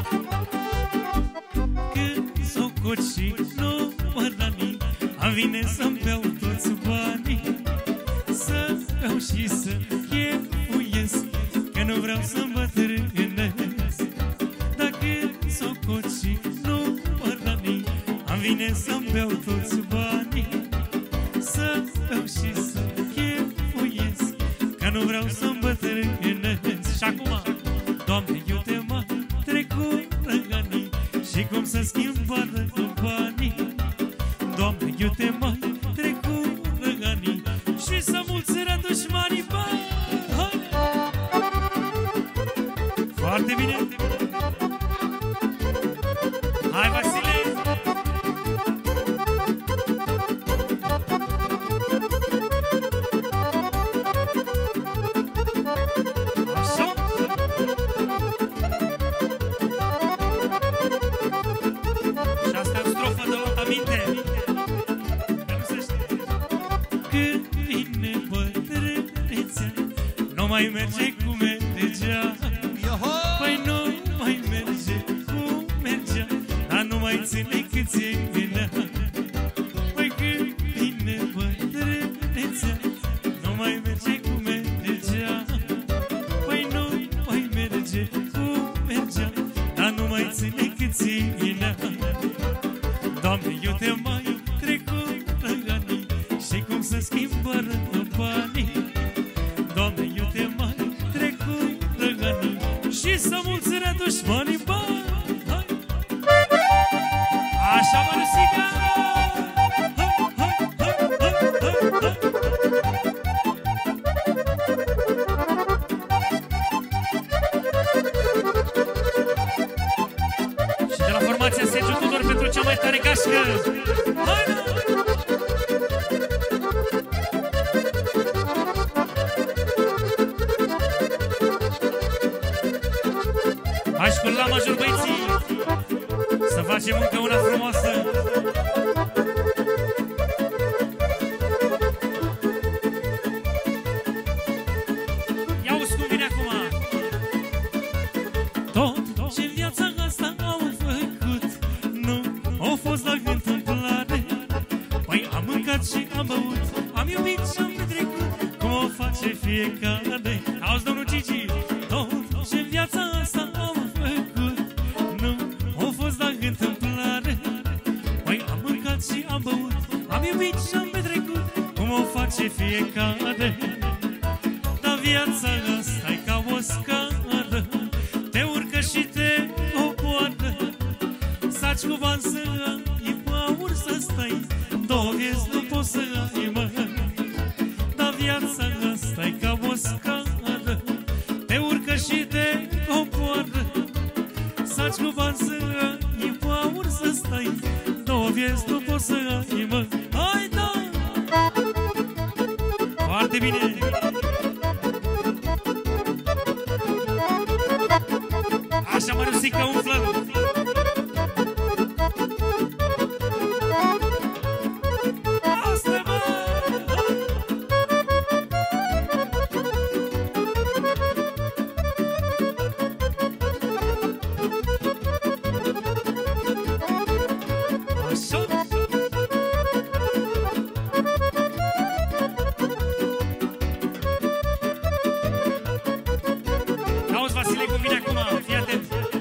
Speaker 3: Când s-o coci nu mă rani, am vine să-mi beau toți banii, să beau și să chefuiesc, că nu vreau să îmbătrânesc. Dacă s-o coci nu mă rani, am vine să-mi beau toți banii, să beau și să chefuiesc, că nu vreau să îmbătrânesc. Și acum, Doamne, iute-mă, trecură anii, și cum să schimbă banii. Doamne, iute-mă, trecură anii, și să mulțiră dușmanii, bă! Foarte bine! Hai, Vasile! Așa! Și asta e o strofă de luat aminte, că nu se știe. Când vine bătrânețea, nu mai merge cum mergea. Păi nu mai merge cum mergea, dar nu mai ține cât ți-i venea. Păi când vine bătrânețea, nu mai merge cum mergea. Păi nu mai merge cum mergea, dar nu mai ține cât ți-i venea. Doamne, eu te mai trecură anii, și cum să schimbă banii. Doamne, eu te mai trecură anii, și să mulțire dușmanii, bă! Așa, mă, Răsică! Și de la formația Sergiu Tudor pentru cea mai tare gașcă! Hai, da! Hai și cu la major, băieții, să facem încă una frumoasă. Ia-uzi cum vine acum. Tot ce viața asta am făcut, nu a fost la întâmplare. Păi am mâncat și am băut, am iubit și am petrecut, cum o face fiecare. Auzi, domnul Gigi, tot ce viața asta am făcut, nu a fost la întâmplare. Păi am mâncat și am băut, am iubit și am petrecut, cum face fiecare, dar viața asta-i ca o scară, te urcă și te oboară. Saci cu bani să ai, pe aur să stai, două vieți nu poți să ai, mă. Dar viața asta-i ca o scară, te urcă și te oboară. Saci cu bani să ai, pe aur să stai, două vieți nu poți să ai, mă. Hai, da! Foarte bine! Așa, Mărusică, umflă-l! Asta, mă! Așa! Auzi, Vasile, cum vine acum? Fii atent!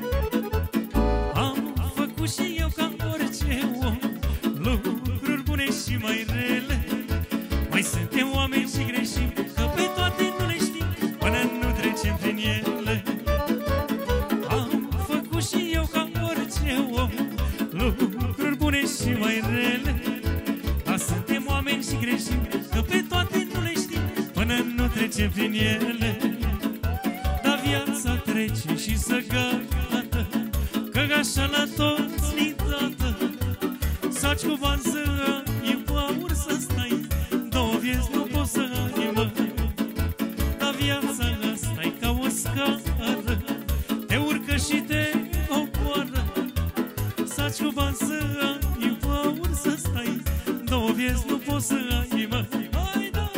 Speaker 3: Am făcut și eu ca orice om lucruri bune și mai rele. Mai suntem oameni și greșim, că pe toate nu le știm până nu trecem prin ele. Am făcut și eu ca orice om lucruri bune și mai rele. Dar suntem oameni și greșim, că pe toate nu le știm până nu trecem prin ele. Dar viața trece și să gata, că așa la toți li dată. Saci cu bani să ai, pe aur să stai, două vieți nu poți să ai, mă. Dar viața asta-i ca o scară, te urcă și te oboară. Saci cu bani să ai, pe aur să stai, două vieți nu poți să ai, mă. Hai, da!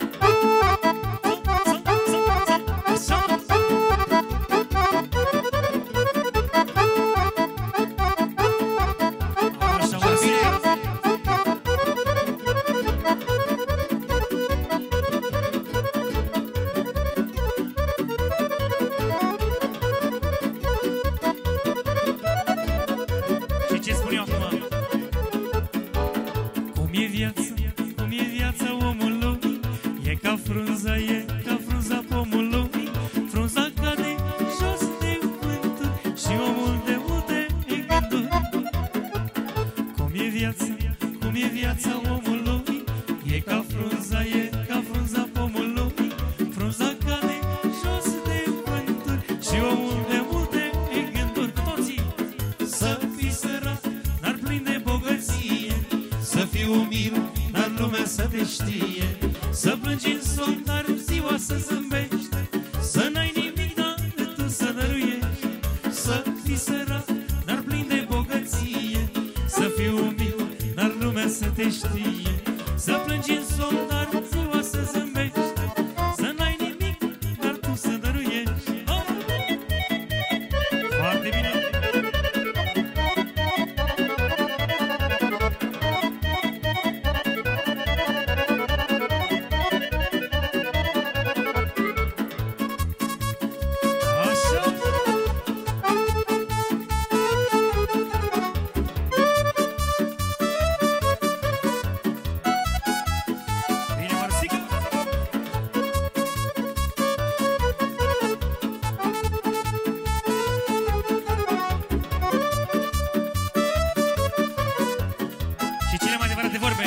Speaker 3: Așa, Vasile! Și ce spun eu acum? Cum e viața omului? E ca frunza, e ca frunza pomului. Frunza cade jos de vânturi și omul de multe gânduri. Cum e viața omului? E ca frunza, e ca frunza pomului. Frunza cade jos de vânturi și omul de multe gânduri. Toții! Să fii sărat, n-ar prinde bogăție, să fii umil, dar lumea să te știe. Să plângi în somn, dar ziua să zâmbești, să n-ai nimic, dar tu să dăruiești. Să fii sărat, dar plin de bogăție, să fii umil, dar lumea să te știe. Să plângi în somn, dar ziua să zâmbești, să n-ai nimic, dar tu să dăruiești. Foarte bine! Așa! Bine, Mărusică! Și cele mai adevărate vorbe.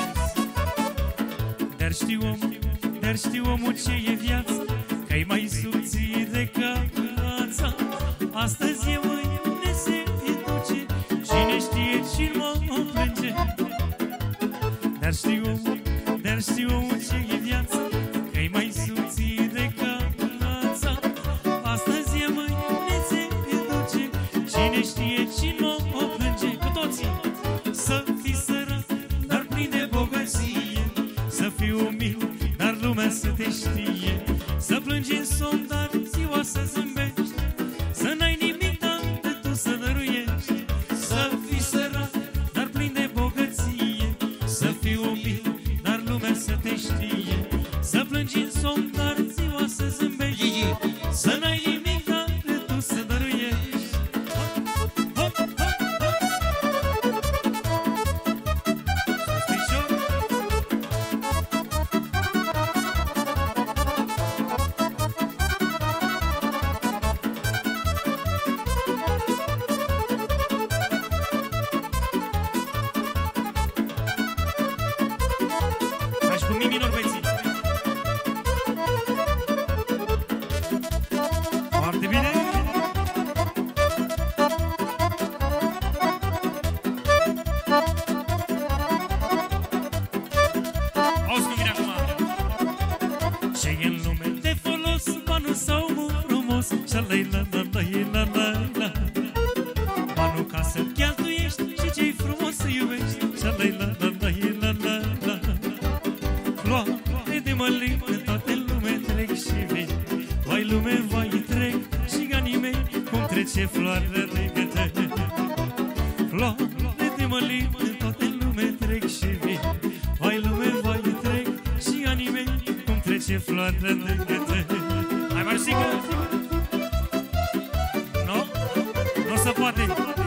Speaker 3: Dar știu omul ce e viața, că-i mai subțire ca viața. Astăzi e, mâine se duce, cine știe cine mă plânge. Dar știu omul ce e viața, că-i mai subțire ca viața. Astăzi e, mâine se duce, cine știe cine mă plânge. Cu toții! Să fii sărat, dar plin de bogăție, să fii umil, dar lumea să te știe. Să plângi în somn, dar ziua să zâmbești, să n-ai nimic, dar tu să dăruiești. Să fii sărat, dar plin de bogăție, să fii umil, dar lumea să te știe. Să plângi în somn, dar ziua să zâmbești, să n-ai nimic, dar tu să dăruiești. Hop, hop, hop, hop! Ce-i în lume de folos, banul sau mult frumos, și-a-lai la la la la la la. Banul ca să-l cheltuiești și ce-i frumos să iubești, și-a-lai la la la la la la. Floare de mălin în toate lume trec și vin, vai lume, vai trec și ganii mei, cum trece floarea de găte. Floare de mălin în toate lume trec și vin, vai lume, vai trec și ganii mei, cum trece floarea de găte. Hai, Marsică! Nu? Nu se poate!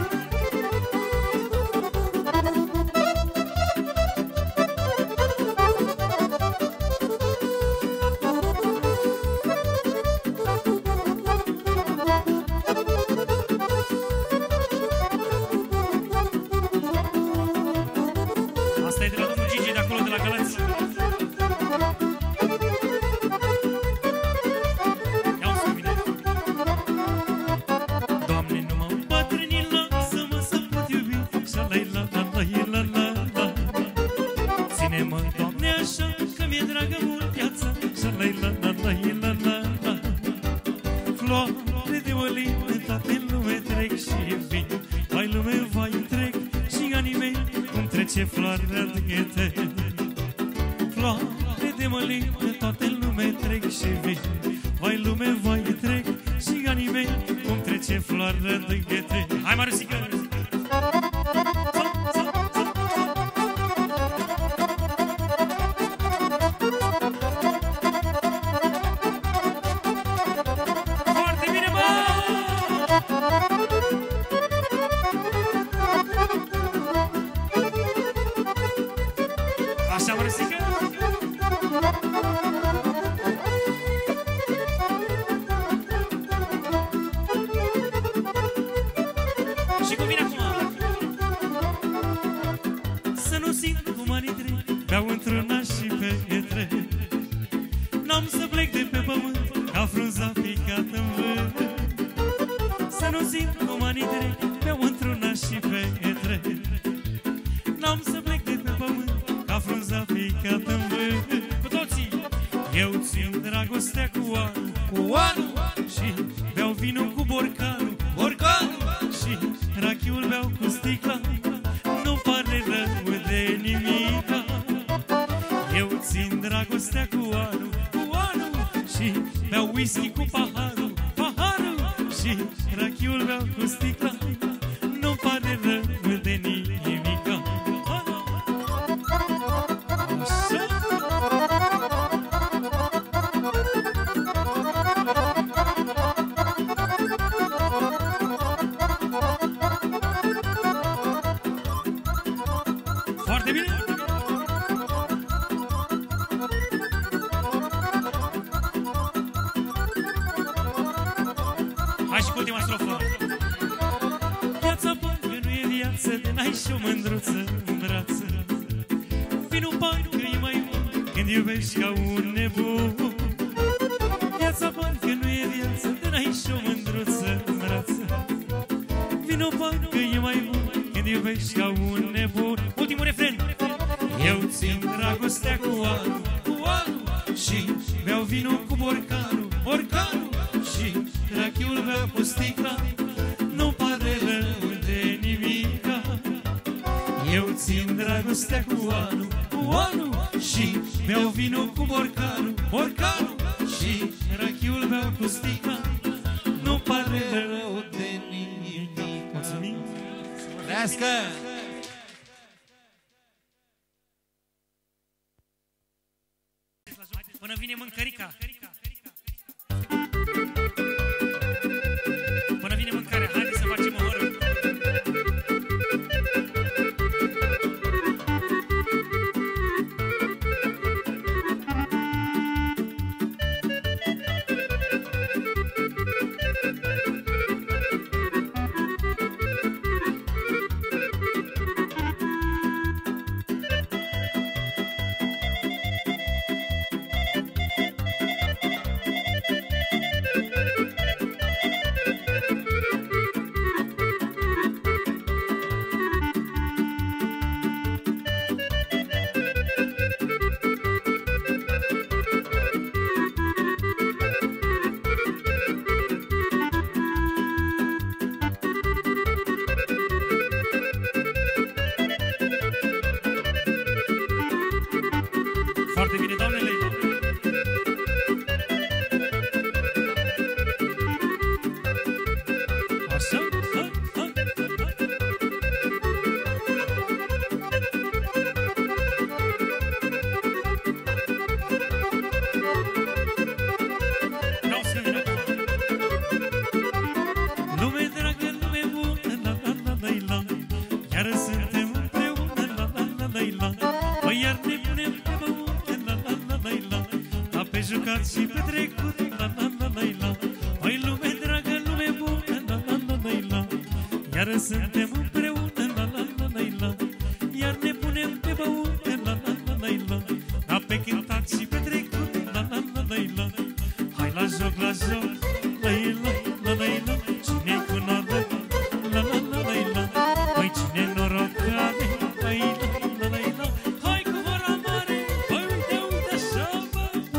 Speaker 4: Până vine mâncărica. Până vine mâncarea, haideți să facem o horă.
Speaker 3: jucat și petrecut, la la la la la. Păi lume dragă, lume bună, la la la la la. Iar suntem împreună, la la la la la. Iar ne punem pe băut, la la la la la. Dar pe cântat și petrecut, la la la la la. Hai la joc, la joc, la la la la la. Cine cu noroc, la la la la la. Păi cine noroc are, la la la la. Hai cu vara mare, păi uite, uite așa, bă.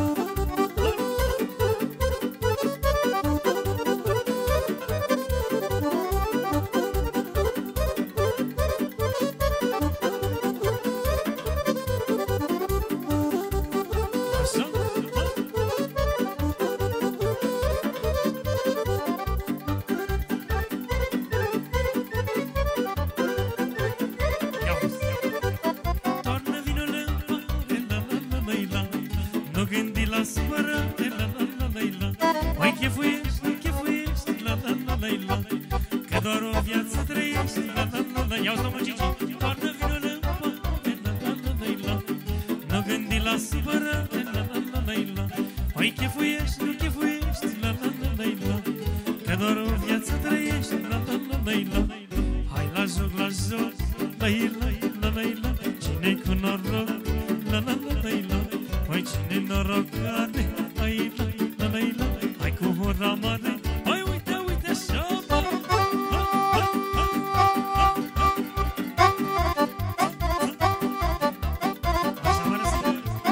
Speaker 3: Toarnă vinul în pare, la la la la la. Nu gândi la supărare, la la la la la. Mai chefuiești, nu chefuiești, la la la la la. Că doar o viață trăiești, la la la la. Ia-o, domnul Gigi. Toarnă vinul în pare, la la la la la. Nu gândi la supărare, la la la la la. Mai chefuiești, nu chefuiești, la la la la la. Că doar o viață trăiești, la la la la la. Hai la joc, la joc, la la la la la. Cine-i cu noroc, la la la la la. Mai cine noroc are, ai la la la la. Hai cu hora mare, hai uite, uite așa, bă. Așa mă răscă.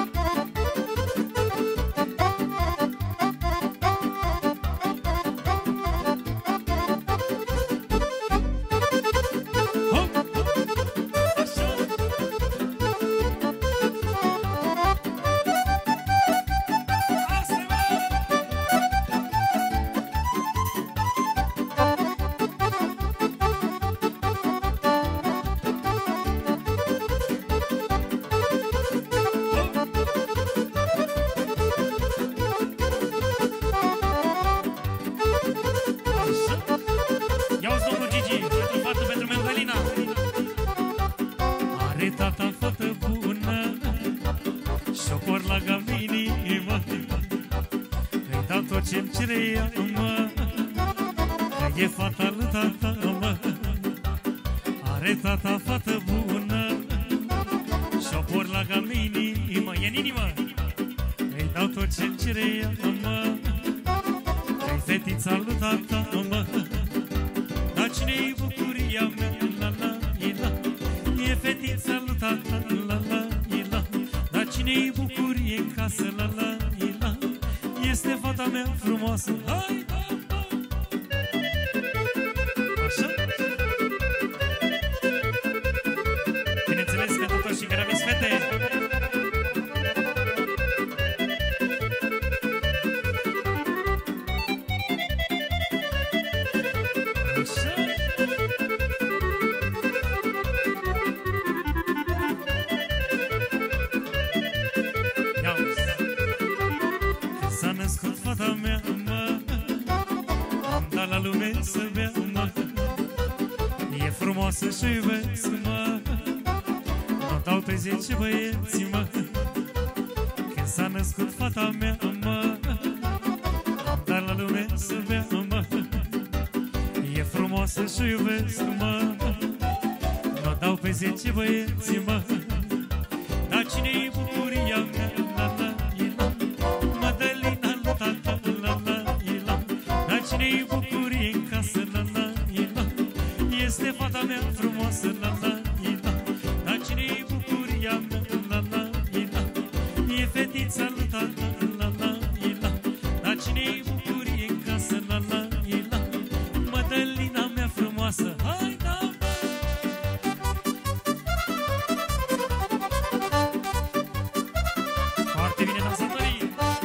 Speaker 3: Ia-uzi, domnul Gigi, pentru fată, pentru Mendalina. Are tata fată bună, șopor la gaminimă. Îi dau tot ce-mi cere ea, mă, că e fata lui tata, mă. Are tata fată bună, șopor la gaminimă. E în inimă. Îi dau tot ce-mi cere ea, mă, că-i fetița lui tata, mă. Dar cine-i bucuria mea, la la la. E fetița lui tata, la la la. Dar cine-i bucurie în casă, la la la. Este fata mea frumoasă, hai, hai, hai. Așa? Bineînțeles că totuși și care aveți fete. Fata mea, mă, am dat la lume să bea, mă. E frumoasă și-o iubesc, mă. Nu dau pe 10 băieți, mă. Când s-a născut fata mea, mă, am dat la lume să bea, mă. E frumoasă și-o iubesc, mă. Nu dau pe 10 băieți, mă. Dar cine-i bucuria mea, la la la. Mădălina lui tata, la la la. Dar cine-i bucurie în casă, la la la. Este fata mea frumoasă, la la la. Dar cine-i bucuria mea, la la la. E fetița lui tata, la la la. Dar cine-i bucurie în casă, la la la. Mădălina mea frumoasă, hai, da! Foarte bine, dansatorii!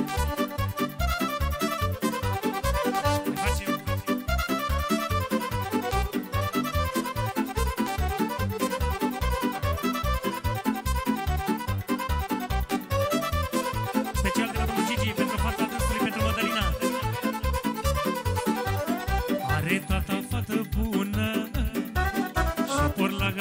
Speaker 3: Special de la domnul Gigi, pentru fata dânsului, pentru Mădălina. Are tata fată bună, șopor la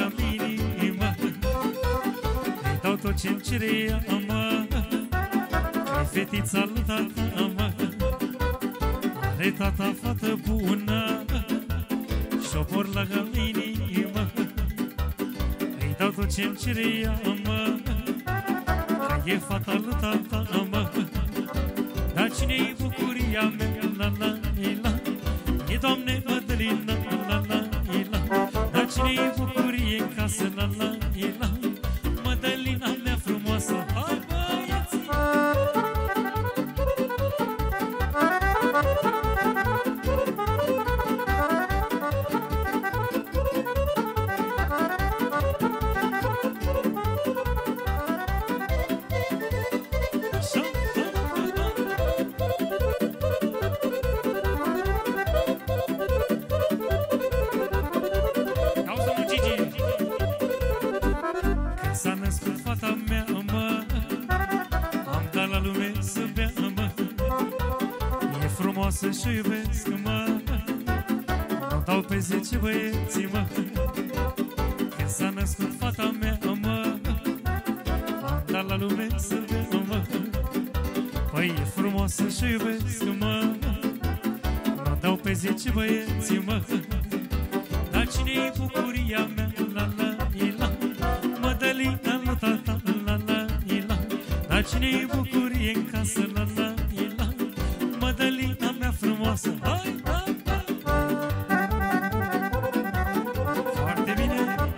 Speaker 3: gaminimă. Îi dau tot ce-mi cere ea, mă. Că-i fetița lui tata, mă. Are tata fată bună și o por la inimă. Îi dau tot ce-mi cere ea, mă, că e fata lui tata, mă. Dar cine-i bucuria mea, la la la, e Doamne Mădălina, la la la. Dar cine-i bucurie în casă, la la la, Mădălina mea frumoasă. Hai băieții! Și-o iubesc, mă, nu dau pe 10 băieții, mă. Când s-a născut fata mea, mă, am dat la lume să bea, mă. Păi e frumoasă și-o iubesc, mă, nu dau pe 10 băieții, mă. Dar cine-i bucuria mea, la la la, Mădălina lui tata, la la la. Dar cine-i bucurie în casă, la la la, Mădălina mea frumoasă. Hai, da, da. Foarte bine.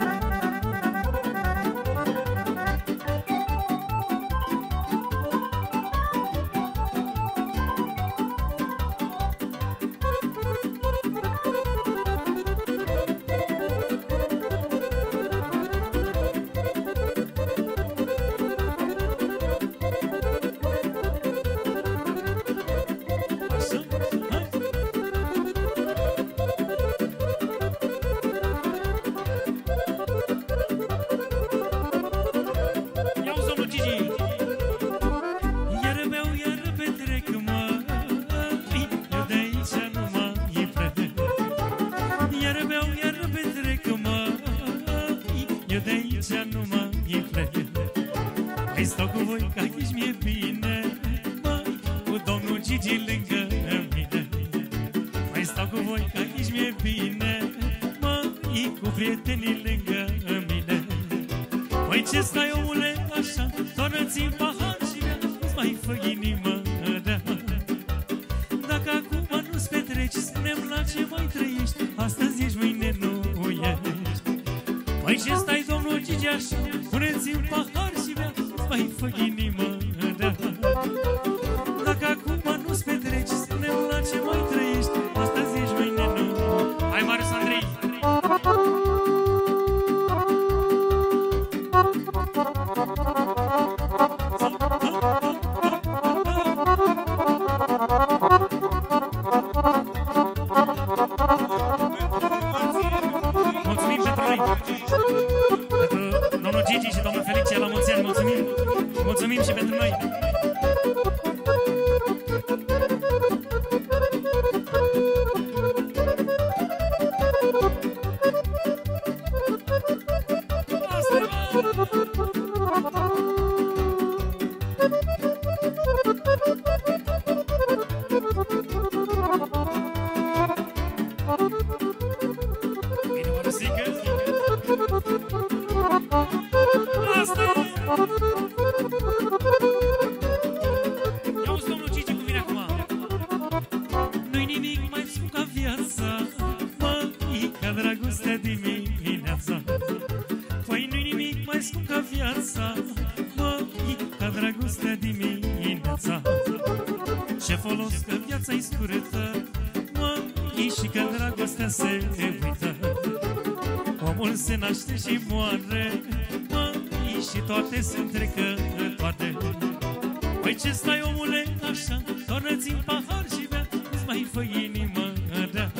Speaker 3: Se naște și moare, măi, și toate sunt trecătoare. Păi ce stai, omule, așa, tornă-ți-n pahar și bea, nu-ți mai fă inimă rea.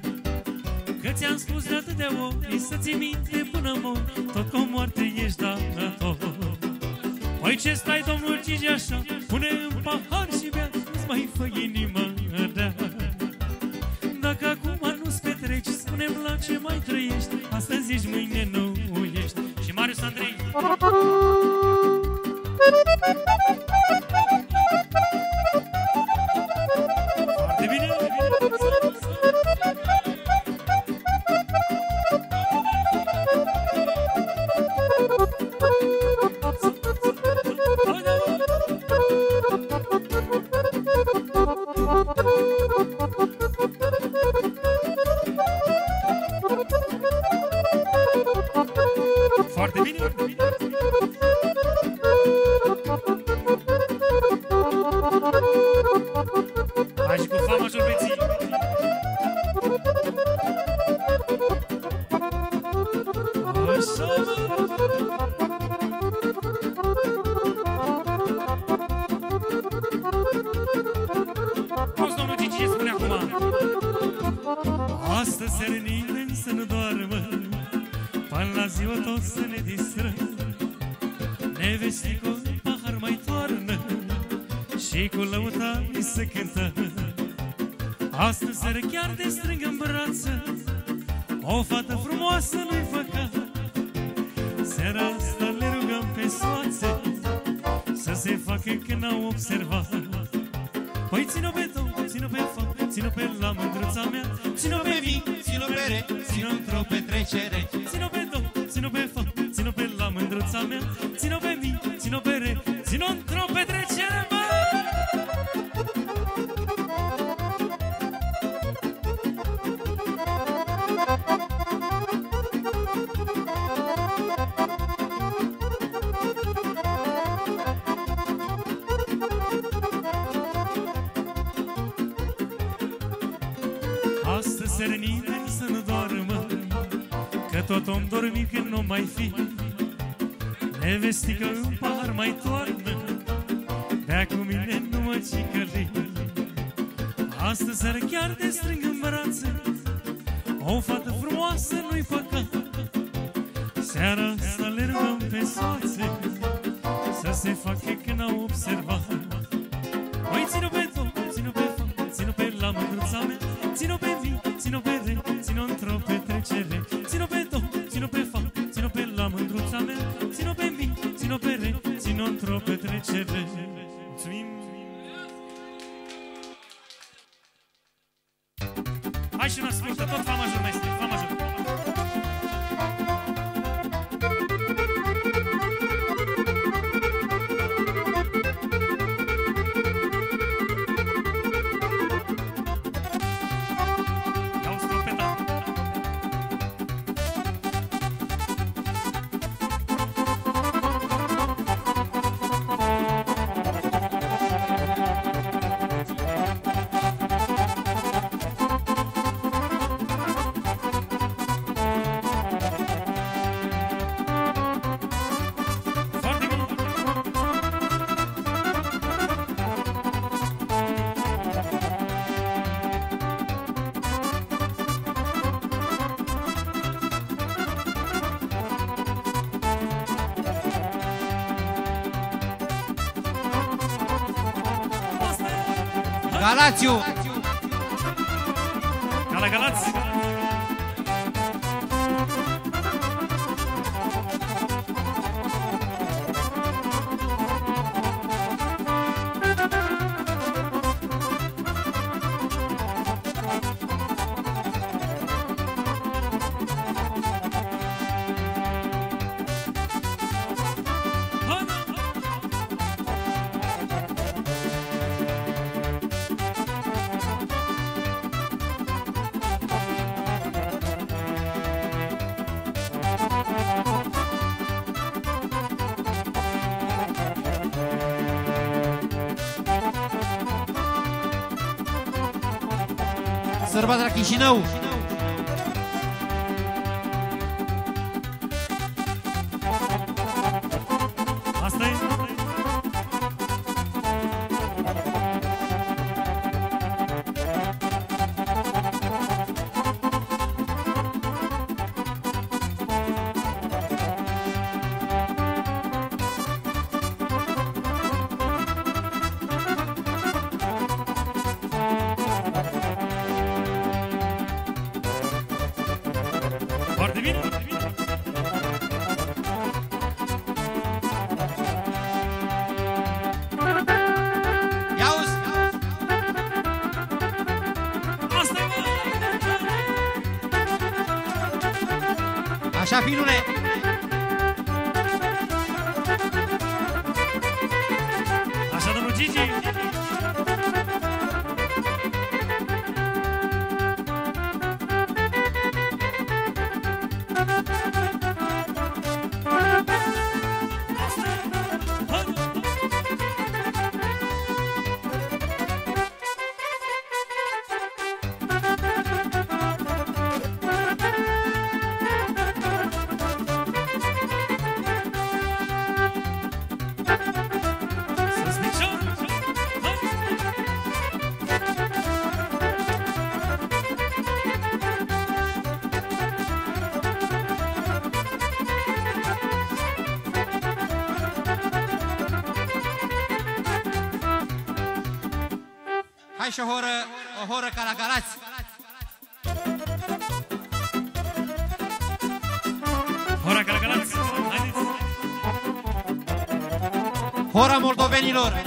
Speaker 3: Că ți-am spus de atâtea ori, să ții minte până mor, tot cu moarte ești dator. Păi ce stai, domnul Gigi, așa, pune în pahar și bea, nu-ți mai fă inimă rea. Dacă acum nu-ți petreci, spune-mi la ce mai trăiești, astăzi ești, mâine nu ești. Și Marius Andrei. Hai și cu fa major, beții. Așa, auzi, domnul Gigi, ce spune acum? Astăzi serenile să nu doarmă, până la ziua tot să ne distrăm. Nevesticul un pahar mai toarnă și cu lăutari să cântă. Astăzi seară chiar te strâng în brață, o fată frumoasă nu-i făca. Seara asta le rugăm pe soațe să se facă când n-au observat. Păi țin-o pe tot, țin-o pe fapt, țin-o pe la mândruța mea, țin-o pe vin, țin-o pe re, țin-o într-o petrecere. Țin-o pe tot, țin-o pe fapt, țin-o pe la mândruța mea, țin-o pe vin, țin-o pe re, țin-o într-o petrecere, bă! Astăzi serenile să nu doarmă, că tot om dormi când nu mai fi. Nevestică în pahar mai toarnă, bea cu mine nu mă cicăli. Astăzi seară chiar te strâng în brațe, o fată frumoasă nu-i păcat. Seara asta le rugăm pe soațe să se facă când au observat. Măi, țin-o pe tot, țin-o pe fapt, țin-o pe la mândruța mea, țin-o pe vin, țin-o pe re, țin-o într-o petrecere. Țin-o pe tot, țin-o pe fapt, țin-o pe la mândruța mea, țin-o pe vin, țin-o pe re, țin-o într-o petrecere. Mulțumim! Hai și un ascultă, tot fa major, maestre, fa major.
Speaker 1: Galațiu!
Speaker 3: Gala Galați!
Speaker 1: Sărba de la Chișinău!
Speaker 3: Asta e! Foarte bine!
Speaker 1: Ia uzi!
Speaker 3: Asta e,
Speaker 1: Așa, filule!
Speaker 3: așa, domnul Gigi!
Speaker 1: Hai și o horă ca la Galați.
Speaker 3: Hora ca la Galați. Haideți.
Speaker 1: Hora moldovenilor.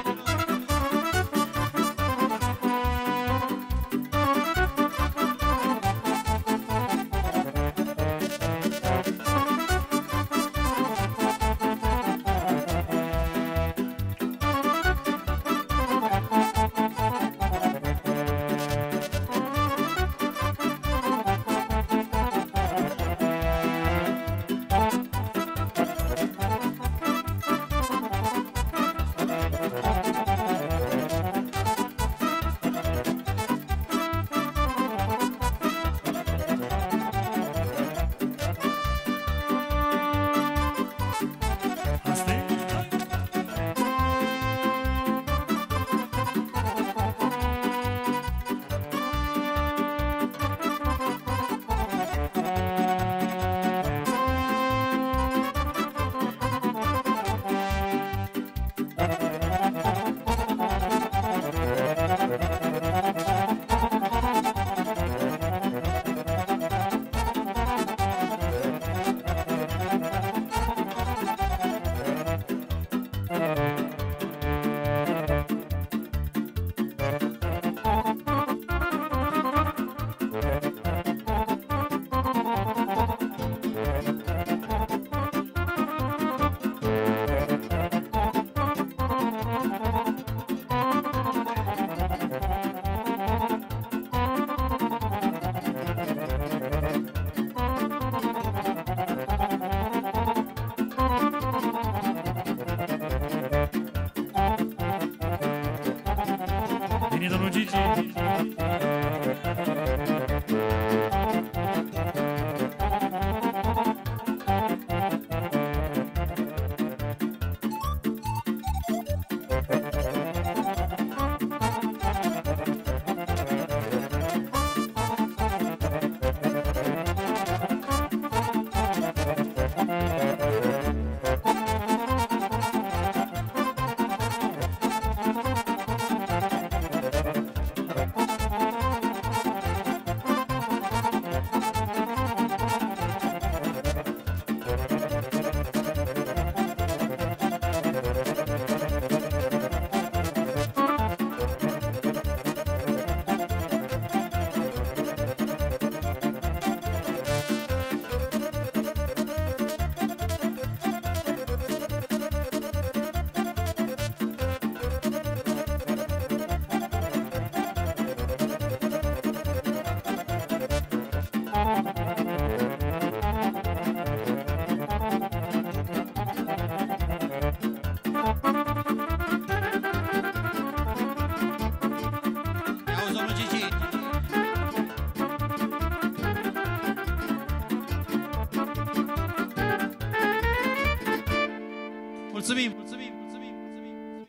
Speaker 1: Mulțumim! Mulțumim! Mulțumim! Mulțumim!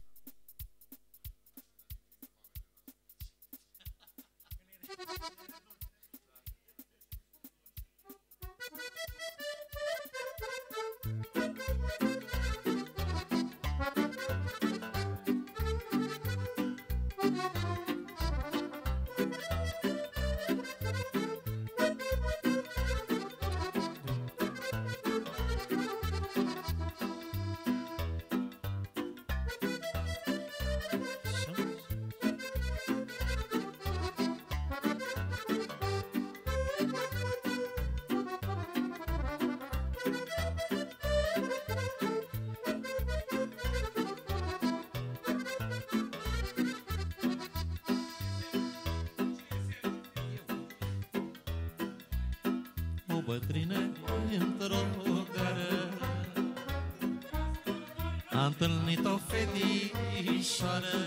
Speaker 2: O bătrână într-o gară a întâlnit o fetișoară.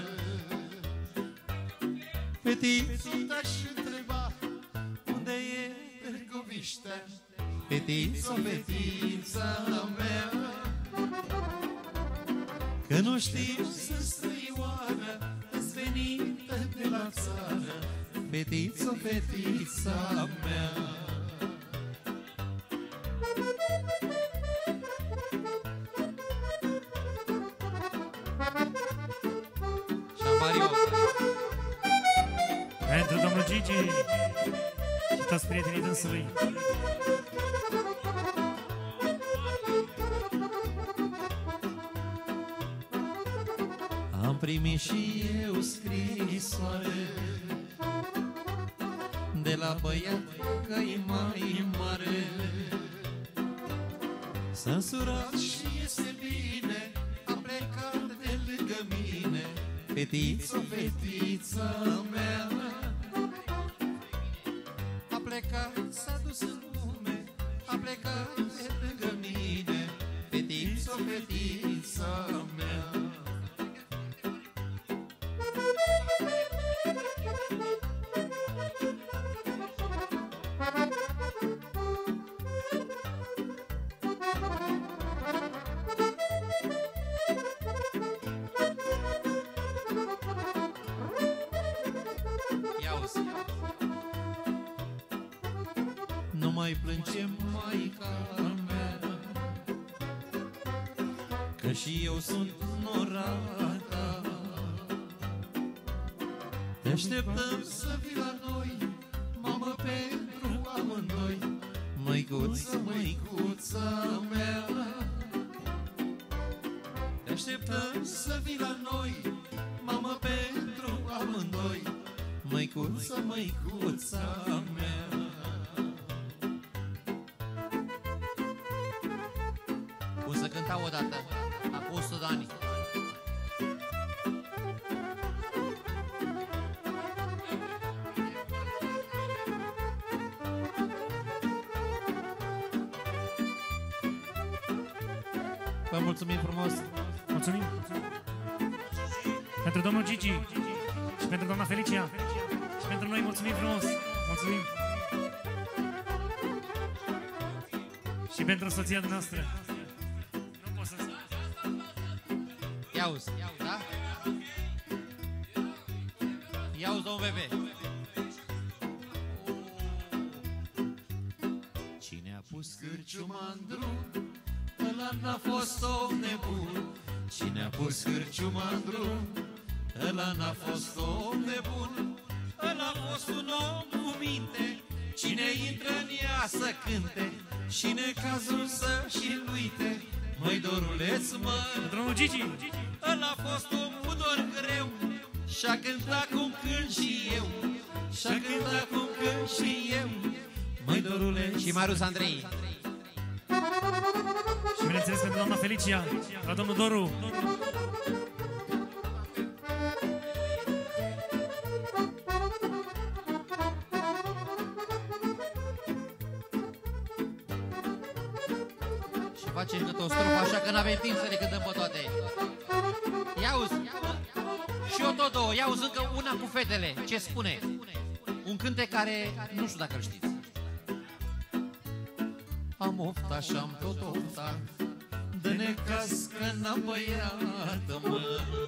Speaker 2: Fetița și întreba unde e Târgoviștea. Fetiță, fetița mea, că nu știi să străioară, îți venită de la țară. Fetiță, fetița mea.
Speaker 1: Și Mario.
Speaker 3: Gigi și toți prietenii dânsului.
Speaker 2: Am primit și eu scrisoare de la băiat că-i mai mare. S-a însurat și este bine, a plecat de lângă mine. Fetiță, fetița mea, a plecat, s-a dus în lume, a plecat de lângă mine. Fetiță, fetița mea. Nu mai plânge maica mea, că și eu sunt norata. Te așteptăm să vii la noi, mamă, pentru amândoi. Măicuță, măicuța mea, te așteptăm să vii la noi, mamă, pentru amândoi. Măicuță, măicuța mea.
Speaker 1: O să cânta odată, acum 100 de ani.
Speaker 2: Vă mulțumim frumos.
Speaker 3: Mulțumim. Pentru domnul Gigi și pentru doamna Felicia și pentru noi mulțumim frumos. Mulțumim. Și pentru soția noastră. Nu pot să...
Speaker 1: Ia-uzi, da? Ia-uzi, domnul Bebe.
Speaker 2: Cine a pus cârciuma în drum, ăla n-a fost om nebun. Cine a pus cârciuma în drum, ăla n-a fost om nebun. Ăla a fost un om cu minte. Cine intră în ea să cânte și necazul să-și-l uite. Măi, doruleț, mă,
Speaker 3: Domnul Gigi.
Speaker 2: ăla a fost om cu dor greu și-a cântat cum cânt și eu. Și-a cântat cum cânt și eu. Măi, doruleț.
Speaker 1: Și Marius Andrei.
Speaker 3: Și bineînțeles pentru doamna Felicia, la domnul Doru.
Speaker 1: Și facem câte o strofă, așa că n-avem timp să le cântăm pe toate. Ia-uzi. Și eu tot două. Ia-uzi încă una cu fetele. Ce spune? Un cântec care nu știu dacă îl știți.
Speaker 2: Am ofta și-am tot ofta, de necaz că n-am băiată, mă.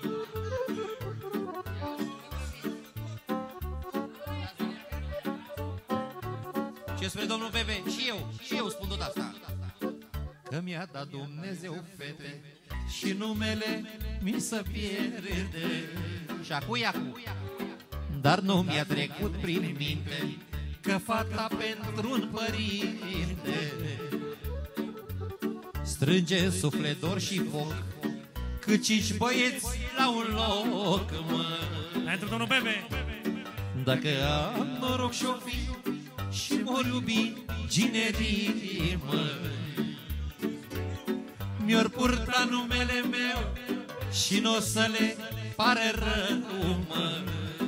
Speaker 1: Ce spune domnul Bebe? Și eu spun tot asta.
Speaker 2: Că mi-a dat Dumnezeu fete și numele mi se pierde.
Speaker 1: Și acu.
Speaker 2: Dar nu mi-a trecut prin minte că fata pentru un părinte strânge suflet, dor și foc, cât 5 băieți la un loc, mă.
Speaker 3: Pentru domnul Bebe.
Speaker 2: Dacă am noroc și-o fi și mor iubi ginerii, mă, mi-or purta numele meu și n-o să le pare rău, mă.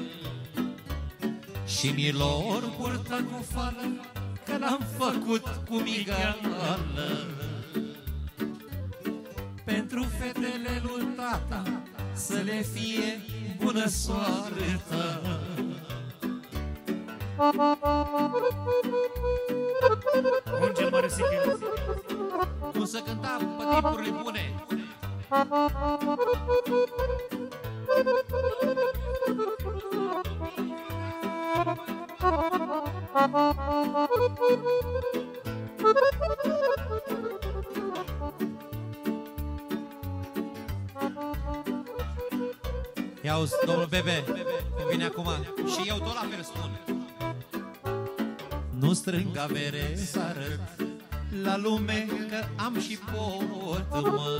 Speaker 2: Și mi-lor purta cu fală că l-am făcut cu migală. Pentru fetele lui tata să le fie bună soartă.
Speaker 3: Ungel Mariusiche.
Speaker 1: Cum să cântam pe timpurile bune.
Speaker 2: Ia-uzi, domnul Bebe, cum vine acum.
Speaker 1: Și eu tot la fel spun.
Speaker 2: nu strâng avere să arăt la lume că am și pot, mă.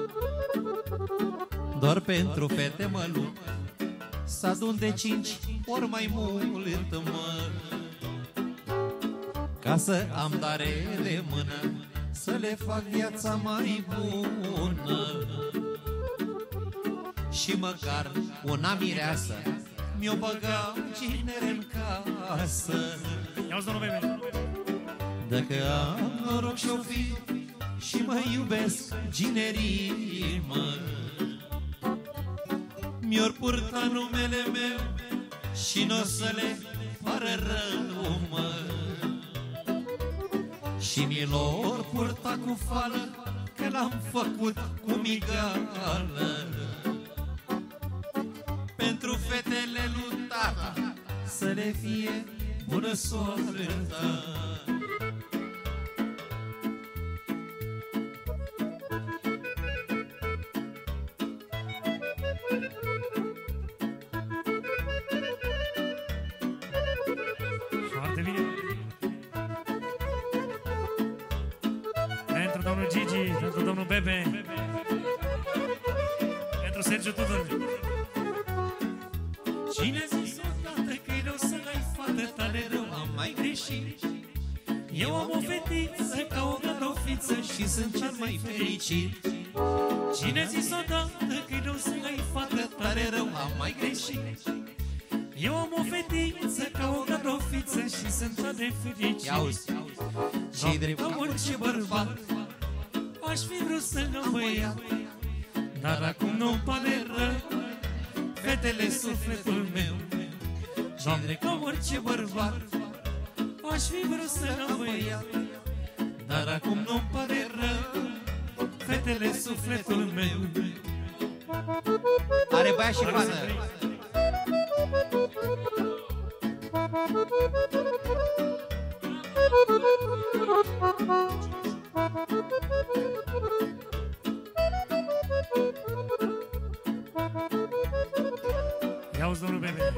Speaker 2: Doar pentru fete mă lupt să adun de 5 ori mai mult, mă. Ca să am dare de mână, să le fac viața mai bună. Și măcar una mireasă mi-o băga cinere în casă.
Speaker 3: Ia-uzi, domnul Bebe.
Speaker 2: Dacă am noroc și-o fi și mă iubesc ginerii, mă, mi-or purta numele meu și n-o să le pară rău, mă. Și mi l-or purta cu fală că l-am făcut cu migală. Pentru fetele lui tata să le fie bună soartă.
Speaker 3: Foarte bine. Pentru domnul Gigi, pentru domnul Bebe, pentru Sergiu Tudor.
Speaker 2: Cine zis odată că-i rău să ai fată, tare rău am mai greșit. Eu am o fetiță ca o garofiță și sunt cel mai fericit. Cine zis odată că-i rău să ai fată, tare rău am mai greșit.
Speaker 3: Eu am o fetiță ca o garofiță și sunt tare fericit.
Speaker 2: Ia-uzi, și drept ca orice bărbat
Speaker 3: Aș fi vrut să am băiat, dar acum nu-mi pare rău,
Speaker 2: fetele sufletul meu.
Speaker 3: Doamne, ca orice bărbat aș fi vrut să am băiat,
Speaker 2: dar acum nu-mi pare rău, fetele sufletul meu.
Speaker 1: Are băiat și fată.
Speaker 3: Ia-uzi, domnul Bebe.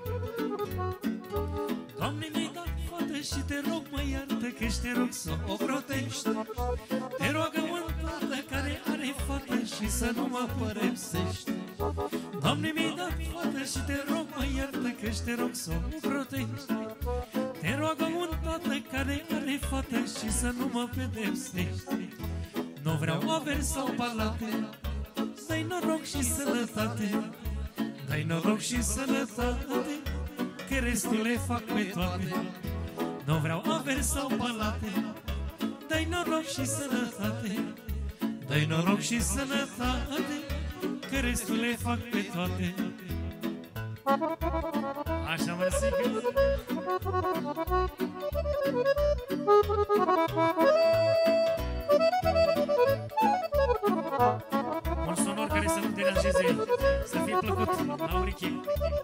Speaker 2: Doamne, mi-ai dat fată și te rog, mă iartă, că te rog să o protești. Te rogă un tată care are fată și să nu mă părăsești. Doamne, mi-ai dat fată și te rog, mă iartă, că te rog să o protești. Te rogă un tată care are fată și să nu mă pedepsești. Nu vreau averi sau palate, dai noroc și sănătate. Dai noroc și sănătate, că restul le fac pe toate. Nu vreau averi sau palate, dai noroc și sănătate. Dai noroc și sănătate, că restul le fac pe toate.
Speaker 3: Așa, mersi. Un sonor care să nu deranjeze, să fie plăcut la ureche.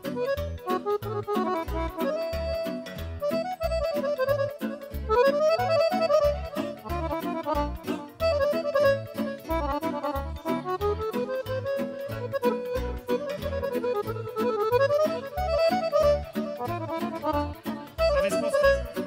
Speaker 3: Aveți poftă?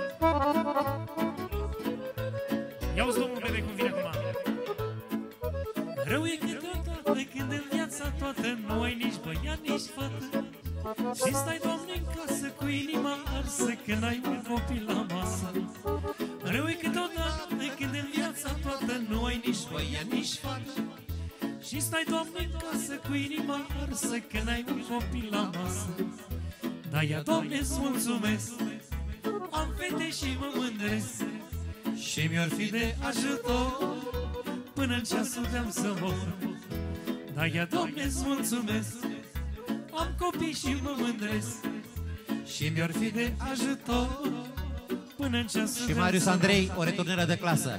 Speaker 3: Ia-uzi, domnul Bebe, cum vine acum.
Speaker 2: Rău e câteodată când în viața toată nu ai nici băiat, nici fată. Și stai, Doamne, în casă cu inima arsă când ai un copil la masă. Rău e câteodată când în viața toată nu ai nici băiat, nici fată. Și stai, Doamne, în casă cu inima arsă când ai un copil la masă. Dar ia, Doamne, îți mulțumesc, am fete și mă mândresc și mi-or fi de ajutor până în ceasul de-am să mor. Dar ia, Doamne, îți mulțumesc, am copii și mă mândresc și mi-or fi de ajutor până în ceasul
Speaker 1: Și Marius Andrei, o returnare de clasă.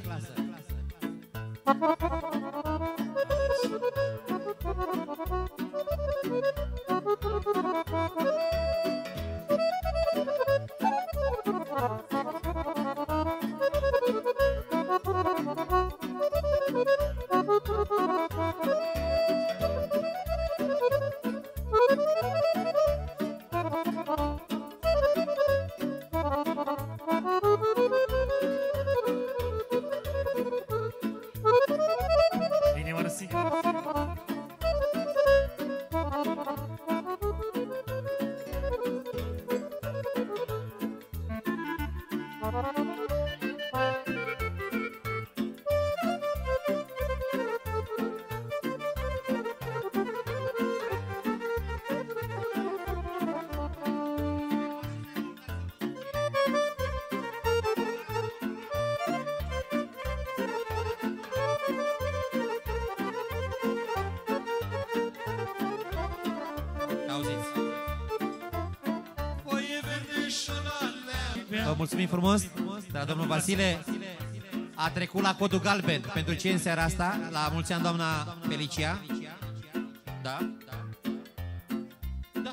Speaker 1: Vă mulțumim frumos, de la domnul Vasile. A trecut la codul galben. Pentru ce în seara asta? La mulți ani, doamna Felicia. Da? Da.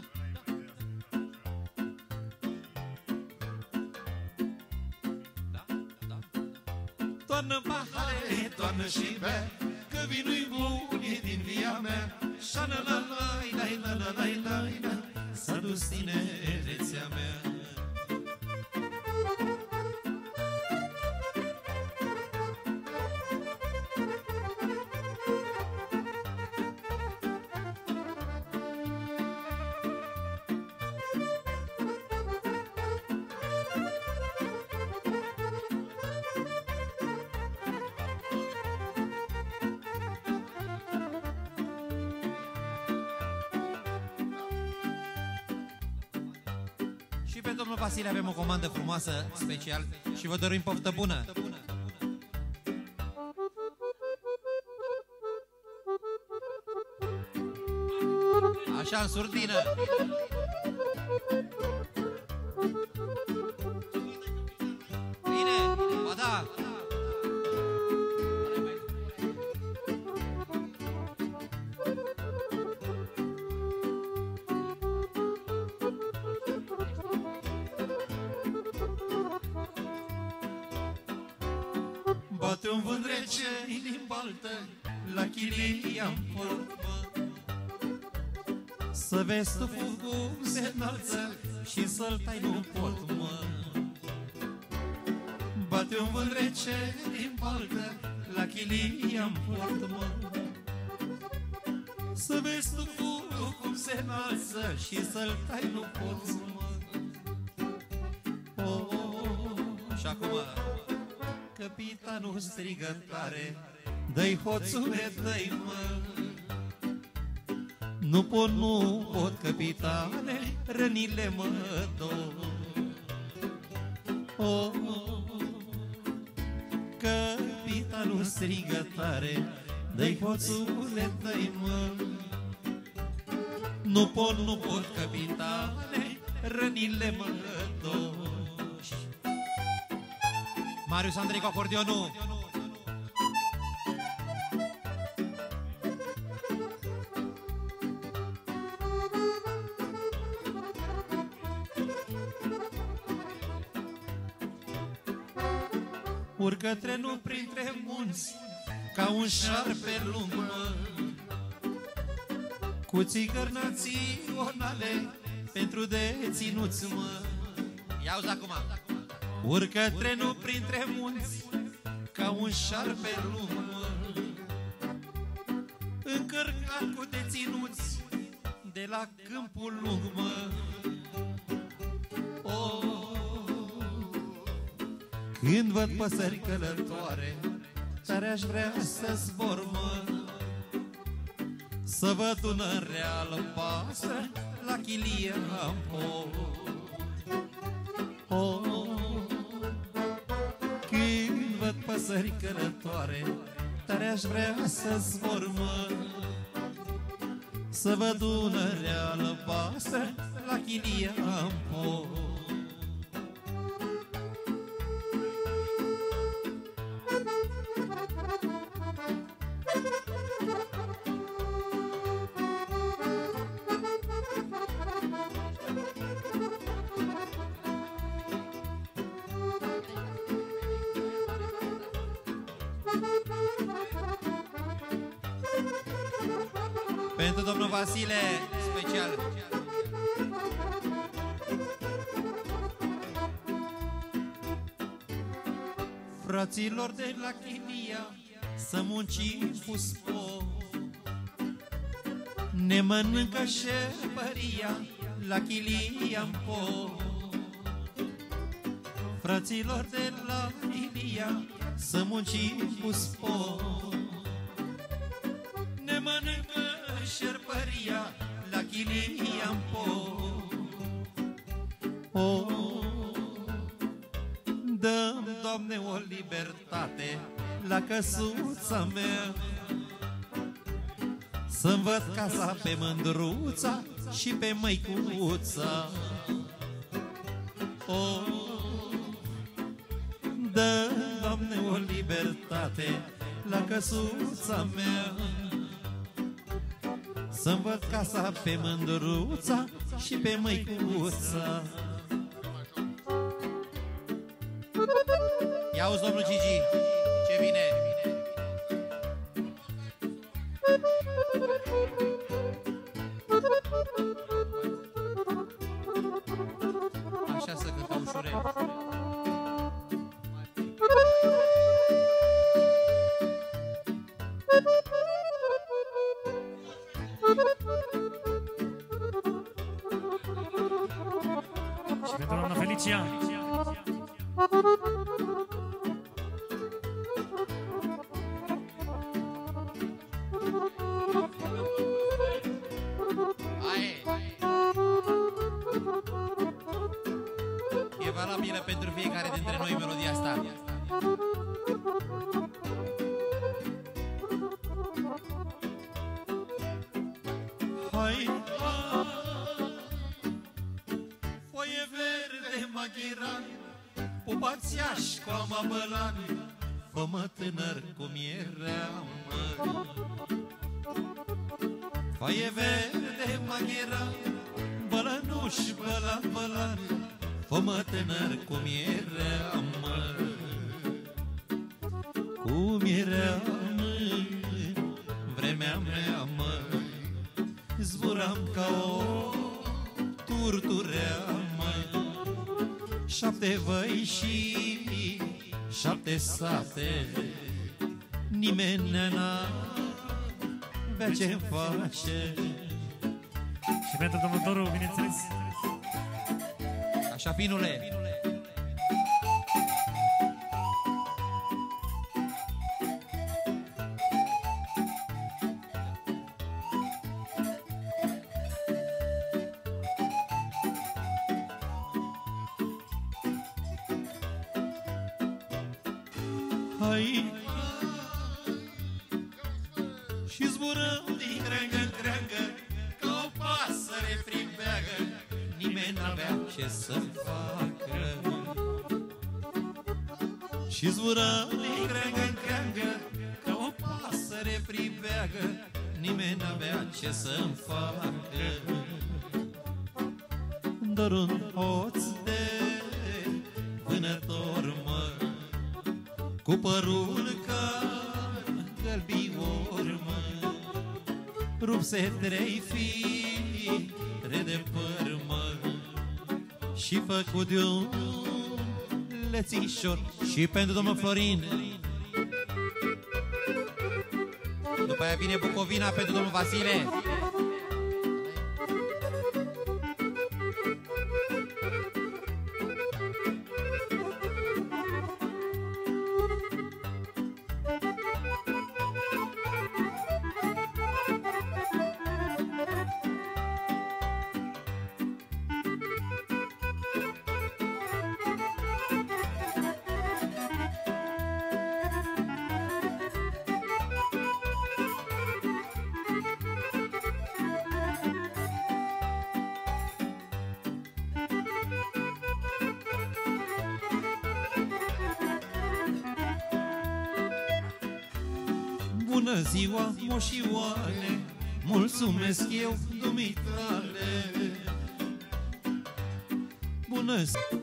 Speaker 2: Toarnă pahare, toarnă și bea, că vinul-i bun e din via mea. Șa-la-la-la-i-la-i-la-i-la-i-la, s-a dus tinerețea mea.
Speaker 1: Și pe domnul Vasile avem o comandă frumoasă, special, și vă dorim poftă bună. Așa, în surdină. Bine, ba da.
Speaker 2: Bate un vânt rece din baltă, la chilia-n port, să vezi tu fugul se înalță și să-l tai nu pot, mă. Bate un vânt rece din baltă, la chilia-n port, mă. Să vezi tu fugul cum se înalță și să-l tai nu pot, mă.
Speaker 1: Și acum,
Speaker 2: capitanul strigă tare, dă-i hoțule, dă-i, mă. Nu pot, capitane, rănile mă dor. Capitanul strigă tare, dă-i hoțule, dă-i, mă. Nu pot, capitane, rănile mă dor.
Speaker 1: Marius Andrei cu acordeonul.
Speaker 2: Urcă trenul printre munți, ca un șarpe lung, mă. Cu țigări naționale, pentru deținuți, mă.
Speaker 1: Ia-uzi acum.
Speaker 2: Urcă trenul printre munți, ca un șarpe lung, mă. Încărcat cu deținuți, de la câmpul lung, mă. Când văd păsări călătoare, tare-aș vrea să zbor, mă. Să văd Dunărea albastră la chilia-n port. Când văd păsări călătoare, tare-aș vrea să zbor, mă. Să văd Dunărea albastră la chilia-n port.
Speaker 1: Pentru domnul Vasile, special.
Speaker 2: Fraților de la Chilia, să muncim cu spor. Ne mănâncă șerpăria la chilia-n port. fraților de la Ilia, să muncim cu spor. Ne mănâncă șerpăria la chilia-n por. O, dă-mi, Doamne, o libertate la căsuța mea, să-mi văd casa pe mândruța și pe măicuța. O, dă, Doamne, o libertate la căsuța mea, să-mi văd casa pe mândruța și pe măicuța.
Speaker 1: Ia auzi, domnul Gigi, ce vine? Așa să cântă ușurel.
Speaker 3: Și pentru doamna Felicia.
Speaker 1: E valabilă pentru fiecare dintre noi melodia asta.
Speaker 2: Hai, foaie verde maghiran, pupațiaș cu ama bălan, fă-mă tânăr cum eram, mă. Foaie verde maghiran, bălănuș, bălan, bălan, fă-mă tânăr cum eram, mă. Cum eram în vremea mea, mă. Zburam ca o turturea, mă. 7 văi și 7 sate, nimeni n-avea ce-mi face.
Speaker 3: Și pentru domnul Doru, bineînțeles.
Speaker 1: Așa, finule.
Speaker 2: Hai, și zburăm din creangă în creangă, ca o pasăre prin beagă, nimeni n-avea ce să-mi facă. Și zburăm din creangă în creangă, ca o pasăre prin beagă, nimeni n-avea ce să-mi facă. Doar un hoț de vânător, mă, cu părul ca gălbior, mă, rupse 3 fire de păr, mă, și făcut de un lățișor.
Speaker 1: Și pentru domnul Florin. După aia vine Bucovina pentru domnul Vasile.
Speaker 2: Bună ziua, moșioare, mulțumesc eu dumitale. Bună ziua.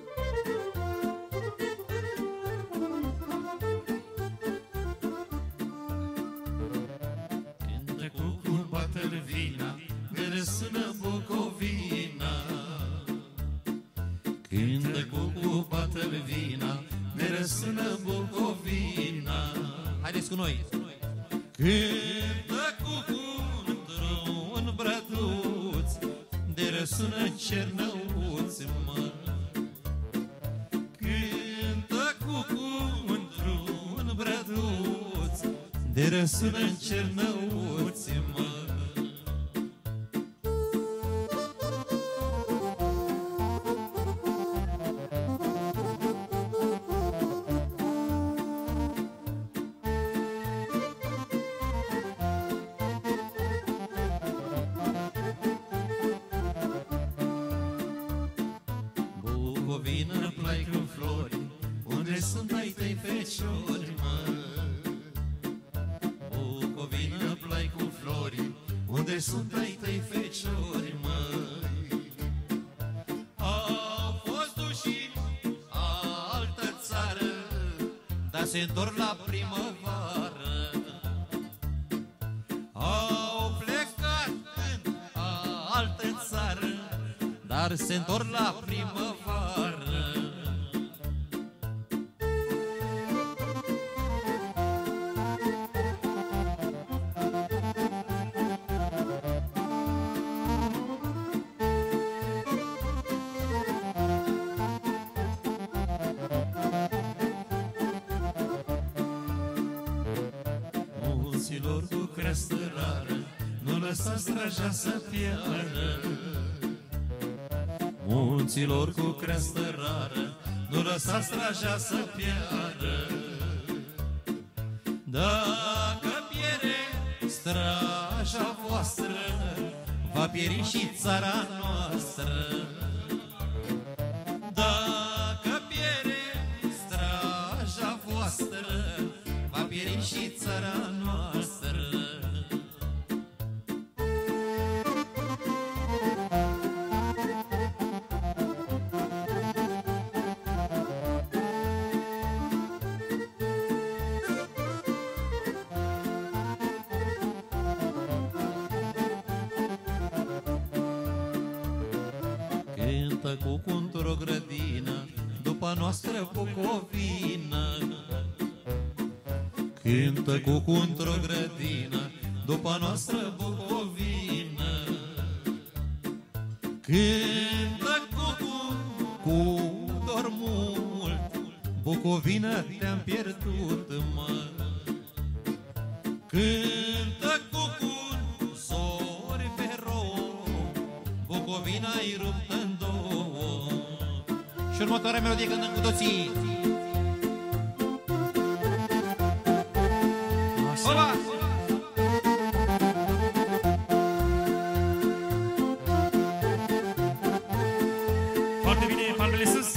Speaker 2: Cântă cu bată-l vina, de răsună Bucovina. Cântă cu bată-l vina, de răsună Bucovina.
Speaker 1: Haideți cu noi.
Speaker 2: Cântă cu într-un brăduț, de răsună Cernăuț, mă. Cântă ne răsună în Cernăuți, mă.
Speaker 1: Bucovină, plai cu flori, unde sunt ai tăi feciori, mă? Bucovină, plai cu flori, unde sunt ai tăi feciori, măi? Au fost duși altă țară, dar se întorc la primăvară. Au plecat în altă țară, dar se întorc la primăvară. Munților cu creastă rară, nu lăsați straja să piară. Munților cu creastă rară, nu lăsați straja să piară. Dacă pierde straja voastră, va pieri și țara noastră. Dacă pierde straja voastră, va pieri și țara noastră. Cântă cucu într-o grădină, după a noastră Bucovină. Cântă cucu într-o grădină, după a noastră Bucovină. Cântă cucu cu dor mult, Bucovină te-am pierdut, mă. Cântă cucu sori pe rouă, Bucovina-i ruptă în două. Și următoarea melodie cântăm cu toții. Oba!
Speaker 3: Foarte bine, palmele sus.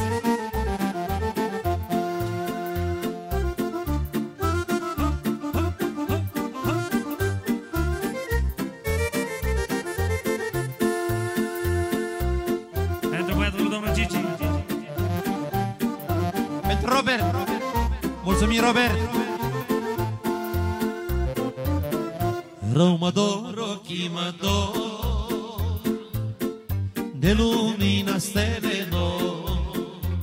Speaker 3: Pentru băiatul domnul Gigi.
Speaker 1: Pentru Robert. Mulțumim, Robert. Rău mă dor, ochii mă dor de lumina stelelor.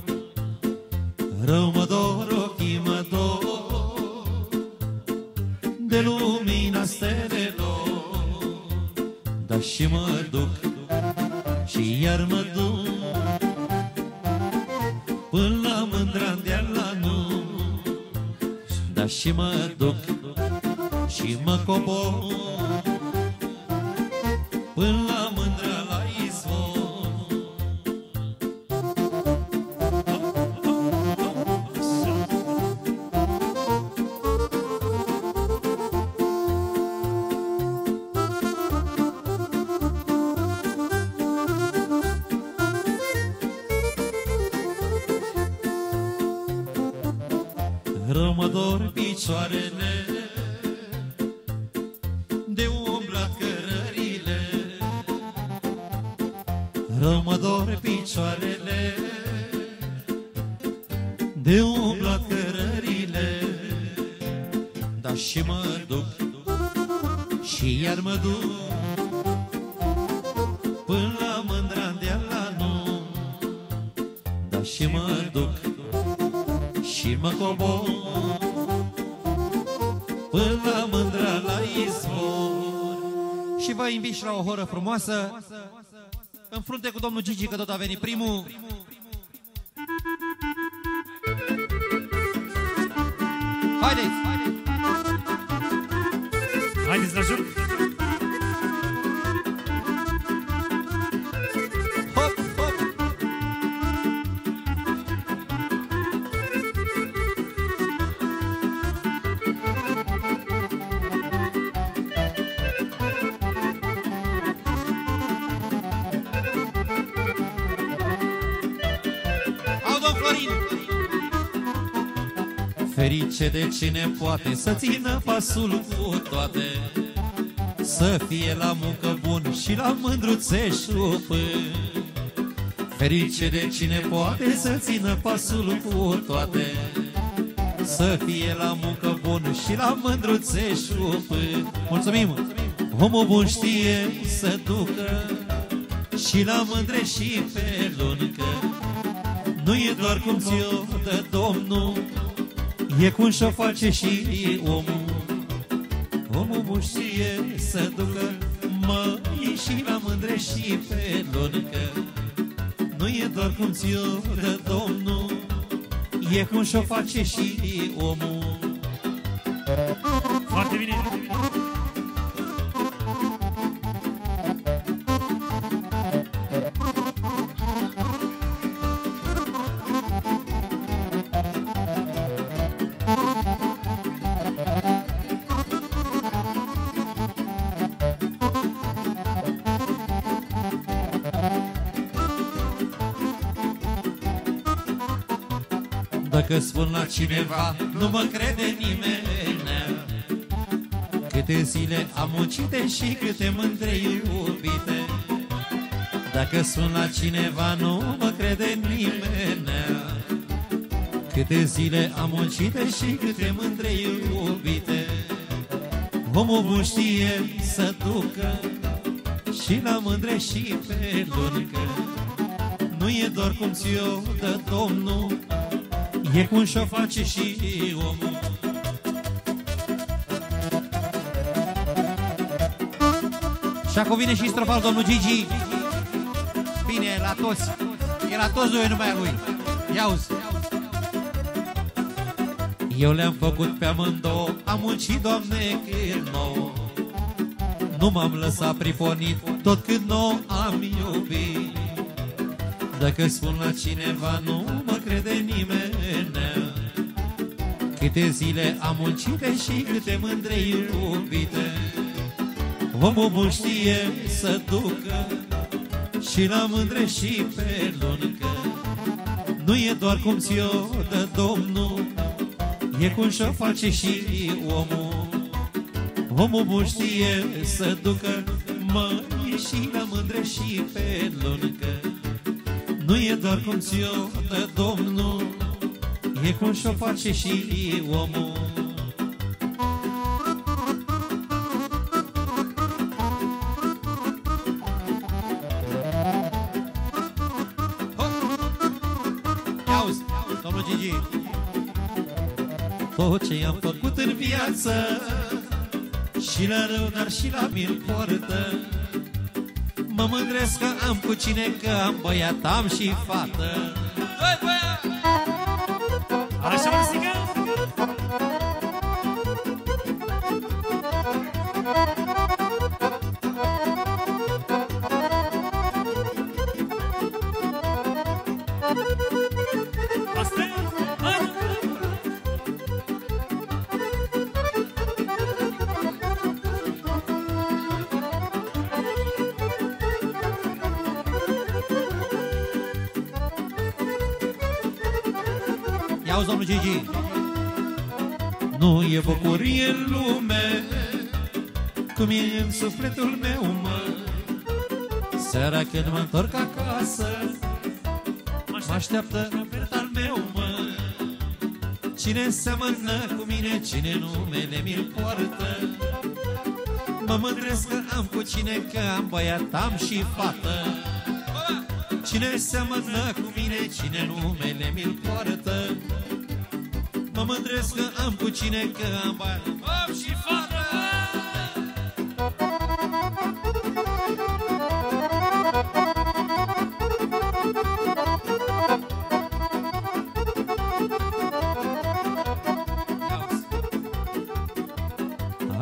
Speaker 1: Rău mă dor, ochii mă dor de lumina stelelor. Dar și mă duc și iar mă duc până la Mândra-ndeal la nu. Dar și mă duc și mă cobor până la Mândra la izvor. Rău mă dor picioarele de umblat cărările. Rău mă dor picioarele de umblat cărările. Dar și mă duc și iar mă duc până la Mândra-ndeal la nu. Dar și mă duc și mă cobor până la Mândra la izvor. Și vă invit și la o horă frumoasă în frunte cu domnul Gigi, că tot a venit primul. Haideți!
Speaker 3: joc.
Speaker 2: Hop, hop.
Speaker 1: Au, domn Florin!
Speaker 2: Ferice de cine poate să țină pasul cu toate, să fie la muncă bun și la mândruțeș pân. Ferice de cine poate să țină pasul cu toate, să fie la muncă bun și la mândruțeș pân. Mulțumim! Omul bun știe să ducă și la mândre și pe luncă. Nu e doar cum ți-o dă Domnul, e cum și-o face și omul. Omul bun știe să ducă, măi, și la mândre și pe luncă. Nu e doar cum ți-o dă Domnul, e cum și-o face și omul.
Speaker 3: Foarte bine.
Speaker 2: Dacă spun la cineva, nu mă crede nimeni. Câte zile am muncite și câte mândre iubite. Dacă spun la cineva, nu mă crede nimeni. Câte zile am muncite și câte mândre iubite. Omul bun știe să ducă și la mândre și pe luncă. Nu e doar cum ți-o dă Domnul, e cum și-o face și omul.
Speaker 1: Și acum vine și strofa domnul Gigi. Bine, la toți. E la toți doi numai lui. Ia-uzi.
Speaker 2: Eu le-am făcut pe amândouă, am muncit, Doamne, cât nouă. Nu m-am lăsat prifonit, tot cât nouă am iubit. Dacă spun la cineva, nu mă crede nimeni. Câte zile am muncite și câte mândre iubite. Omul bun știe să ducă și la mândre și pe luncă. Nu e doar cum ți-o dă Domnul, e cum și-o face și omul. Omul bun știe să ducă, măi, și la mândre și pe luncă. Nu e doar cum ți-o dă Domnul, e cum și-o face și omul.
Speaker 1: Ia-uzi, domnul Gigi.
Speaker 2: Tot ce am făcut în viață, și la rău, dar și la mil poartă. Mă mândresc că am cu cine, că am băiat, am și fată.
Speaker 3: Așa, mărțică? Asta e? Hai!
Speaker 1: Ia-uzi, domnul Gigi.
Speaker 2: Nu e bucurie în lume cum e în sufletul meu, mă. Seara când mă întorc acasă, mă așteaptă al meu, mă. Cine seamănă cu mine, cine numele mi-l poartă. Mă mândresc că am cu cine, că am băiat, am și fată. Cine seamănă cu mine, cine numele mi-l poartă. Mă mândresc că am cu cine, că am băiat, am și fată.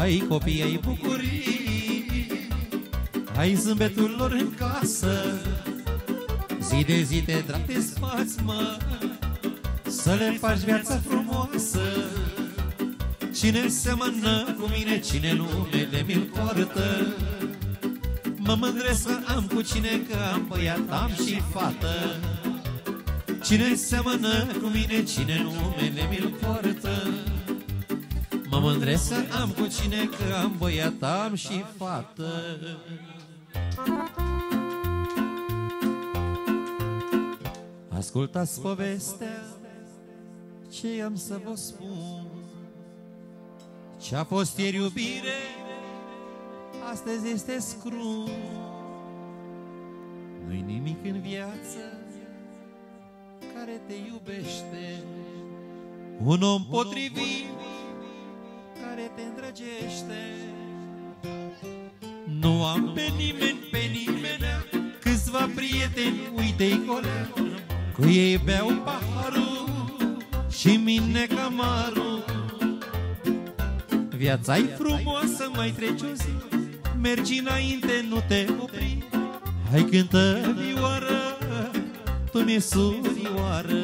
Speaker 2: ai copii, ai bucurii, ai zâmbetul lor în casă. Zi de zi te drag, te sfați, mă, să le faci viața frumoasă. Cine seamănă cu mine, cine numele mi-l poartă. Mă mândresc că am cu cine, că am băiat, am și fată. Cine seamănă cu mine, cine numele mi-l poartă. Mă mândresc că am cu cine, că am băiat, am și fată. Ascultați povestea ce am să vă spun. Ce-a fost ieri iubire, astăzi este scrum. Nu-i nimic în viață care te iubește, un om potrivit care te îndrăgește. Nu am pe nimeni, pe nimenea, câțiva prieteni, uite-i colea, cu ei beau paharul și mine camarul. Viața-i frumoasă, mai treci o zi, mergi înainte, nu te opri. Hai cântă vioară, tu mi-e surioară.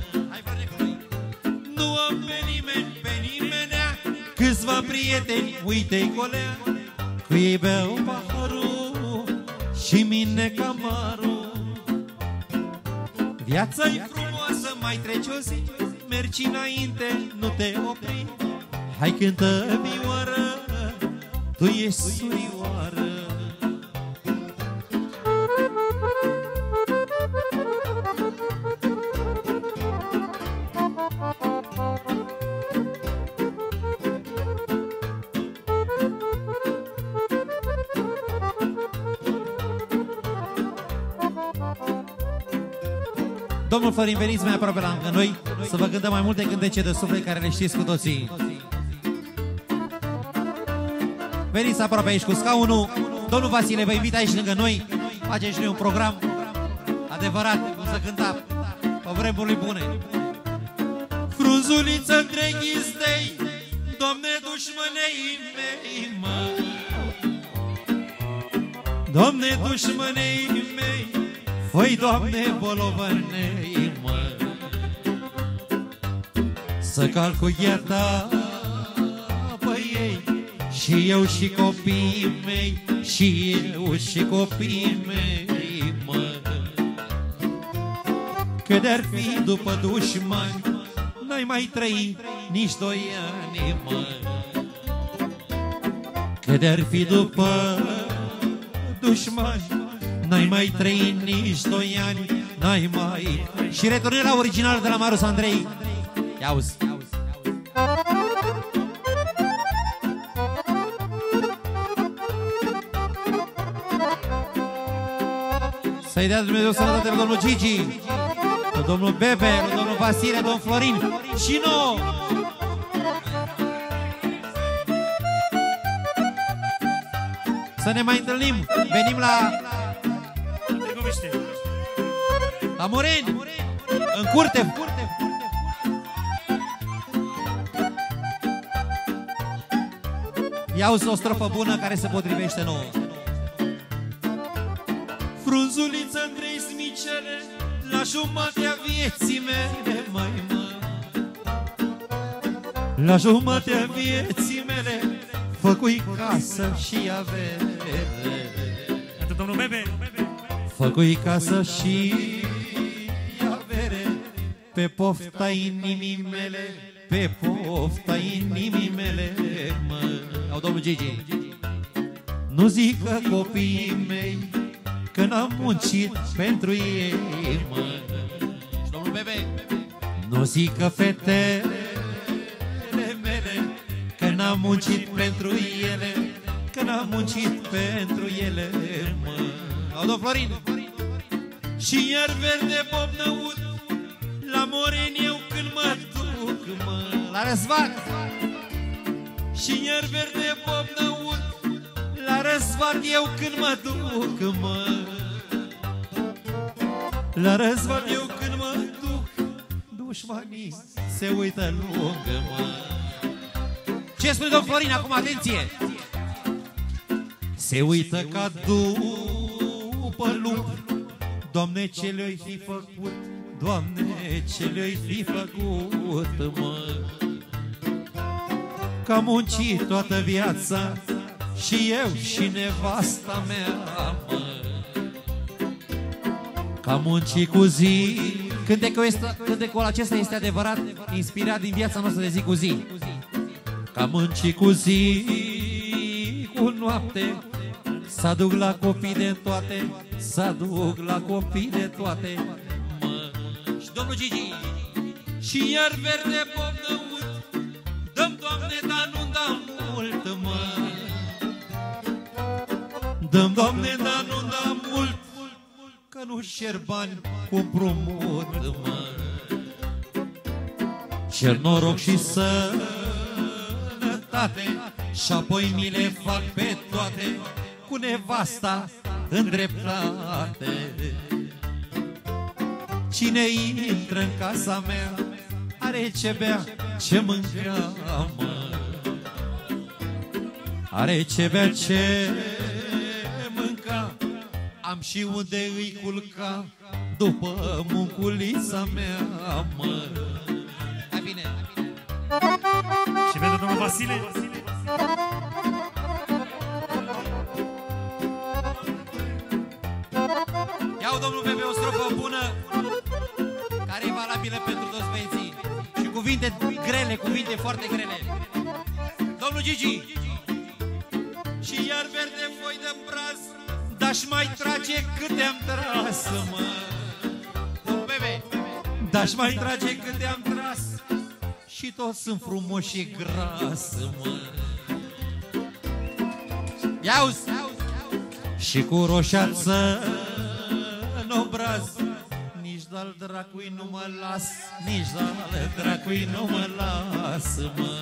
Speaker 2: Nu am pe nimeni, pe nimenea, câțiva prieteni, uite-i colea, cu ei beau paharul și mine camarul. Viața-i frumoasă, mai treci o zi, mergi înainte, nu te opri. Hai cântă vioară, tu ești surioară. Domnul Florin, veniți mai aproape la lângă noi să vă cântăm mai multe cântece de suflet care le știți cu toții. Veniți aproape aici cu scaunul. Domnul Vasile vă invit aici lângă noi. Facem și noi un program adevărat, cum să cânta pe vremuri bune. Frunzuliță între ghizdei, Doamne dușmânei mei, mă. Doamne dușmânei mei, făi, Doamne, bolovănei, mă. Să calc cu gheata pe ei, și eu și copiii mei, și eu și copiii mei, mă. Că de-ar fi după dușmani, n-ai mai trăi nici 2 ani, mă. Că de-ar fi după dușmani, n-ai mai trăi nici 2 ani, n-ai mai... Și returnăm la original de la Marius Andrei. Ia-uzi. Să-i dea Dumnezeu sănătate lui domnul Gigi, lui domnul Bebe, lui domnul Vasile, domnul Florin și nouă. Să ne mai întâlnim. Venim la Moreni, în curte. Ia-uzi o strofă bună care se potrivește nouă. Frunzuliță între-i smicele, la jumatea vieții mele, mai mă. La jumatea vieții mele, făcui casă și avere.
Speaker 4: Pentru domnul Bebe.
Speaker 2: Făcui casă și avere, pe pofta inimii mele, pe pofta inimii mele, mă. Au domnul Gigi. Nu zic că copiii mei, că n-am muncit pentru ei, mă. Și domnul Bebe. Nu zic că fetele mele, că n-am muncit pentru ele, că n-am muncit pentru ele, mă. Au domnul Florin. Și iar verde bobnăut, la Moreni eu când mă duc, mă. La Răzvan. Și iar verde bobnăut, la Răzvan eu când mă duc, mă. La Răzvan eu când mă duc, dușmanii se uită lungă, mă.
Speaker 1: Ce spune domn Florin? Acum atenție!
Speaker 2: Se uită ca după lup, Doamne, ce le-ai fi făcut, Doamne, ce le-ai fi făcut, mă. Că am muncit toată viața și eu și nevasta mea, mă. Că am muncit cu zi.
Speaker 1: Cântecul acesta este adevărat, inspirat din viața noastră de zi cu zi.
Speaker 2: Că am muncit cu zi, cu noapte, să aduc la copii de toate, să aduc la copii de toate, mă.
Speaker 1: Și domnul Gigi.
Speaker 2: Și iar verde pomnăut, dăm, Doamne, dar nu dăm mult, mă. Dăm, Doamne, dar nu dăm mult, că nu șer bani cu împrumut, mă. Cer noroc și sănătate și apoi mi le fac pe toate, cu nevasta în dreptate. Cine intră în casa mea are ce bea, ce mânca, mă. Are ce bea, ce mânca, am și unde îi culca după munculița mea, mă.
Speaker 1: Hai bine.
Speaker 3: Și pentru domnul Vasile.
Speaker 1: Iau domnul Bebe o strofă bună care e valabilă pentru toți băieții. Și cuvinte grele, cuvinte foarte grele. Domnul Gigi.
Speaker 2: Și iar verde foi de braz, dar-și mai trage câte am tras, mă.
Speaker 1: Domnul Bebe.
Speaker 2: Dar-și mai trage câte am tras, și toți sunt frumoși și gras, mă.
Speaker 1: Iauzi.
Speaker 2: Și cu roșață în obraz, nici de-al dracui nu mă las, nici de-al dracui nu mă las, mă.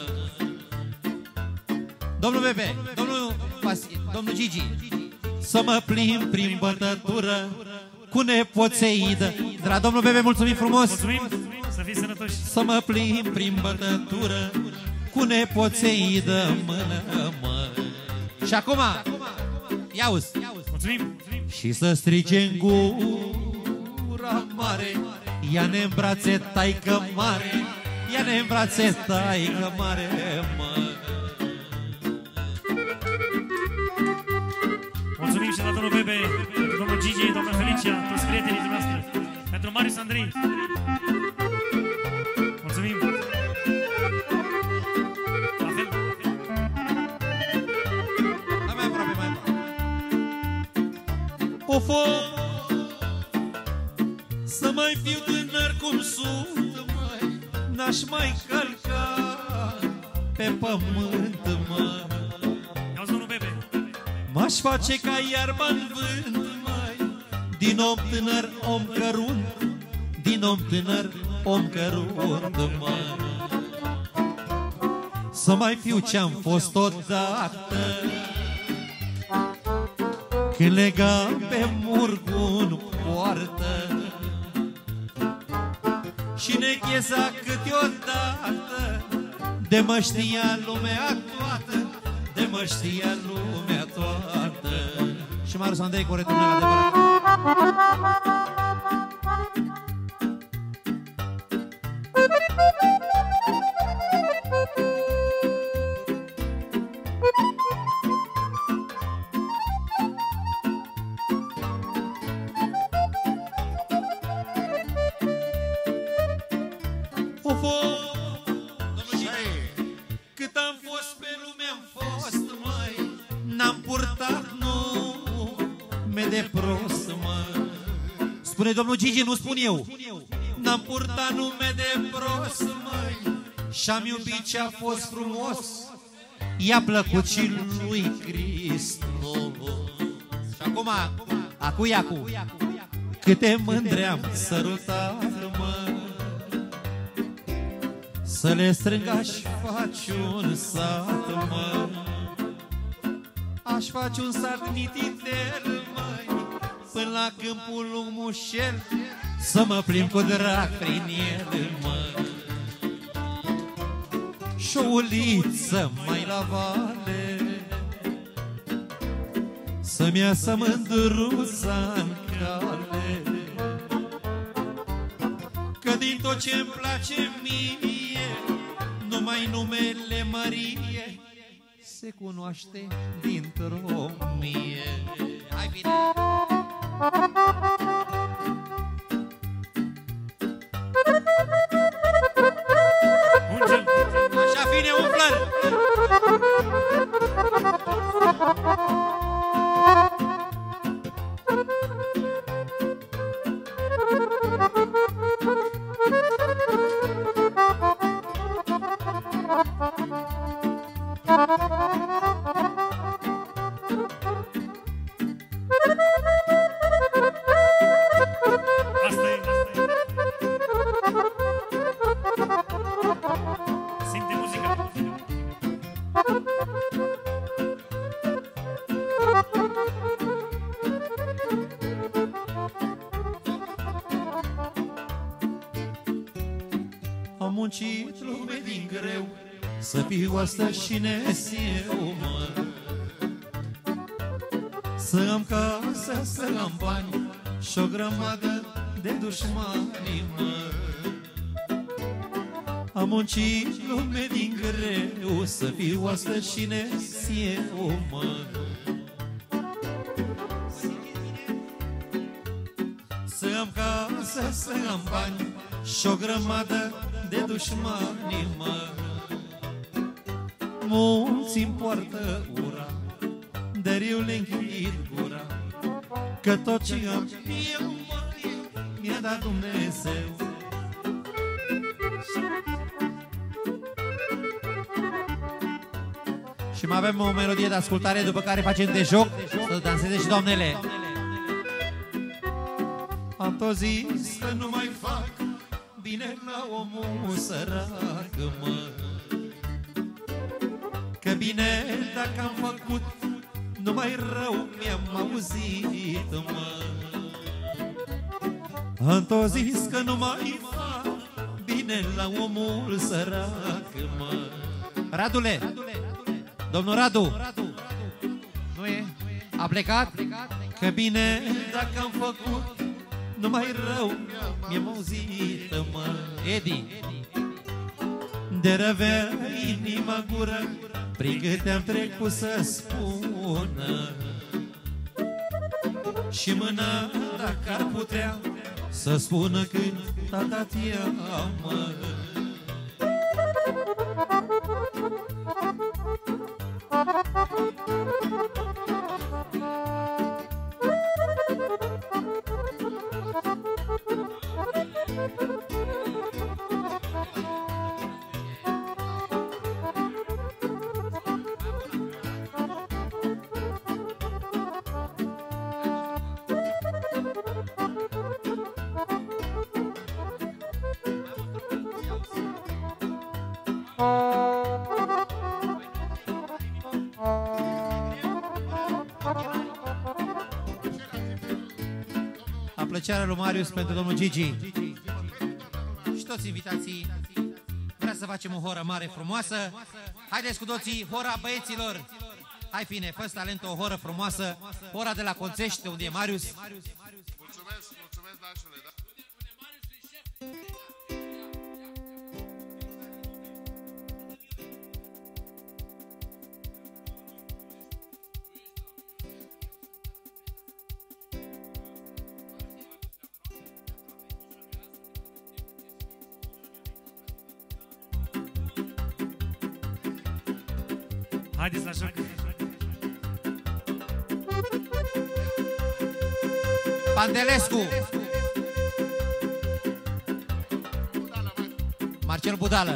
Speaker 1: Domnul Bebe, domnul Gigi.
Speaker 2: Să mă plimb prin bătătură cu nepoțeidă.
Speaker 1: De la domnul Bebe mulțumim frumos.
Speaker 3: Mulțumim, să fii sănătoși.
Speaker 2: Să mă plimb prin bătătură cu nepoțeidă în mână, mă.
Speaker 1: Și acum, iauzi.
Speaker 3: Mulțumim.
Speaker 2: Și să strige în gura mare, ia-ne în brațe, taică mare, ia-ne în brațe, taică mare, mă.
Speaker 3: Mulțumim și la domnul Bebe, pentru domnul Gigi, doamna Felicia, toți prietenii dumneavoastră, pentru Marius Andrei. Mulțumim. La fel.
Speaker 1: Mai aproape, mai aproape.
Speaker 2: Ofo, să mai fiu tânăr cum sunt, măi, n-aș mai călca pe pământ, mă.
Speaker 3: Iauzi domnul Bebe.
Speaker 2: M-aș face ca iarba în vânt, măi, din om tânăr, om cărunt, din om tânăr, om cărunt, măi. Să mai fiu ce-am fost odată, când legam pe murgun poartă și negheza câteodată, de mă știa lumea toată, de mă știa lumea toată.
Speaker 1: Și Marius Andrei cu returnul adevărat.
Speaker 2: Cât am fost pe lume am fost, măi, n-am purtat nume de prost, măi.
Speaker 1: Spune domnul Gigi, nu spun eu.
Speaker 2: N-am purtat nume de prost, măi, și-am iubit ce-a fost frumos, i-a plăcut și lui Hristos.
Speaker 1: Și acum, acu.
Speaker 2: Câte mândre am sărutat, mă, să le strâng, aș face un sat, mă. Aș face un sat nititel, măi, până la câmpul lung Mușel, să mă plimb cu drag prin el, mă. și o uliță mai la vale, să-mi iasă mândruța-n cale, că din tot ce-mi place mie, numai numele Marie se cunoaște dintr-o mie. Hai bine! Așa vine umflări! Am muncit lume din greu să fiu asta și neseu, mă, să am casă, să am bani și o grămadă de dușmani, mă. Am muncit lume din greu să fiu asta și neseu, mă, să am casă, să am bani și o grămadă de dușmani, mă. Mulți-mi poartă ura, dar eu le închid gura, că tot ce am eu, mă, mi-a dat Dumnezeu.
Speaker 1: Și mai avem o melodie de ascultare, după care facem de joc, să danseze și doamnele.
Speaker 2: Am tot zis că nu mai fac bine la omul sărac, mă, că bine dacă am făcut, numai rău mi-am auzit, mă. Am tot zis că nu mai fac bine la omul sărac, mă.
Speaker 1: Radule, domnul Radu, nu e? A plecat?
Speaker 2: Că bine dacă am făcut, numai rău mi-am auzit, mă.
Speaker 1: Edi,
Speaker 2: de răvea inima gură, prin câte am trecut să spună, și mâna dacă ar putea să spună când a dat ea, mă.
Speaker 1: plăcerea lui Marius pentru domnul Gigi. Și toți invitații, vrea să facem o horă mare, frumoasă. Haideți cu toții, hora băieților. Hai fine, fă-ți talentul, o horă frumoasă. Hora de la Conțești, unde e Marius.
Speaker 5: Mulțumesc, mulțumesc, nașule, da?
Speaker 3: Haideți la joc!
Speaker 1: Pandelescu, Marcel Budală.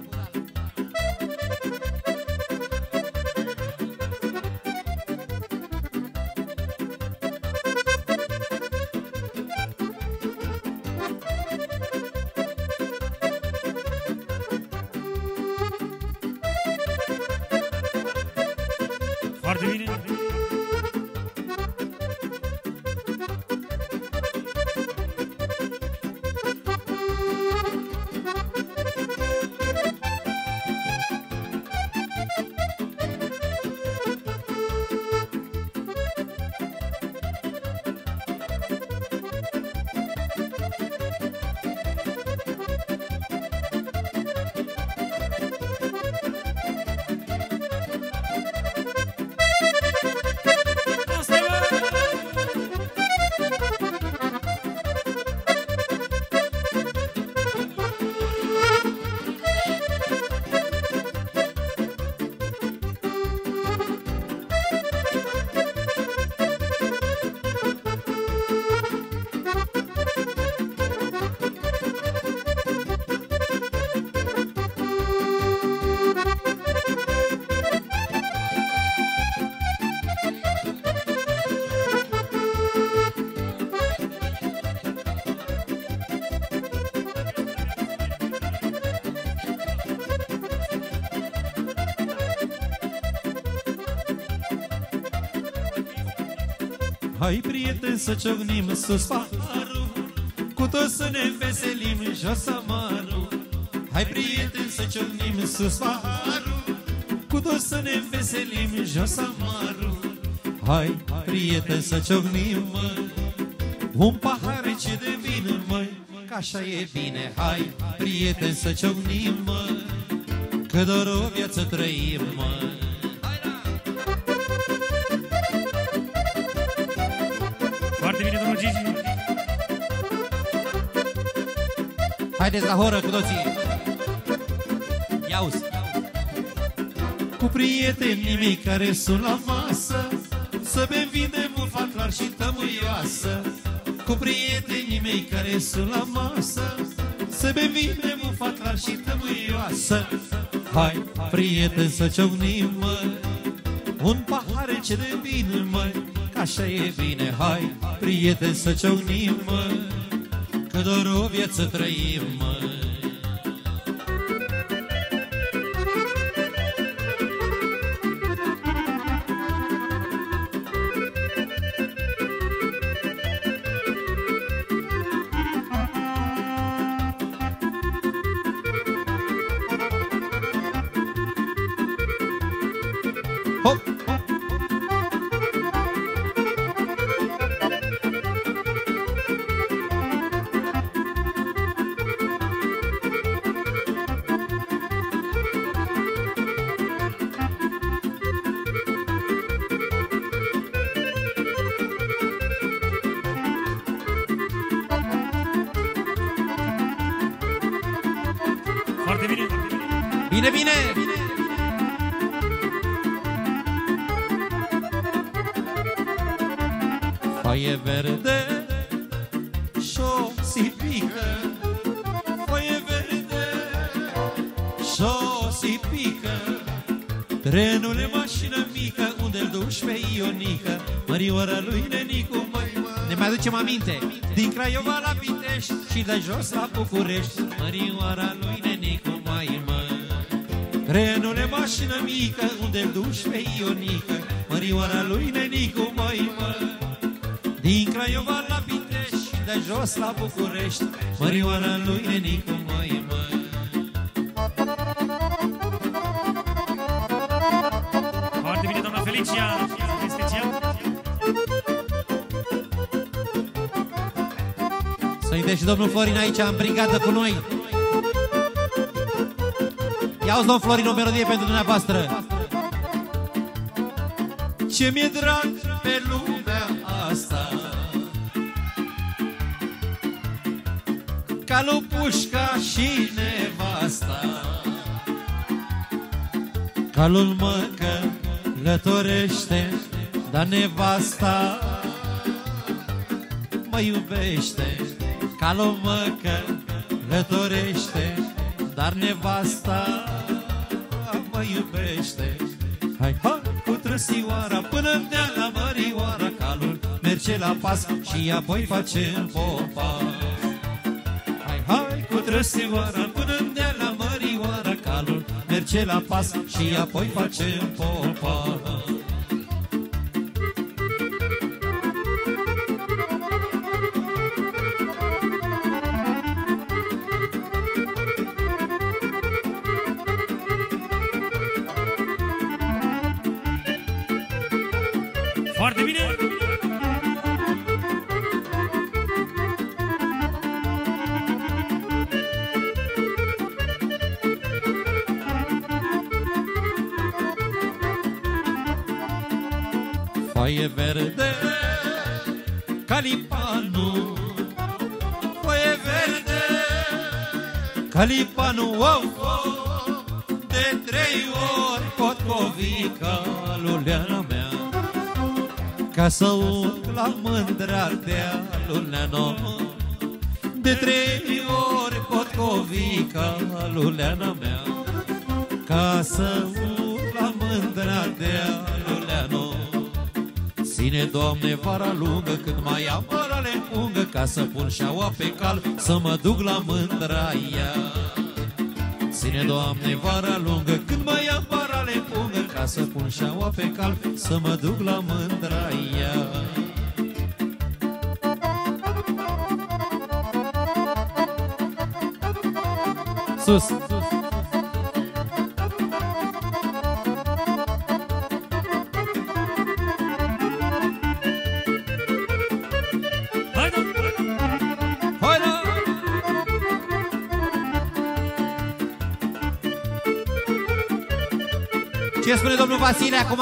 Speaker 3: Foarte bine!
Speaker 2: Hai, prieteni, să ciocnim sus paharul, cu toți să ne veselim jos amarul. Hai, prieteni, să ciocnim sus paharul, cu toți să ne veselim jos amarul. Hai, prieteni, să ciocnim, măi, un pahar ce de vin, măi, că așa e bine. Hai, prieteni, să ciocnim, măi, că doar o viață trăim, măi.
Speaker 3: Foarte bine, domnul Gigi.
Speaker 1: Haideți la horă cu toții. Ia-uzi.
Speaker 2: Cu prietenii mei care sunt la masă, să bem vin de mufat clar și tămâioasă. Cu prietenii mei care sunt la masă, să bem vin de mufat clar și tămâioasă. Hai, prieteni, să ciocnim, măi, un pahar ce de vin, măi, că așa e bine. Hai, prieteni, să ciocnim, măi, că doar o viață trăim, măi. Hop, hop.
Speaker 3: Foarte bine.
Speaker 1: Bine, bine!
Speaker 2: Foaie verde și-o sipică, foaie verde și-o sipică, trenul e mașină mică, unde-l duci pe Ionica, mărioara lui Nenicu, măi,
Speaker 1: Ne mai aducem aminte.
Speaker 2: din Craiova la Pitești și de jos la București, mărioara lui Nenicu, mai măi. Trenul e mașină mică, unde-l duci pe Ionica, mărioara lui Nenicu, mai măi. Din Craiova la Pitești și de jos la București, mărioara lui Nenicu, mai măi.
Speaker 3: Foarte bine, doamna Felicia. Special.
Speaker 1: Să intre și domnul Florin aici, în brigadă cu noi. Ia-uzi, domn Florin, o melodie pentru dumneavoastră.
Speaker 2: Ce mi-e drag pe lumea asta, calul, pușca și nevasta. Calul mă călătorește, dar nevasta mă iubește. Calul mă călătorește, dar nevasta mă iubește. Hai, hai, cu trăsioara până dea la Mărioara, calul merge la pas și apoi face popa. Hai, hai, cu trăsioara până dea la Mărioara, calul merge la pas și apoi face popa.
Speaker 3: Foarte bine.
Speaker 2: Foaie verde, Calipanu, foaie verde, Calipanu, wow, wow, de 3 ori potcovica, luleana mea, ca să urc la mândra dealul neano. De 3 ori potcovica, luleana mea, ca să urc la mândra dealul neano. Ține, Doamne, vara lungă, când mai am parale în pungă, ca să pun șaua pe cal, să mă duc la mândra ea. Ține, Doamne, vara lungă, când mai am parale în pungă, ca să pun șaua pe cal, să mă duc la mândra ea. Sus!
Speaker 1: Ce spune domnul Vasile acum?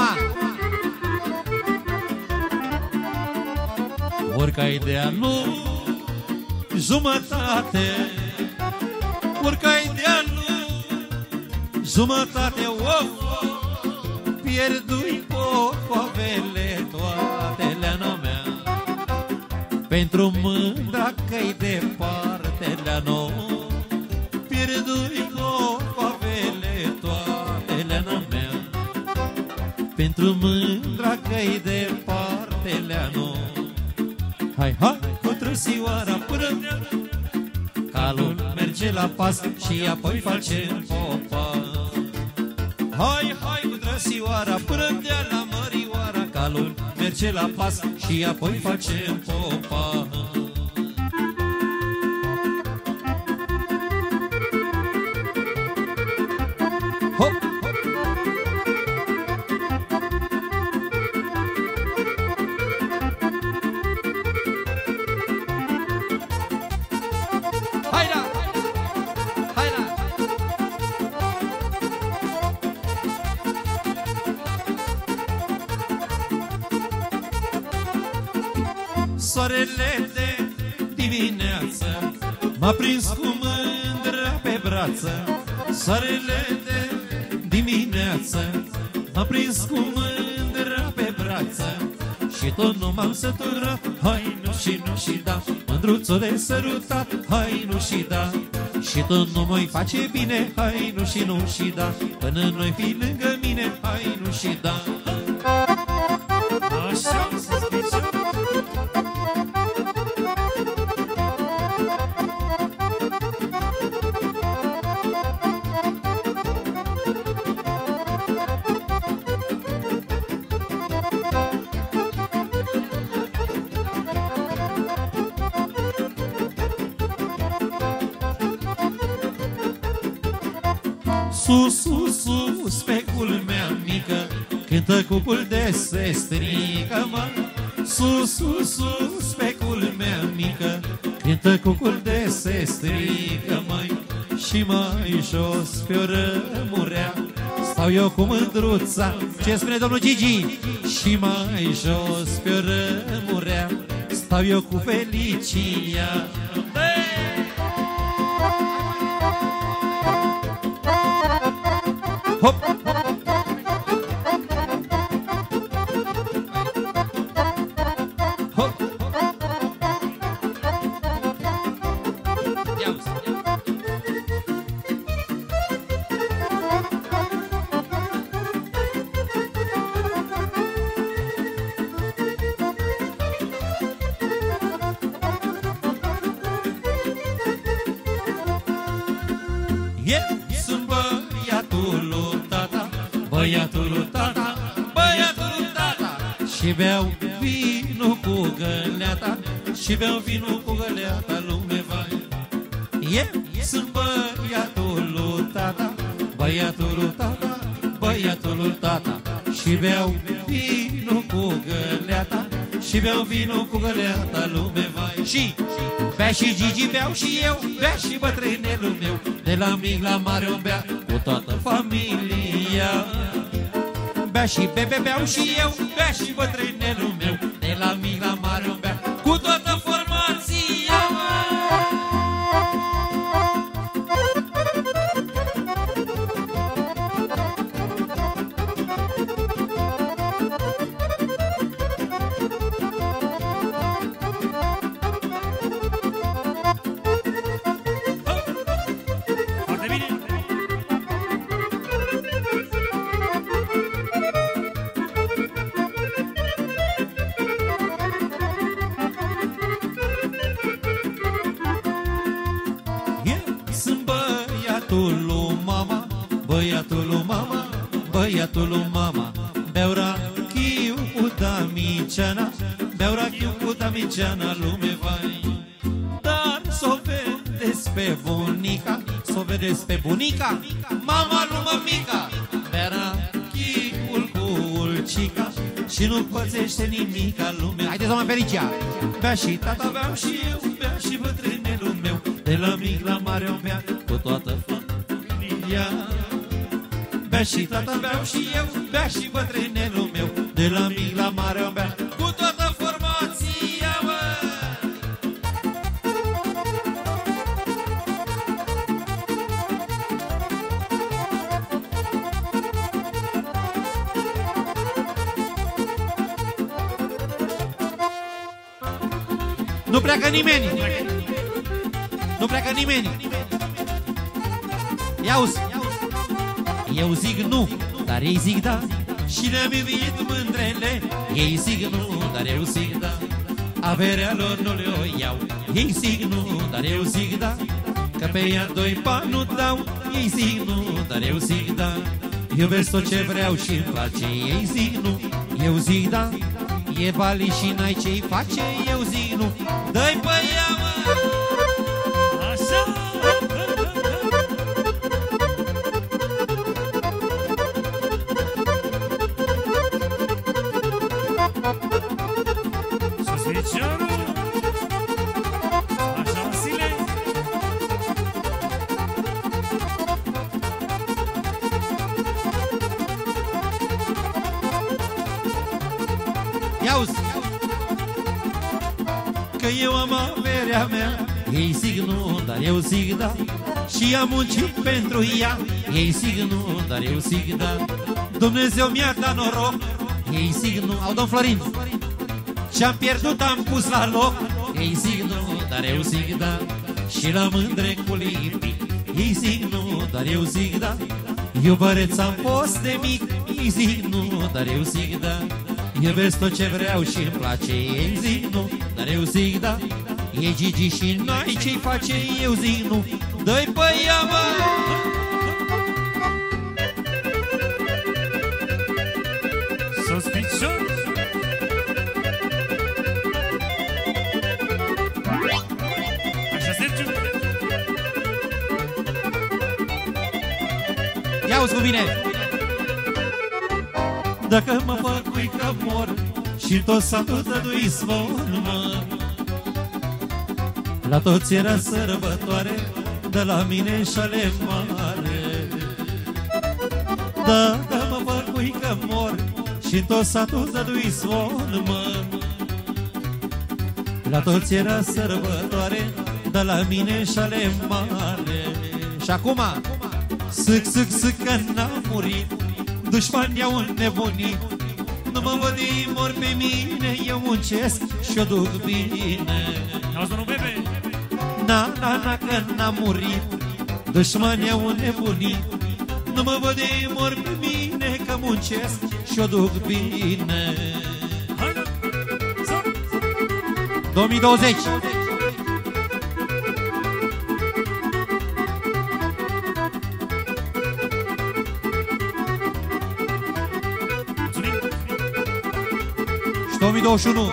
Speaker 2: Urcai de anul jumătate, urcai de anul jumătate, pierdui popoavele toate leana mea, pentru mândra că-i departe leano, pierdui popoavele toate leana mea, pentru mândra că-i departe leano. Hai, hai, cu trăsioara până calul merge la pas și apoi face popa. Hai, hai, cu trăsioara până de la Mărioara, calul merge la pas și apoi face popa. Hop! Soarele de dimineață m-a prins cu mândră pe brață. Soarele de dimineață m-a prins cu mândră pe brață. Și tot nu m-am săturat, hai nu și nu și da, mândruțul de sărutat, hai nu și da. Și tot nu mă-i face bine, hai nu și nu și da, până noi fi lângă mine, hai nu și da.
Speaker 3: Așa să zice.
Speaker 2: Sus, sus, sus, pe culmea mică, cântă cucul de se strică, mă. Sus, sus, sus, pe culmea mică, cântă cucul de se strică, măi. Și mai jos pe o rămurea stau eu cu mândruța.
Speaker 1: Ce spune domnul Gigi?
Speaker 2: Și mai jos pe o rămurea stau eu cu Felicia. Hop! Hop! Sunt băiatul lui tata, băiatul lui tata, băiatul lui tata. Și beau vinul cu găleata, și beau vinul cu găleata, lume vai. Sunt băiatul lui tata, băiatul lui tata, băiatul lui tata. Și beau vinul cu găleata, și beau vinul cu găleata, lume vai. Și bea și Gigi, beau și eu, bea și bătrânelul meu. De la mic la mare o bea cu toată familia. Bea și bebe, beau și eu, bea și bătrânelul meu. De la mic la mare o bea cu toată formația. Băiatul lui mama, băiatul lui mama. Beau rachiu cu Damiceana, beau rachiu cu Damiceana, lume vai. Dar s-o vedeți pe bunica, S-o vedeți pe bunica, mama lui mămica, bea chiul cu ulcica și nu pățește nimica lumea.
Speaker 1: Haideți, doamna Felicia!
Speaker 2: Bea și tata, beau și eu, bea și bătrânelul meu, de la mic la mare o bea cu toată familia. Bea și tata, beau și eu, bea și bătrânelul meu, de la mic la mare o bea cu toată formația, mă!
Speaker 1: Nu pleacă nimeni! Nu pleacă nimeni! Ia-uzi! Eu zic nu, dar ei zic da.
Speaker 2: Și ne-am iubit mândrele,
Speaker 1: Ei zic nu, dar eu zic da.
Speaker 2: averea lor nu le-o iau.
Speaker 1: Ei zic nu, dar eu zic da.
Speaker 2: Că pe ea doi bani nu dau.
Speaker 1: Ei zic nu, dar eu zic da.
Speaker 2: Iubesc tot ce vreau și-mi place.
Speaker 1: Ei zic nu, eu zic da. E vali și n-ai ce-i face. Eu zic nu,
Speaker 2: Dă-i pe ea, mă!
Speaker 3: Așa! Sus piciorul! Așa, Vasile!
Speaker 1: ia-uzi!
Speaker 2: Că eu am averea mea
Speaker 1: Ei zic nu, dar eu zic da.
Speaker 2: și am muncit pentru ea.
Speaker 1: Ei zic nu, dar eu zic da.
Speaker 2: Dumnezeu mi-a dat noroc.
Speaker 1: Ei zic nu, au domn Florin.
Speaker 2: Ce-am pierdut am pus la loc.
Speaker 1: Ei zic nu, dar eu zic da.
Speaker 2: Și la mândre cu lipi.
Speaker 1: Ei zic nu, dar eu zic da.
Speaker 2: Iubăreț am fost de mic.
Speaker 1: Ei zic nu, dar eu zic da.
Speaker 2: Iubesc tot ce vreau și-mi place.
Speaker 1: Ei zic nu, dar eu zic da. E Gigi și n-ai ce-i face. Eu zic nu,
Speaker 2: Dă-i pe ea, mă!
Speaker 3: Sus piciorul! Așa, Sergiu!
Speaker 1: ia-uzi cu mine.
Speaker 2: Dacă mă făcui că mor și tot satul dădui zvon, mă, la toți era sărbătoare, de la mine șale mare. Dacă mă făcui că mor și tot satul dădui zvon, mă, la toți era sărbătoare, de la mine șale mare.
Speaker 1: Și acum,
Speaker 2: Sâc, sâc, sâc că n-am murit, dușmanii au înnebunit. Nu mă văd, ei mor pe mine, eu muncesc și-o duc bine.
Speaker 3: Auzi, domnul Bebe!
Speaker 2: Na, na, na, că n-am murit, dușmanii au înnebunit. Nu mă văd, ei mor pe mine, că muncesc și-o duc bine.
Speaker 3: Hai, să!
Speaker 1: 2020.
Speaker 3: Mulțumim!
Speaker 1: Și 2021.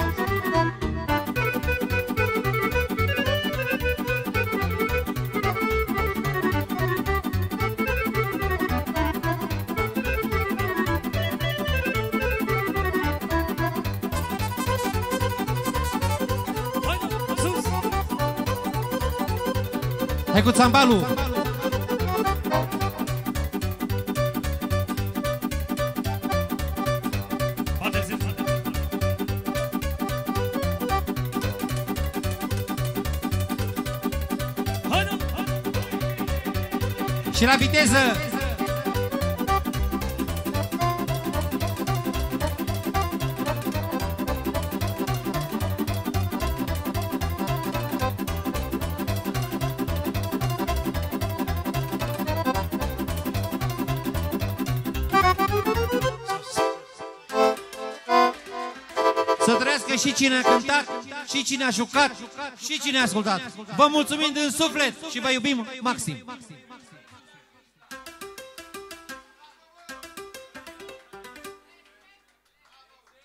Speaker 3: Hai, sus!
Speaker 1: Hai cu țambalul.
Speaker 3: Bate-l, Sergiu! Hai, nu!
Speaker 1: Și la viteză. Să trăiască și cine a cântat, și cine a jucat, și cine a ascultat. Vă mulțumim din suflet și vă iubim maxim.